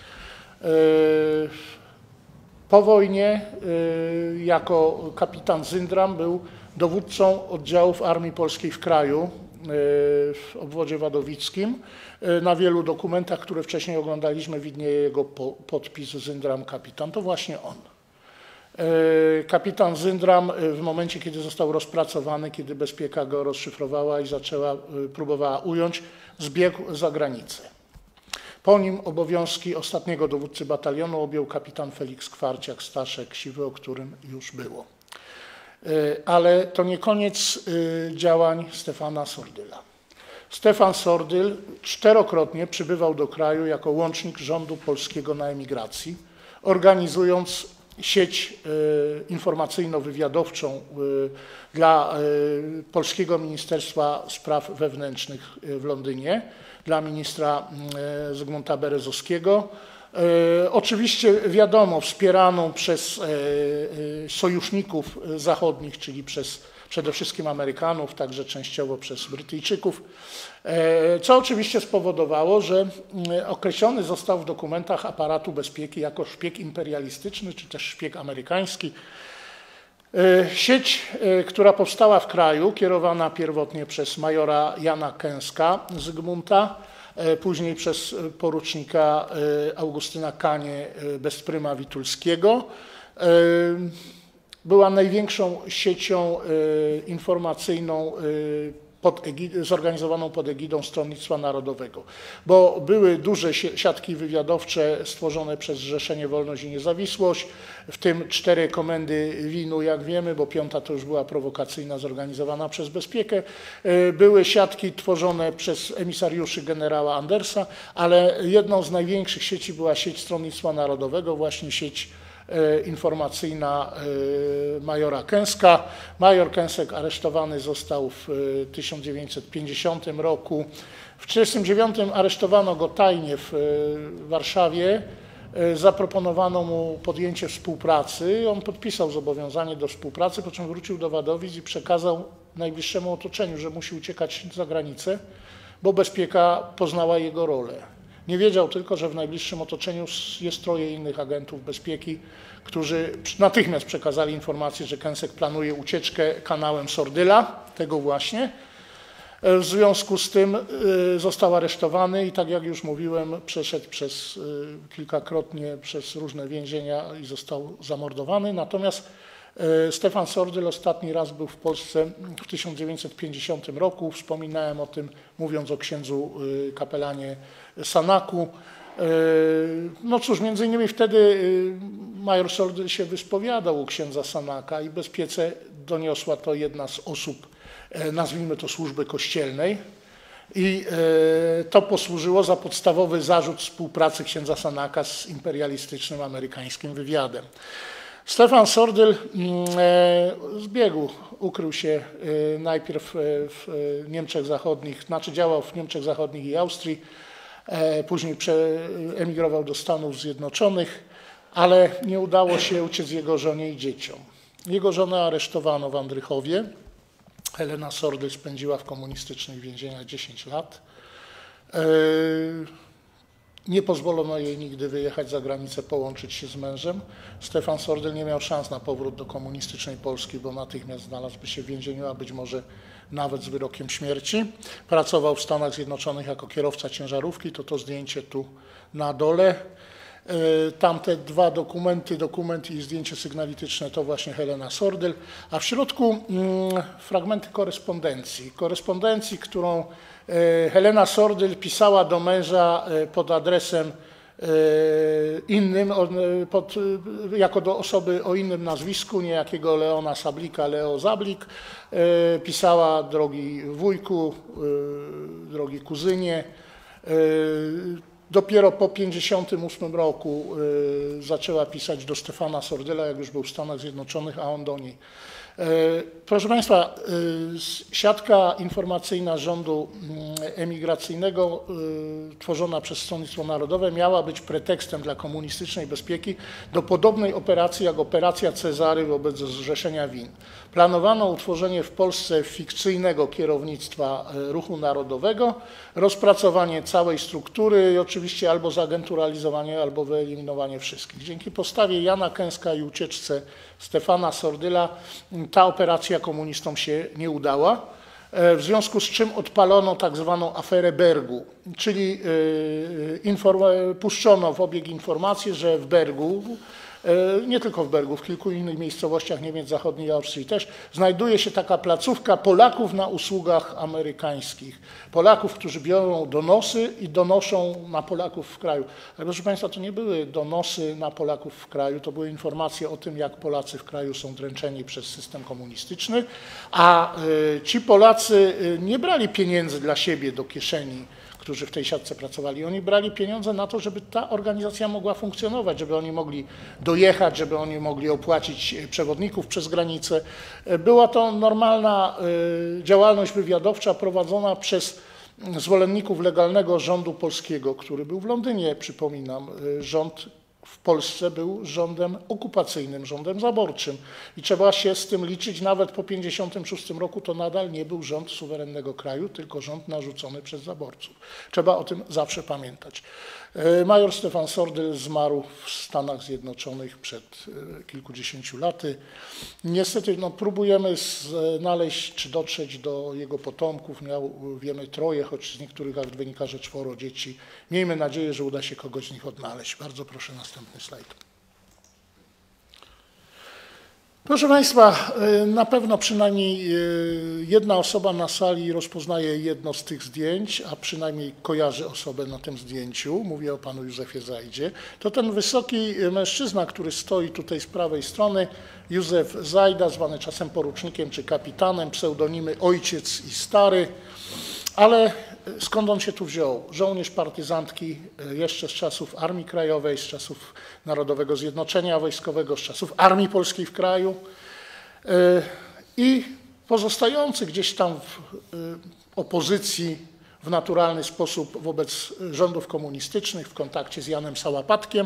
Po wojnie jako kapitan Zyndram był dowódcą oddziałów Armii Polskiej w kraju, w obwodzie wadowickim. Na wielu dokumentach, które wcześniej oglądaliśmy, widnieje jego podpis Zyndram kapitan. To właśnie on. Kapitan Zyndram w momencie, kiedy został rozpracowany, kiedy Bezpieka go rozszyfrowała i zaczęła, próbowała ująć, zbiegł za granicę. Po nim obowiązki ostatniego dowódcy batalionu objął kapitan Feliks Kwarciak-Staszek, siwy, o którym już było. Ale to nie koniec działań Stefana Sordyla. Stefan Sordyl czterokrotnie przybywał do kraju jako łącznik rządu polskiego na emigracji, organizując sieć informacyjno-wywiadowczą dla Polskiego Ministerstwa Spraw Wewnętrznych w Londynie, dla ministra Zygmunta Berezowskiego. Oczywiście wiadomo, wspieraną przez sojuszników zachodnich, czyli przez przede wszystkim Amerykanów, także częściowo przez Brytyjczyków, co oczywiście spowodowało, że określony został w dokumentach aparatu bezpieki jako szpieg imperialistyczny, czy też szpieg amerykański. Sieć, która powstała w kraju, kierowana pierwotnie przez majora Jana Kęska Zygmunta, później przez porucznika Augustyna Kanie Bezpryma Witulskiego, była największą siecią informacyjną pod egidą, zorganizowaną pod egidą Stronnictwa Narodowego, bo były duże siatki wywiadowcze stworzone przez Zrzeszenie Wolność i Niezawisłość, w tym cztery komendy W I N-u, jak wiemy, bo piąta to już była prowokacyjna, zorganizowana przez Bezpiekę. Były siatki tworzone przez emisariuszy generała Andersa, ale jedną z największych sieci była sieć Stronnictwa Narodowego, właśnie sieć informacyjna majora Kęska. Major Kęsek aresztowany został w tysiąc dziewięćset pięćdziesiątym roku. W tysiąc dziewięćset trzydziestym dziewiątym aresztowano go tajnie w Warszawie. Zaproponowano mu podjęcie współpracy. On podpisał zobowiązanie do współpracy, po czym wrócił do Wadowic i przekazał najbliższemu otoczeniu, że musi uciekać za granicę, bo Bezpieka poznała jego rolę. Nie wiedział tylko, że w najbliższym otoczeniu jest troje innych agentów bezpieki, którzy natychmiast przekazali informację, że Kęsek planuje ucieczkę kanałem Sordyla, tego właśnie. W związku z tym został aresztowany i tak jak już mówiłem, przeszedł przez kilkakrotnie przez różne więzienia i został zamordowany. Natomiast Stefan Sordyl ostatni raz był w Polsce w tysiąc dziewięćset pięćdziesiątym roku. Wspominałem o tym, mówiąc o księdzu kapelanie Sanaku. No cóż, między innymi wtedy major Sordyl się wyspowiadał u księdza Sanaka i Bezpiece doniosła to jedna z osób, nazwijmy to służby kościelnej. I to posłużyło za podstawowy zarzut współpracy księdza Sanaka z imperialistycznym amerykańskim wywiadem. Stefan Sordyl zbiegł, ukrył się najpierw w Niemczech Zachodnich, znaczy działał w Niemczech Zachodnich i Austrii, później emigrował do Stanów Zjednoczonych, ale nie udało się uciec jego żonie i dzieciom. Jego żonę aresztowano w Andrychowie, Helena Sordyl spędziła w komunistycznych więzieniach dziesięć lat. Nie pozwolono jej nigdy wyjechać za granicę, połączyć się z mężem. Stefan Sordyl nie miał szans na powrót do komunistycznej Polski, bo natychmiast znalazłby się w więzieniu, a być może nawet z wyrokiem śmierci. Pracował w Stanach Zjednoczonych jako kierowca ciężarówki, to to zdjęcie tu na dole. Tamte dwa dokumenty, dokument i zdjęcie sygnalityczne to właśnie Helena Sordyl, a w środku mm, fragmenty korespondencji. Korespondencji, którą Helena Sordyl pisała do męża pod adresem innym, pod, jako do osoby o innym nazwisku, niejakiego Leona Sablika, Leo Zablik. Pisała: drogi wujku, drogi kuzynie. Dopiero po pięćdziesiątym ósmym roku zaczęła pisać do Stefana Sordyla, jak już był w Stanach Zjednoczonych, a on do niej. Proszę Państwa, siatka informacyjna rządu emigracyjnego tworzona przez Stronnictwo Narodowe miała być pretekstem dla komunistycznej bezpieki do podobnej operacji jak operacja Cezary wobec Zrzeszenia Win. Planowano utworzenie w Polsce fikcyjnego kierownictwa ruchu narodowego, rozpracowanie całej struktury i oczywiście albo zagenturalizowanie, albo wyeliminowanie wszystkich. Dzięki postawie Jana Kęska i ucieczce Stefana Sordyla ta operacja komunistom się nie udała, w związku z czym odpalono tak zwaną aferę Bergu, czyli puszczono w obieg informację, że w Bergu, nie tylko w Bergu, w kilku innych miejscowościach Niemiec Zachodniej i Austrii też, znajduje się taka placówka Polaków na usługach amerykańskich. Polaków, którzy biorą donosy i donoszą na Polaków w kraju. Ale proszę Państwa, to nie były donosy na Polaków w kraju, to były informacje o tym, jak Polacy w kraju są dręczeni przez system komunistyczny, a ci Polacy nie brali pieniędzy dla siebie do kieszeni, którzy w tej siatce pracowali. Oni brali pieniądze na to, żeby ta organizacja mogła funkcjonować, żeby oni mogli dojechać, żeby oni mogli opłacić przewodników przez granicę. Była to normalna działalność wywiadowcza prowadzona przez zwolenników legalnego rządu polskiego, który był w Londynie, przypominam. Rząd w Polsce był rządem okupacyjnym, rządem zaborczym i trzeba się z tym liczyć. Nawet po pięćdziesiątym szóstym roku to nadal nie był rząd suwerennego kraju, tylko rząd narzucony przez zaborców. Trzeba o tym zawsze pamiętać. Major Stefan Sordyl zmarł w Stanach Zjednoczonych przed kilkudziesięciu laty. Niestety no, próbujemy znaleźć czy dotrzeć do jego potomków. Miał, wiemy, troje, choć z niektórych akt wynika, że czworo dzieci. Miejmy nadzieję, że uda się kogoś z nich odnaleźć. Bardzo proszę następny slajd. Proszę Państwa, na pewno przynajmniej jedna osoba na sali rozpoznaje jedno z tych zdjęć, a przynajmniej kojarzy osobę na tym zdjęciu. Mówię o panu Józefie Zajdzie. To ten wysoki mężczyzna, który stoi tutaj z prawej strony, Józef Zajda, zwany czasem porucznikiem czy kapitanem, pseudonimy Ojciec i Stary, ale skąd on się tu wziął? Żołnierz partyzantki jeszcze z czasów Armii Krajowej, z czasów Narodowego Zjednoczenia Wojskowego, z czasów Armii Polskiej w kraju i pozostający gdzieś tam w opozycji w naturalny sposób wobec rządów komunistycznych, w kontakcie z Janem Sałapatkiem.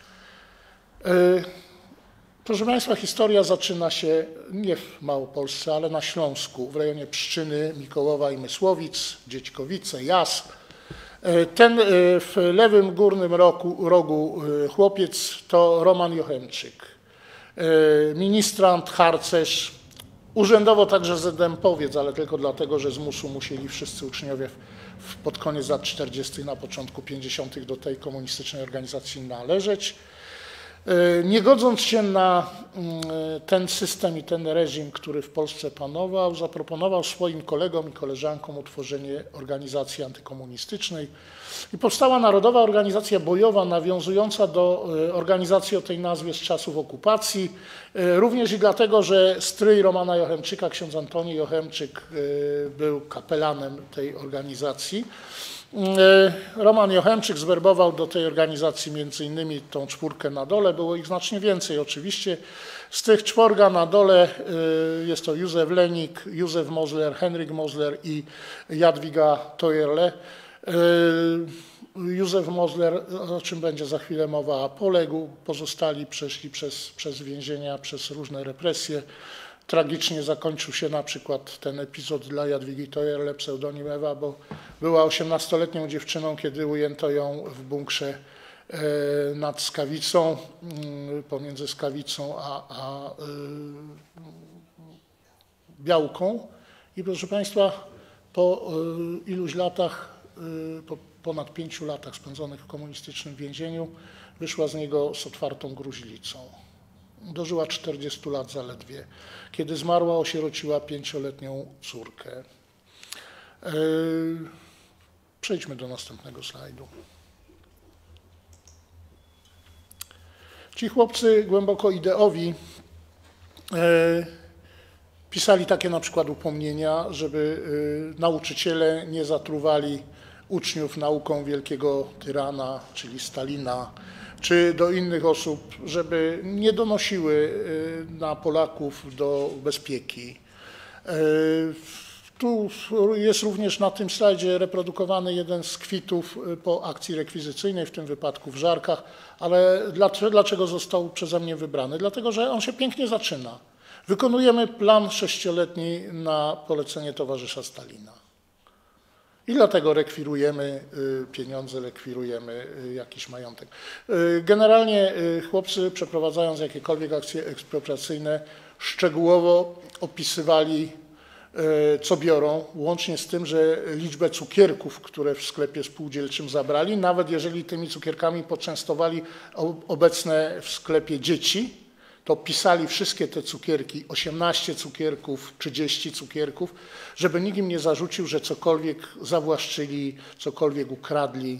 Proszę Państwa, historia zaczyna się nie w Małopolsce, ale na Śląsku, w rejonie Pszczyny, Mikołowa i Mysłowic, Dziećkowice, Jas. Ten w lewym górnym rogu, rogu chłopiec to Roman Jochemczyk, ministrant, harcerz, urzędowo także zedempowiec, ale tylko dlatego, że z musu musieli wszyscy uczniowie w, pod koniec lat czterdziestych, na początku pięćdziesiątych do tej komunistycznej organizacji należeć. Nie godząc się na ten system i ten reżim, który w Polsce panował, zaproponował swoim kolegom i koleżankom utworzenie organizacji antykomunistycznej i powstała Narodowa Organizacja Bojowa, nawiązująca do organizacji o tej nazwie z czasów okupacji, również i dlatego, że stryj Romana Jochemczyka, ksiądz Antoni Jochemczyk, był kapelanem tej organizacji. Roman Jochemczyk zwerbował do tej organizacji między innymi tą czwórkę na dole, było ich znacznie więcej oczywiście. Z tych czworga na dole jest to Józef Lenik, Józef Mosler, Henryk Mosler i Jadwiga Tojerle. Józef Mosler, o czym będzie za chwilę mowa, poległ, pozostali przeszli przez, przez więzienia, przez różne represje. Tragicznie zakończył się na przykład ten epizod dla Jadwigi Tojerle, pseudonim Ewa, bo była osiemnastoletnią dziewczyną, kiedy ujęto ją w bunkrze nad Skawicą, pomiędzy Skawicą a, a Białką. I proszę Państwa, po iluś latach, po ponad pięciu latach spędzonych w komunistycznym więzieniu, wyszła z niego z otwartą gruźlicą. Dożyła czterdziestu lat zaledwie. Kiedy zmarła, osierociła pięcioletnią córkę. Przejdźmy do następnego slajdu. Ci chłopcy głęboko ideowi pisali takie na przykład upomnienia, żeby nauczyciele nie zatruwali uczniów nauką wielkiego tyrana, czyli Stalina, czy do innych osób, żeby nie donosiły na Polaków do bezpieki. Tu jest również na tym slajdzie reprodukowany jeden z kwitów po akcji rekwizycyjnej, w tym wypadku w Żarkach, ale dlaczego został przeze mnie wybrany? Dlatego, że on się pięknie zaczyna. Wykonujemy plan sześcioletni na polecenie towarzysza Stalina. I dlatego rekwirujemy pieniądze, rekwirujemy jakiś majątek. Generalnie chłopcy, przeprowadzając jakiekolwiek akcje ekspropriacyjne, szczegółowo opisywali, co biorą, łącznie z tym, że liczbę cukierków, które w sklepie spółdzielczym zabrali, nawet jeżeli tymi cukierkami poczęstowali obecne w sklepie dzieci, to pisali wszystkie te cukierki, osiemnaście cukierków, trzydzieści cukierków, żeby nikt im nie zarzucił, że cokolwiek zawłaszczyli, cokolwiek ukradli.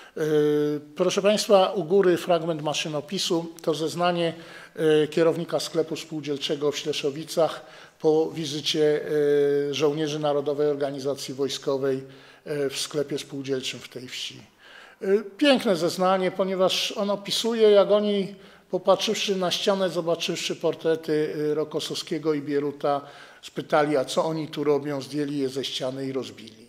Proszę Państwa, u góry fragment maszynopisu to zeznanie kierownika sklepu spółdzielczego w Śleszowicach po wizycie żołnierzy Narodowej Organizacji Wojskowej w sklepie spółdzielczym w tej wsi. Piękne zeznanie, ponieważ on opisuje, jak oni, popatrzywszy na ścianę, zobaczywszy portrety Rokosowskiego i Bieruta, spytali, a co oni tu robią, zdjęli je ze ściany i rozbili.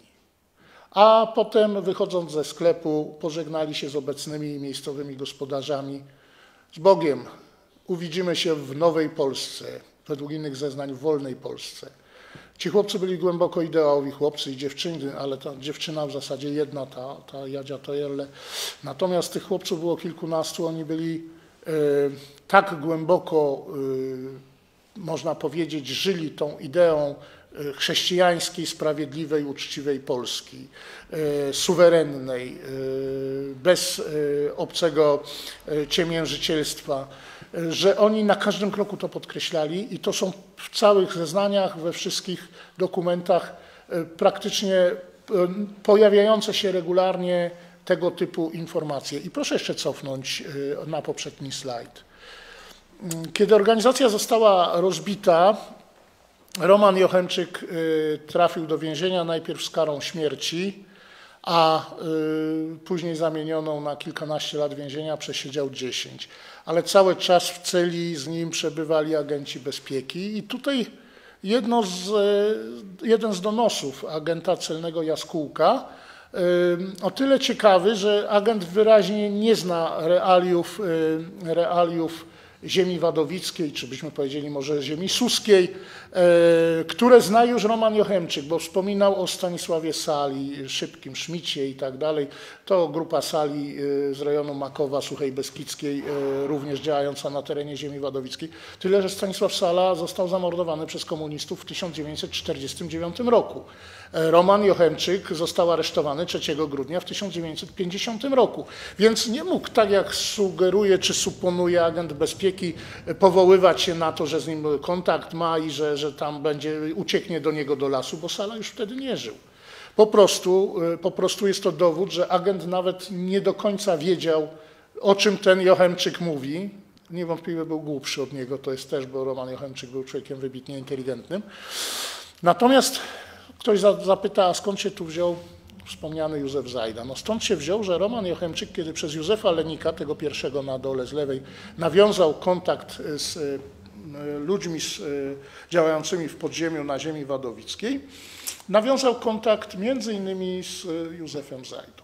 A potem, wychodząc ze sklepu, pożegnali się z obecnymi miejscowymi gospodarzami. Z Bogiem, uwidzimy się w nowej Polsce, według innych zeznań w wolnej Polsce. Ci chłopcy byli głęboko ideowi, chłopcy i dziewczyny, ale ta dziewczyna w zasadzie jedna, ta, ta Jadzia Tojerle. Natomiast tych chłopców było kilkunastu, oni byli e, tak głęboko, e, można powiedzieć, żyli tą ideą chrześcijańskiej, sprawiedliwej, uczciwej Polski, e, suwerennej, e, bez e, obcego e, ciemiężycielstwa, e, że oni na każdym kroku to podkreślali i to są w całych zeznaniach, we wszystkich dokumentach e, praktycznie e, pojawiające się regularnie tego typu informacje. I proszę jeszcze cofnąć e, na poprzedni slajd. Kiedy organizacja została rozbita, Roman Jochemczyk trafił do więzienia najpierw z karą śmierci, a później zamienioną na kilkanaście lat więzienia, przesiedział dziesięć. Ale cały czas w celi z nim przebywali agenci bezpieki i tutaj jedno z, jeden z donosów agenta celnego Jaskółka, o tyle ciekawy, że agent wyraźnie nie zna realiów, realiów ziemi wadowickiej, czy byśmy powiedzieli może ziemi suskiej, które zna już Roman Jochemczyk, bo wspominał o Stanisławie Sali, Szybkim, Szmicie i tak dalej. To grupa Sali z rejonu Makowa, Suchej Beskidzkiej, również działająca na terenie ziemi wadowickiej. Tyle, że Stanisław Sala został zamordowany przez komunistów w tysiąc dziewięćset czterdziestym dziewiątym roku. Roman Jochemczyk został aresztowany trzeciego grudnia w tysiąc dziewięćset pięćdziesiątym roku. Więc nie mógł, tak jak sugeruje czy suponuje agent bezpieki, powoływać się na to, że z nim kontakt ma i że, że tam będzie, ucieknie do niego do lasu, bo Sala już wtedy nie żył. Po prostu, po prostu jest to dowód, że agent nawet nie do końca wiedział, o czym ten Jochemczyk mówi. Niewątpliwie był głupszy od niego, to jest też, bo Roman Jochemczyk był człowiekiem wybitnie inteligentnym. Natomiast ktoś zapyta, a skąd się tu wziął wspomniany Józef Zajda? No stąd się wziął, że Roman Jochemczyk, kiedy przez Józefa Lenika, tego pierwszego na dole z lewej, nawiązał kontakt z ludźmi z, działającymi w podziemiu na ziemi wadowickiej, nawiązał kontakt między innymi z Józefem Zajdą.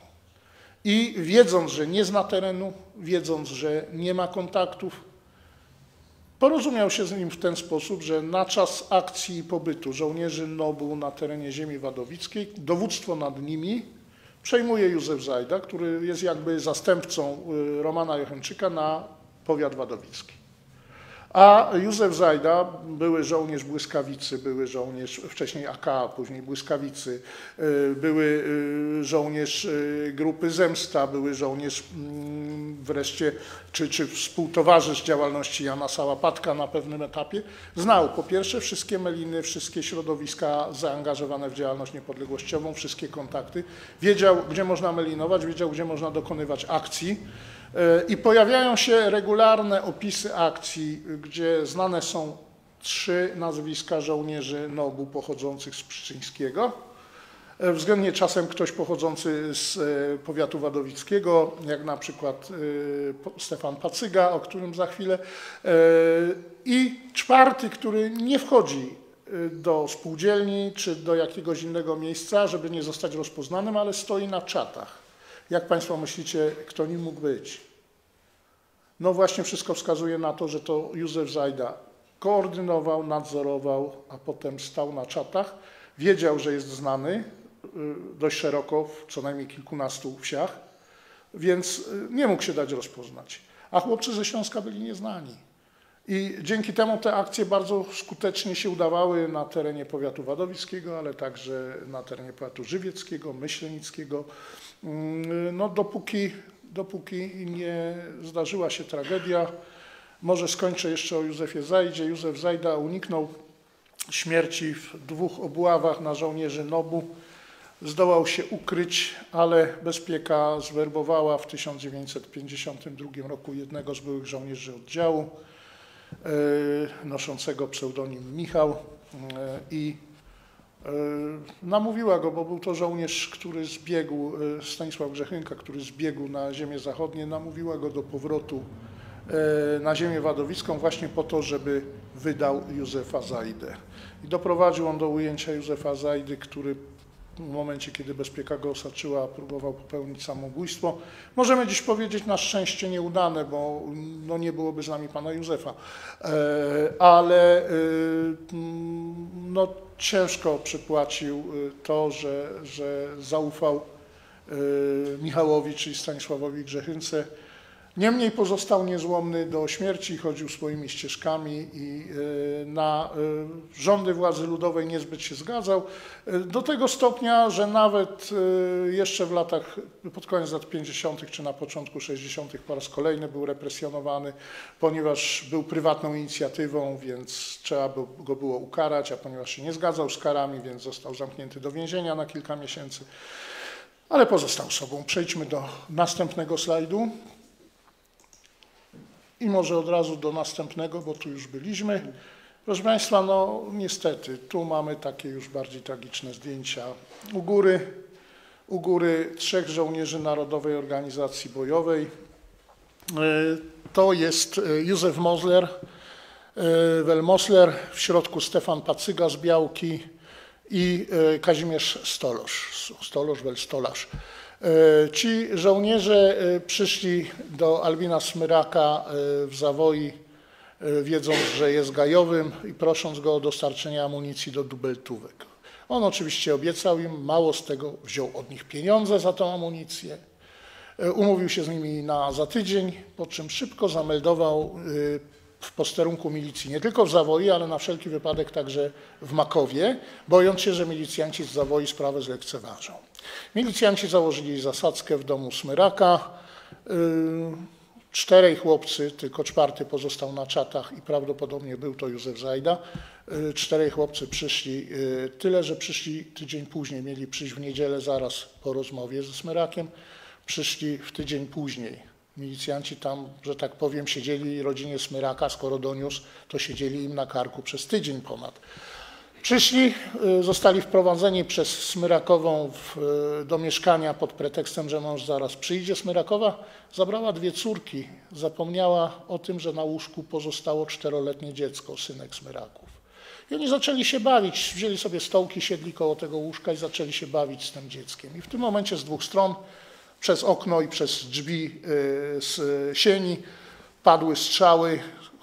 I wiedząc, że nie zna terenu, wiedząc, że nie ma kontaktów, Porozumiał się z nim w ten sposób, że na czas akcji i pobytu żołnierzy Nobu na terenie ziemi wadowickiej dowództwo nad nimi przejmuje Józef Zajda, który jest jakby zastępcą Romana Jochenczyka na powiat wadowicki. A Józef Zajda, były żołnierz Błyskawicy, były żołnierz wcześniej A K, później Błyskawicy, były żołnierz grupy Zemsta, były żołnierz wreszcie, czy, czy współtowarzysz działalności Jana Sałapatka na pewnym etapie, znał po pierwsze wszystkie meliny, wszystkie środowiska zaangażowane w działalność niepodległościową, wszystkie kontakty, wiedział, gdzie można melinować, wiedział, gdzie można dokonywać akcji. I pojawiają się regularne opisy akcji, gdzie znane są trzy nazwiska żołnierzy Nobu pochodzących z Pszczyńskiego. Względnie czasem ktoś pochodzący z powiatu wadowickiego, jak na przykład Stefan Pacyga, o którym za chwilę. I czwarty, który nie wchodzi do spółdzielni czy do jakiegoś innego miejsca, żeby nie zostać rozpoznanym, ale stoi na czatach. Jak Państwo myślicie, kto nim mógł być? No właśnie wszystko wskazuje na to, że to Józef Zajda koordynował, nadzorował, a potem stał na czatach. Wiedział, że jest znany dość szeroko, w co najmniej kilkunastu wsiach, więc nie mógł się dać rozpoznać. A chłopcy ze Śląska byli nieznani. I dzięki temu te akcje bardzo skutecznie się udawały na terenie powiatu wadowickiego, ale także na terenie powiatu żywieckiego, myślenickiego. No dopóki, dopóki nie zdarzyła się tragedia, może skończę jeszcze o Józefie Zajdzie. Józef Zajda uniknął śmierci w dwóch obławach na żołnierzy Nobu. Zdołał się ukryć, ale bezpieka zwerbowała w tysiąc dziewięćset pięćdziesiątym drugim roku jednego z byłych żołnierzy oddziału, noszącego pseudonim Michał, i namówiła go, bo był to żołnierz, który zbiegł, Stanisław Grzechynka, który zbiegł na ziemię zachodnie, namówiła go do powrotu na ziemię wadowicką właśnie po to, żeby wydał Józefa Zajdę. I doprowadził on do ujęcia Józefa Zajdy, który w momencie, kiedy bezpieka go osaczyła, próbował popełnić samobójstwo. Możemy dziś powiedzieć, na szczęście nieudane, bo no nie byłoby z nami pana Józefa, ale no ciężko przypłacił to, że, że zaufał Michałowi, czyli Stanisławowi Grzechynce. Niemniej pozostał niezłomny do śmierci, chodził swoimi ścieżkami i na rządy władzy ludowej niezbyt się zgadzał. Do tego stopnia, że nawet jeszcze w latach, pod koniec lat pięćdziesiątych czy na początku sześćdziesiątych po raz kolejny był represjonowany, ponieważ był prywatną inicjatywą, więc trzeba go było ukarać, a ponieważ się nie zgadzał z karami, więc został zamknięty do więzienia na kilka miesięcy, ale pozostał sobą. Przejdźmy do następnego slajdu. I może od razu do następnego, bo tu już byliśmy. Proszę Państwa, no niestety, tu mamy takie już bardziej tragiczne zdjęcia. U góry, u góry trzech żołnierzy Narodowej Organizacji Bojowej. To jest Józef Mosler, Welmosler, w środku Stefan Pacyga z Białki i Kazimierz Stolosz, Stolosz, Welstolarz. Ci żołnierze przyszli do Albina Smyraka w Zawoi, wiedząc, że jest gajowym i prosząc go o dostarczenie amunicji do dubeltówek. On oczywiście obiecał im, mało z tego, wziął od nich pieniądze za tą amunicję, umówił się z nimi na za tydzień, po czym szybko zameldował w posterunku milicji, nie tylko w Zawoi, ale na wszelki wypadek także w Makowie, bojąc się, że milicjanci z Zawoi sprawę zlekceważą. Milicjanci założyli zasadzkę w domu Smyraka. Czterej chłopcy, tylko czwarty pozostał na czatach i prawdopodobnie był to Józef Zajda. Czterej chłopcy przyszli, tyle że przyszli tydzień później, mieli przyjść w niedzielę zaraz po rozmowie ze Smyrakiem, przyszli w tydzień później. Milicjanci tam, że tak powiem, siedzieli rodzinie Smyraka, skoro doniósł, to siedzieli im na karku przez tydzień ponad. Przyszli, zostali wprowadzeni przez Smyrakową w, do mieszkania pod pretekstem, że mąż zaraz przyjdzie. Smyrakowa zabrała dwie córki, zapomniała o tym, że na łóżku pozostało czteroletnie dziecko, synek Smyraków. I oni zaczęli się bawić, wzięli sobie stołki, siedli koło tego łóżka i zaczęli się bawić z tym dzieckiem. I w tym momencie z dwóch stron, przez okno i przez drzwi z sieni, padły strzały.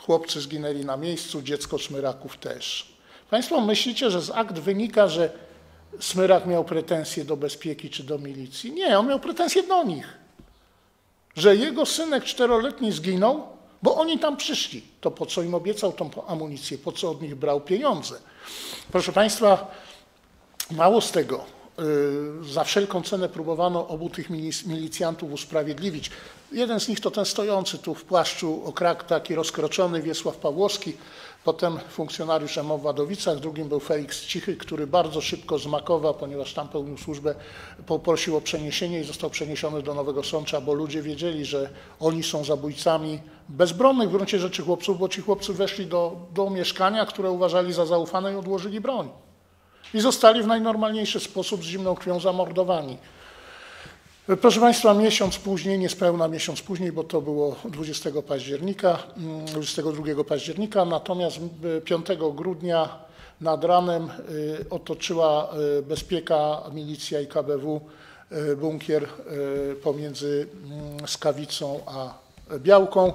chłopcy zginęli na miejscu, dziecko Smyraków też. Państwo myślicie, że z akt wynika, że Smyrak miał pretensje do bezpieki czy do milicji? Nie, on miał pretensje do nich. Że jego synek czteroletni zginął, bo oni tam przyszli. To po co im obiecał tą amunicję, po co od nich brał pieniądze? Proszę Państwa, mało z tego. Za wszelką cenę próbowano obu tych milicjantów usprawiedliwić. Jeden z nich to ten stojący tu w płaszczu okrak, taki rozkroczony Wiesław Pawłowski, potem funkcjonariusz M O w Wadowicach, drugim był Feliks Cichy, który bardzo szybko z Makowa, ponieważ tam pełnił służbę, poprosił o przeniesienie i został przeniesiony do Nowego Sącza, bo ludzie wiedzieli, że oni są zabójcami bezbronnych w gruncie rzeczy chłopców, bo ci chłopcy weszli do, do mieszkania, które uważali za zaufane i odłożyli broń. I zostali w najnormalniejszy sposób z zimną krwią zamordowani. Proszę Państwa, miesiąc później, niespełna miesiąc później, bo to było dwudziestego października, dwudziestego drugiego października, natomiast piątego grudnia nad ranem otoczyła bezpieka, milicja i K B W bunkier pomiędzy Skawicą a Białką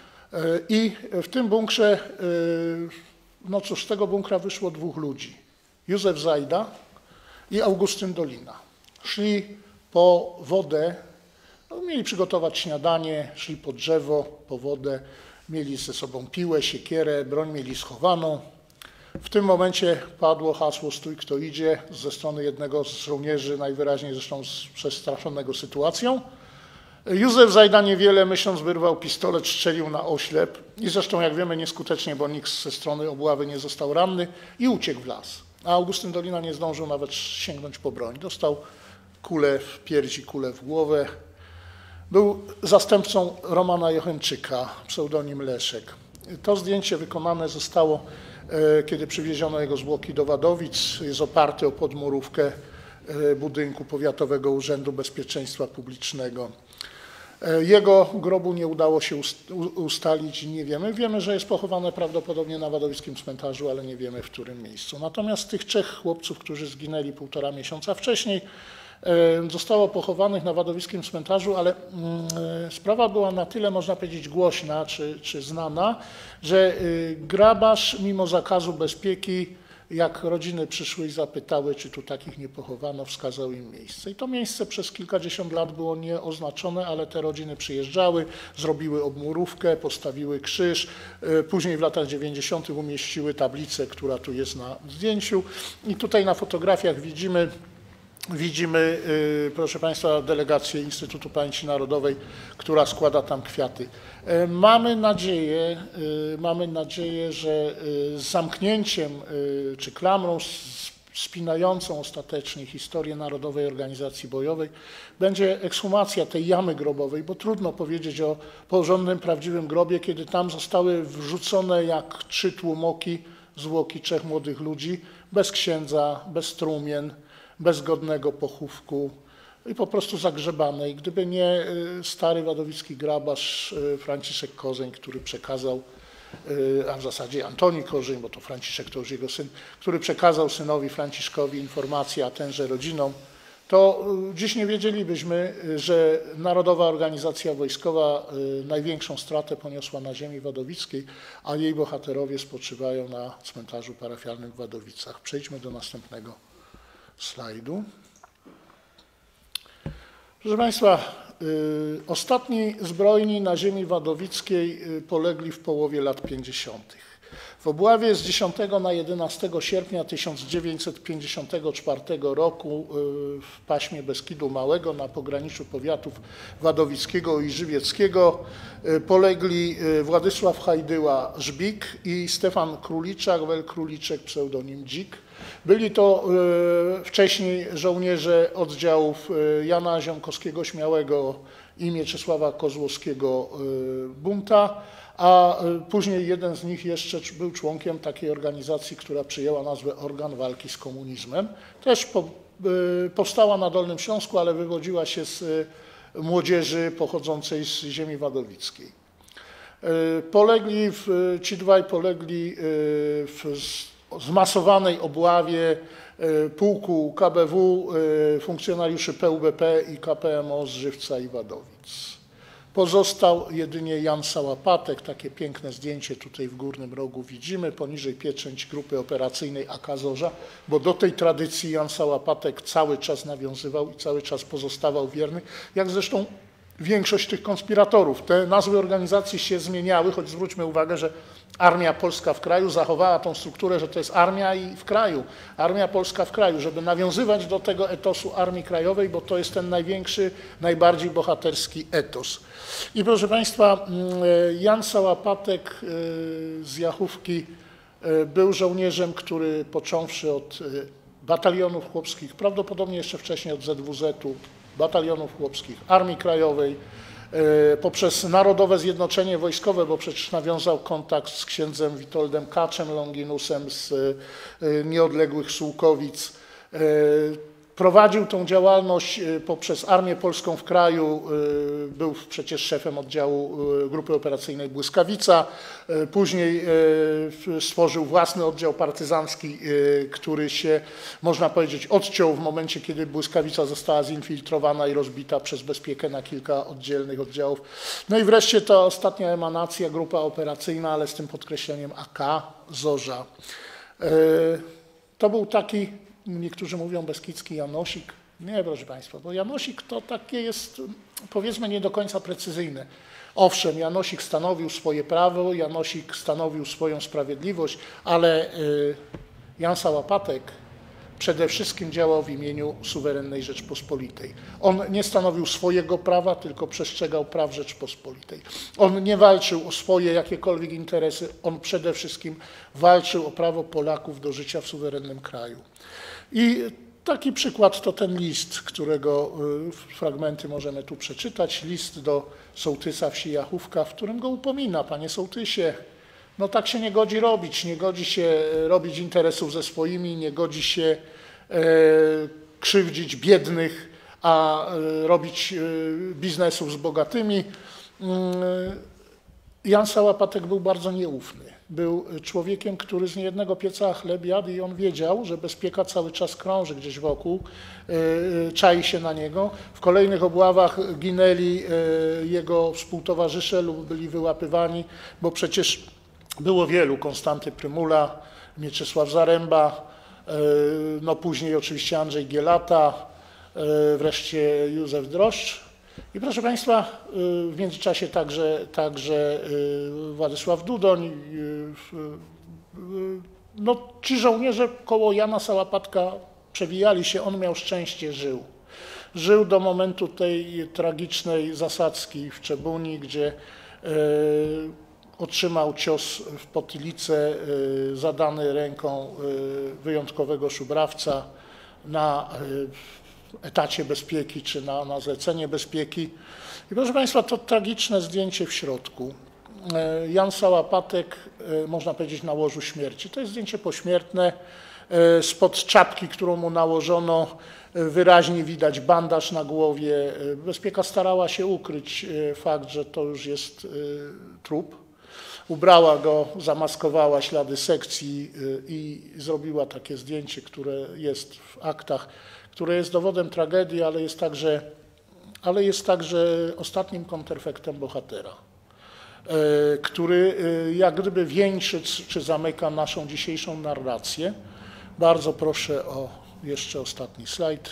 i w tym bunkrze, no cóż, z tego bunkra wyszło dwóch ludzi. Józef Zajda i Augustyn Dolina. Szli po wodę, no, mieli przygotować śniadanie, szli po drzewo, po wodę, mieli ze sobą piłę, siekierę, broń mieli schowaną. W tym momencie padło hasło "stój kto idzie" ze strony jednego z żołnierzy, najwyraźniej zresztą przestraszonego sytuacją. Józef Zajda niewiele myśląc wyrwał pistolet, strzelił na oślep i zresztą jak wiemy nieskutecznie, bo nikt ze strony obławy nie został ranny i uciekł w las. A Augustyn Dolina nie zdążył nawet sięgnąć po broń. Dostał kulę w piersi, kulę w głowę. Był zastępcą Romana Jochemczyka, pseudonim Leszek. To zdjęcie wykonane zostało, kiedy przywieziono jego zwłoki do Wadowic. Jest oparte o podmurówkę budynku Powiatowego Urzędu Bezpieczeństwa Publicznego. Jego grobu nie udało się ustalić i nie wiemy. Wiemy, że jest pochowane prawdopodobnie na wadowickim cmentarzu, ale nie wiemy w którym miejscu. Natomiast tych trzech chłopców, którzy zginęli półtora miesiąca wcześniej, zostało pochowanych na wadowickim cmentarzu, ale sprawa była na tyle, można powiedzieć, głośna czy, czy znana, że grabarz mimo zakazu bezpieki, jak rodziny przyszły i zapytały, czy tu takich nie pochowano, wskazał im miejsce. I to miejsce przez kilkadziesiąt lat było nieoznaczone, ale te rodziny przyjeżdżały, zrobiły obmurówkę, postawiły krzyż. Później w latach dziewięćdziesiątych umieściły tablicę, która tu jest na zdjęciu. I tutaj na fotografiach widzimy, widzimy, proszę Państwa, delegację Instytutu Pamięci Narodowej, która składa tam kwiaty. Mamy nadzieję, mamy nadzieję, że z zamknięciem czy klamrą spinającą ostatecznie historię Narodowej Organizacji Bojowej będzie ekshumacja tej jamy grobowej, bo trudno powiedzieć o porządnym, prawdziwym grobie, kiedy tam zostały wrzucone jak trzy tłumoki zwłoki trzech młodych ludzi, bez księdza, bez trumien, bez godnego pochówku i po prostu zagrzebane. I gdyby nie stary wadowicki grabarz Franciszek Korzeń, który przekazał, a w zasadzie Antoni Korzeń, bo to Franciszek to już jego syn, który przekazał synowi Franciszkowi informację, a tenże rodzinom, to dziś nie wiedzielibyśmy, że Narodowa Organizacja Wojskowa największą stratę poniosła na ziemi wadowickiej, a jej bohaterowie spoczywają na cmentarzu parafialnym w Wadowicach. Przejdźmy do następnego slajdu. Proszę Państwa, y, ostatni zbrojni na ziemi wadowickiej y, polegli w połowie lat pięćdziesiątych. W obławie z dziesiątego na jedenastego sierpnia tysiąc dziewięćset pięćdziesiątego czwartego roku y, w paśmie Beskidu Małego na pograniczu powiatów wadowickiego i żywieckiego y, polegli y, Władysław Hajdyła-Żbik i Stefan Króliczak, wel Króliczek, pseudonim Dzik. Byli to y, wcześniej żołnierze oddziałów y, Jana Ziomkowskiego Śmiałego i Mieczysława Kozłowskiego y, Bunta, a y, później jeden z nich jeszcze był członkiem takiej organizacji, która przyjęła nazwę Organ Walki z Komunizmem. Też po, y, powstała na Dolnym Śląsku, ale wywodziła się z y, młodzieży pochodzącej z ziemi wadowickiej. Y, polegli, w, ci dwaj polegli y, w zmasowanej obławie pułku K B W, funkcjonariuszy P U B P i K P M O z Żywca i Wadowic. Pozostał jedynie Jan Sałapatek, takie piękne zdjęcie tutaj w górnym rogu widzimy, poniżej pieczęć grupy operacyjnej A K Zorza, bo do tej tradycji Jan Sałapatek cały czas nawiązywał i cały czas pozostawał wierny, jak zresztą większość tych konspiratorów. Te nazwy organizacji się zmieniały, choć zwróćmy uwagę, że Armia Polska w kraju zachowała tą strukturę, że to jest armia i w kraju. Armia Polska w kraju, żeby nawiązywać do tego etosu Armii Krajowej, bo to jest ten największy, najbardziej bohaterski etos. I proszę Państwa, Jan Sałapatek z Jachówki był żołnierzem, który począwszy od batalionów chłopskich, prawdopodobnie jeszcze wcześniej od Z W Z-u, batalionów chłopskich, Armii Krajowej, poprzez Narodowe Zjednoczenie Wojskowe, bo przecież nawiązał kontakt z księdzem Witoldem Kaczem Longinusem z nieodległych Sułkowic. Prowadził tą działalność poprzez Armię Polską w kraju, był przecież szefem oddziału Grupy Operacyjnej Błyskawica, później stworzył własny oddział partyzancki, który się, można powiedzieć, odciął w momencie, kiedy Błyskawica została zinfiltrowana i rozbita przez Bezpiekę na kilka oddzielnych oddziałów. No i wreszcie ta ostatnia emanacja, Grupa Operacyjna, ale z tym podkreśleniem A K Zorza. To był taki, niektórzy mówią beskidzki Janosik. Nie, proszę Państwa, bo Janosik to takie jest, powiedzmy, nie do końca precyzyjne. Owszem, Janosik stanowił swoje prawo, Janosik stanowił swoją sprawiedliwość, ale Jan Sałapatek przede wszystkim działał w imieniu suwerennej Rzeczpospolitej. On nie stanowił swojego prawa, tylko przestrzegał praw Rzeczpospolitej. On nie walczył o swoje jakiekolwiek interesy, on przede wszystkim walczył o prawo Polaków do życia w suwerennym kraju. I taki przykład to ten list, którego fragmenty możemy tu przeczytać. List do sołtysa wsi Jachówka, w którym go upomina: panie sołtysie, no tak się nie godzi robić, nie godzi się robić interesów ze swoimi, nie godzi się e, krzywdzić biednych, a e, robić e, biznesów z bogatymi. Jan Sałapatek był bardzo nieufny. Był człowiekiem, który z niejednego pieca chleb jadł i on wiedział, że Bezpieka cały czas krąży gdzieś wokół, e, czai się na niego. W kolejnych obławach ginęli e, jego współtowarzysze lub byli wyłapywani, bo przecież było wielu: Konstanty Prymula, Mieczysław Zaręba, no później oczywiście Andrzej Gielata, wreszcie Józef Droszcz. I proszę Państwa, w międzyczasie także, także Władysław Dudoń. No, ci żołnierze koło Jana Sałapatka przewijali się, on miał szczęście, żył. Żył do momentu tej tragicznej zasadzki w Czebuni, gdzie otrzymał cios w potylicę zadany ręką wyjątkowego szubrawca na etacie Bezpieki czy na, na zlecenie Bezpieki. I proszę Państwa, to tragiczne zdjęcie w środku. Jan Sałapatek, można powiedzieć, na łożu śmierci. To jest zdjęcie pośmiertne. Spod czapki, którą mu nałożono, wyraźnie widać bandaż na głowie. Bezpieka starała się ukryć fakt, że to już jest trup. Ubrała go, zamaskowała ślady sekcji i zrobiła takie zdjęcie, które jest w aktach, które jest dowodem tragedii, ale jest także, ale jest także ostatnim kontrefektem bohatera, który jak gdyby wieńczy czy zamyka naszą dzisiejszą narrację. Bardzo proszę o jeszcze ostatni slajd.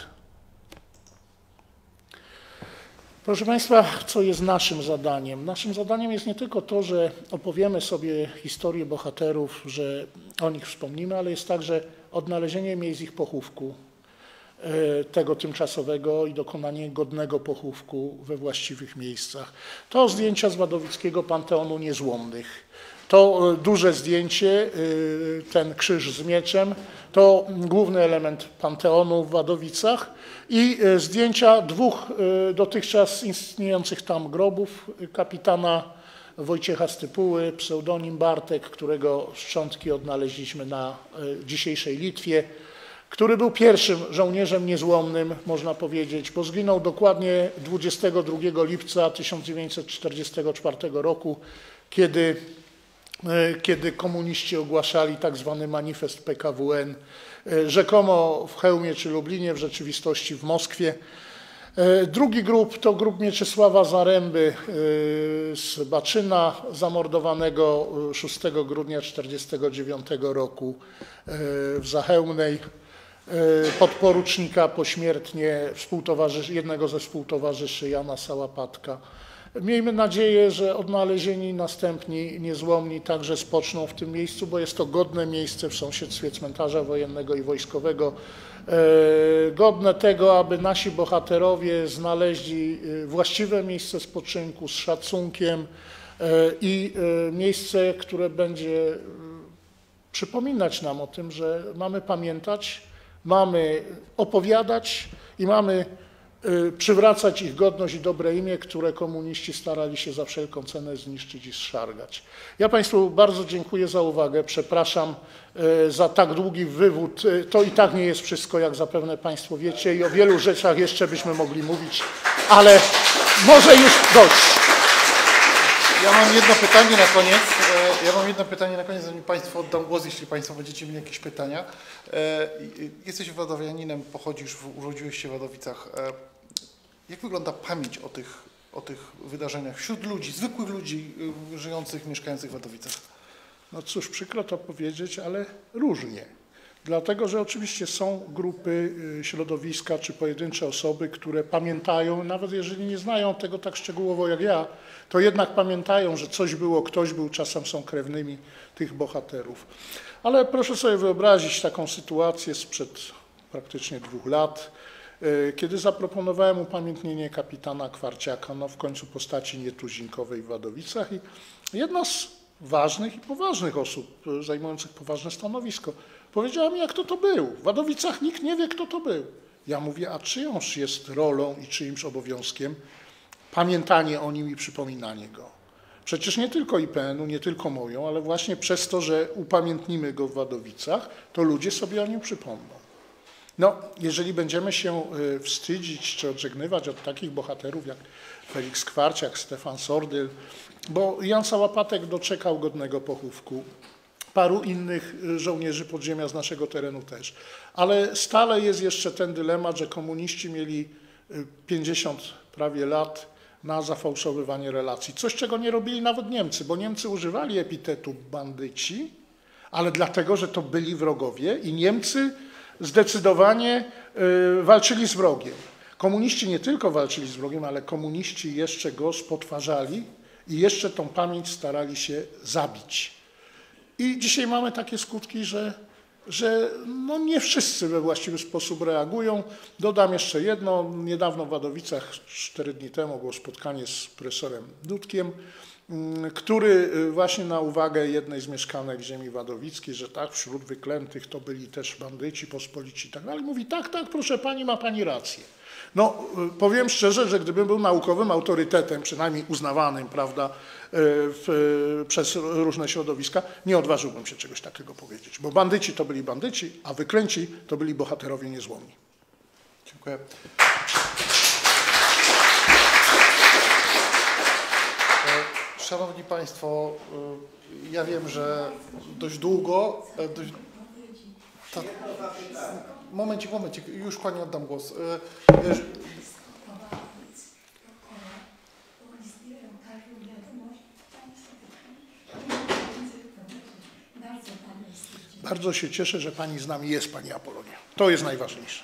Proszę Państwa, co jest naszym zadaniem? Naszym zadaniem jest nie tylko to, że opowiemy sobie historię bohaterów, że o nich wspomnimy, ale jest także odnalezienie miejsc ich pochówku, tego tymczasowego, i dokonanie godnego pochówku we właściwych miejscach. To zdjęcia z Wadowickiego Panteonu Niezłomnych. To duże zdjęcie, ten krzyż z mieczem, to główny element Panteonu w Wadowicach i zdjęcia dwóch dotychczas istniejących tam grobów: kapitana Wojciecha Stypuły, pseudonim Bartek, którego szczątki odnaleźliśmy na dzisiejszej Litwie, który był pierwszym żołnierzem niezłomnym, można powiedzieć, bo zginął dokładnie dwudziestego drugiego lipca tysiąc dziewięćset czterdziestego czwartego roku, kiedy kiedy komuniści ogłaszali tak zwany manifest P K W N, rzekomo w Chełmie czy Lublinie, w rzeczywistości w Moskwie. Drugi grób to grób Mieczysława Zaręby z Baczyna, zamordowanego szóstego grudnia tysiąc dziewięćset czterdziestego dziewiątego roku w Zachełmnej. Podporucznika pośmiertnie jednego ze współtowarzyszy Jana Sałapatka. Miejmy nadzieję, że odnalezieni następni niezłomni także spoczną w tym miejscu, bo jest to godne miejsce w sąsiedztwie cmentarza wojennego i wojskowego. Godne tego, aby nasi bohaterowie znaleźli właściwe miejsce spoczynku z szacunkiem i miejsce, które będzie przypominać nam o tym, że mamy pamiętać, mamy opowiadać i mamy przywracać ich godność i dobre imię, które komuniści starali się za wszelką cenę zniszczyć i zszargać. Ja Państwu bardzo dziękuję za uwagę. Przepraszam za tak długi wywód. To i tak nie jest wszystko, jak zapewne Państwo wiecie, i o wielu rzeczach jeszcze byśmy mogli mówić, ale może już dość. Ja mam jedno pytanie na koniec. Ja mam jedno pytanie na koniec, zanim Państwu oddam głos, jeśli Państwo będziecie mieli jakieś pytania. Jesteś wadowianinem, pochodzisz, urodziłeś się w Wadowicach. Jak wygląda pamięć o tych, o tych wydarzeniach wśród ludzi, zwykłych ludzi żyjących, mieszkających w Wadowicach? No cóż, przykro to powiedzieć, ale różnie. Dlatego, że oczywiście są grupy, środowiska czy pojedyncze osoby, które pamiętają, nawet jeżeli nie znają tego tak szczegółowo jak ja, to jednak pamiętają, że coś było, ktoś był, czasem są krewnymi tych bohaterów. Ale proszę sobie wyobrazić taką sytuację sprzed praktycznie dwóch lat, kiedy zaproponowałem upamiętnienie kapitana Kwarciaka, no w końcu postaci nietuzinkowej w Wadowicach, i jedna z ważnych i poważnych osób zajmujących poważne stanowisko powiedziała mi, jak kto to był. W Wadowicach nikt nie wie, kto to był. Ja mówię, a czyjąż jest rolą i czyimś obowiązkiem pamiętanie o nim i przypominanie go? Przecież nie tylko I P N u, nie tylko moją, ale właśnie przez to, że upamiętnimy go w Wadowicach, to ludzie sobie o nim przypomną. No, jeżeli będziemy się wstydzić czy odżegnywać od takich bohaterów jak Feliks Kwarciak, Stefan Sordyl, bo Jan Sałapatek doczekał godnego pochówku, paru innych żołnierzy podziemia z naszego terenu też, ale stale jest jeszcze ten dylemat, że komuniści mieli pięćdziesiąt prawie lat na zafałszowywanie relacji. Coś, czego nie robili nawet Niemcy, bo Niemcy używali epitetu bandyci, ale dlatego, że to byli wrogowie i Niemcy zdecydowanie y, walczyli z wrogiem. Komuniści nie tylko walczyli z wrogiem, ale komuniści jeszcze go spotwarzali i jeszcze tą pamięć starali się zabić. I dzisiaj mamy takie skutki, że, że no nie wszyscy we właściwy sposób reagują. Dodam jeszcze jedno. Niedawno w Wadowicach, cztery dni temu, było spotkanie z profesorem Dudkiem, który właśnie na uwagę jednej z mieszkanek ziemi wadowickiej, że tak, wśród wyklętych to byli też bandyci, pospolici i tak dalej, mówi, tak, tak, proszę pani, ma pani rację. No, powiem szczerze, że gdybym był naukowym autorytetem, przynajmniej uznawanym, prawda, w, przez różne środowiska, nie odważyłbym się czegoś takiego powiedzieć, bo bandyci to byli bandyci, a wyklęci to byli bohaterowie niezłomni. Dziękuję. Szanowni Państwo, ja wiem, że dość długo, dość, ta, momencik, momencik, już Pani oddam głos. Bardzo się cieszę, że Pani z nami jest, Pani Apolonia. To jest najważniejsze.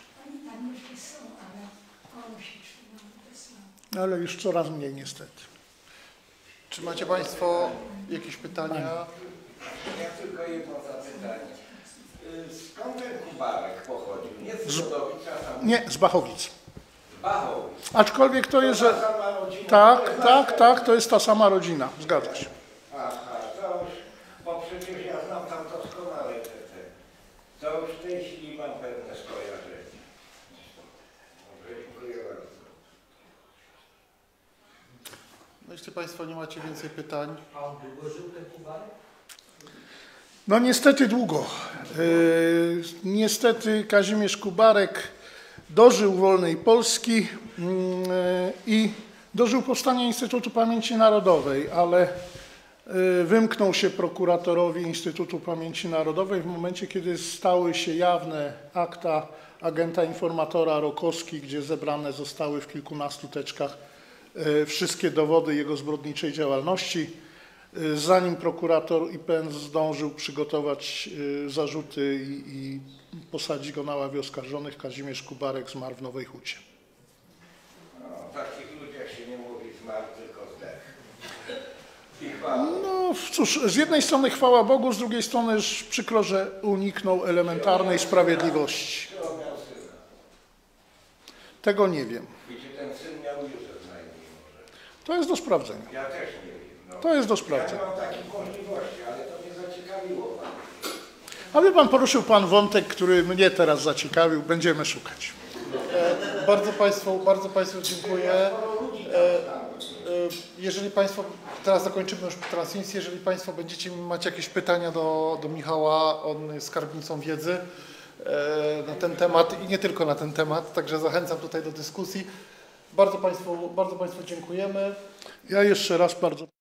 Ale już coraz mniej niestety. Czy macie Państwo jakieś pytania? Ja tylko jedno zapytanie. Skąd ten Kubarek pochodził? Nie z Wadowicza, tam... Nie, z Bachowic. Z Bachowic. Aczkolwiek to jest, że... Ta sama rodzina? Tak, tak, tak, to jest ta sama rodzina. Zgadza się. Aha, to już, bo przecież ja znam tam doskonale te, te. To już w tej chwili mam pewne skojarzenie. Dobrze, dziękuję bardzo. No, jeśli Państwo nie macie więcej pytań. A on długo żył ten Kubarek? No niestety długo. Yy, niestety Kazimierz Kubarek dożył wolnej Polski yy, i dożył powstania Instytutu Pamięci Narodowej, ale wymknął się prokuratorowi Instytutu Pamięci Narodowej w momencie, kiedy stały się jawne akta agenta informatora Rokowski, gdzie zebrane zostały w kilkunastu teczkach wszystkie dowody jego zbrodniczej działalności. Zanim prokurator I P N zdążył przygotować zarzuty i, i posadzić go na ławie oskarżonych, Kazimierz Kubarek zmarł w Nowej Hucie. O takich ludziach się nie mówi zmarł, tylko zdech. I chwała. No cóż, z jednej strony chwała Bogu, z drugiej strony przykro, że uniknął elementarnej sprawiedliwości. Czy on miał syna? Tego nie wiem. I czy ten syn miał Józef na imię może? To jest do sprawdzenia. Ja też nie wiem. No. To jest do Ja sprawdzenia. nie mam takich możliwości, ale to mnie zaciekawiło pan. A wie pan, poruszył pan wątek, który mnie teraz zaciekawił. Będziemy szukać. E, bardzo Państwu, bardzo Państwu dziękuję. E, e, jeżeli Państwo, teraz zakończymy już transmisję, jeżeli Państwo będziecie mieć jakieś pytania do, do Michała, on jest skarbnicą wiedzy e, na ten temat i nie tylko na ten temat, także zachęcam tutaj do dyskusji. Bardzo Państwu, bardzo Państwu dziękujemy. Ja jeszcze raz bardzo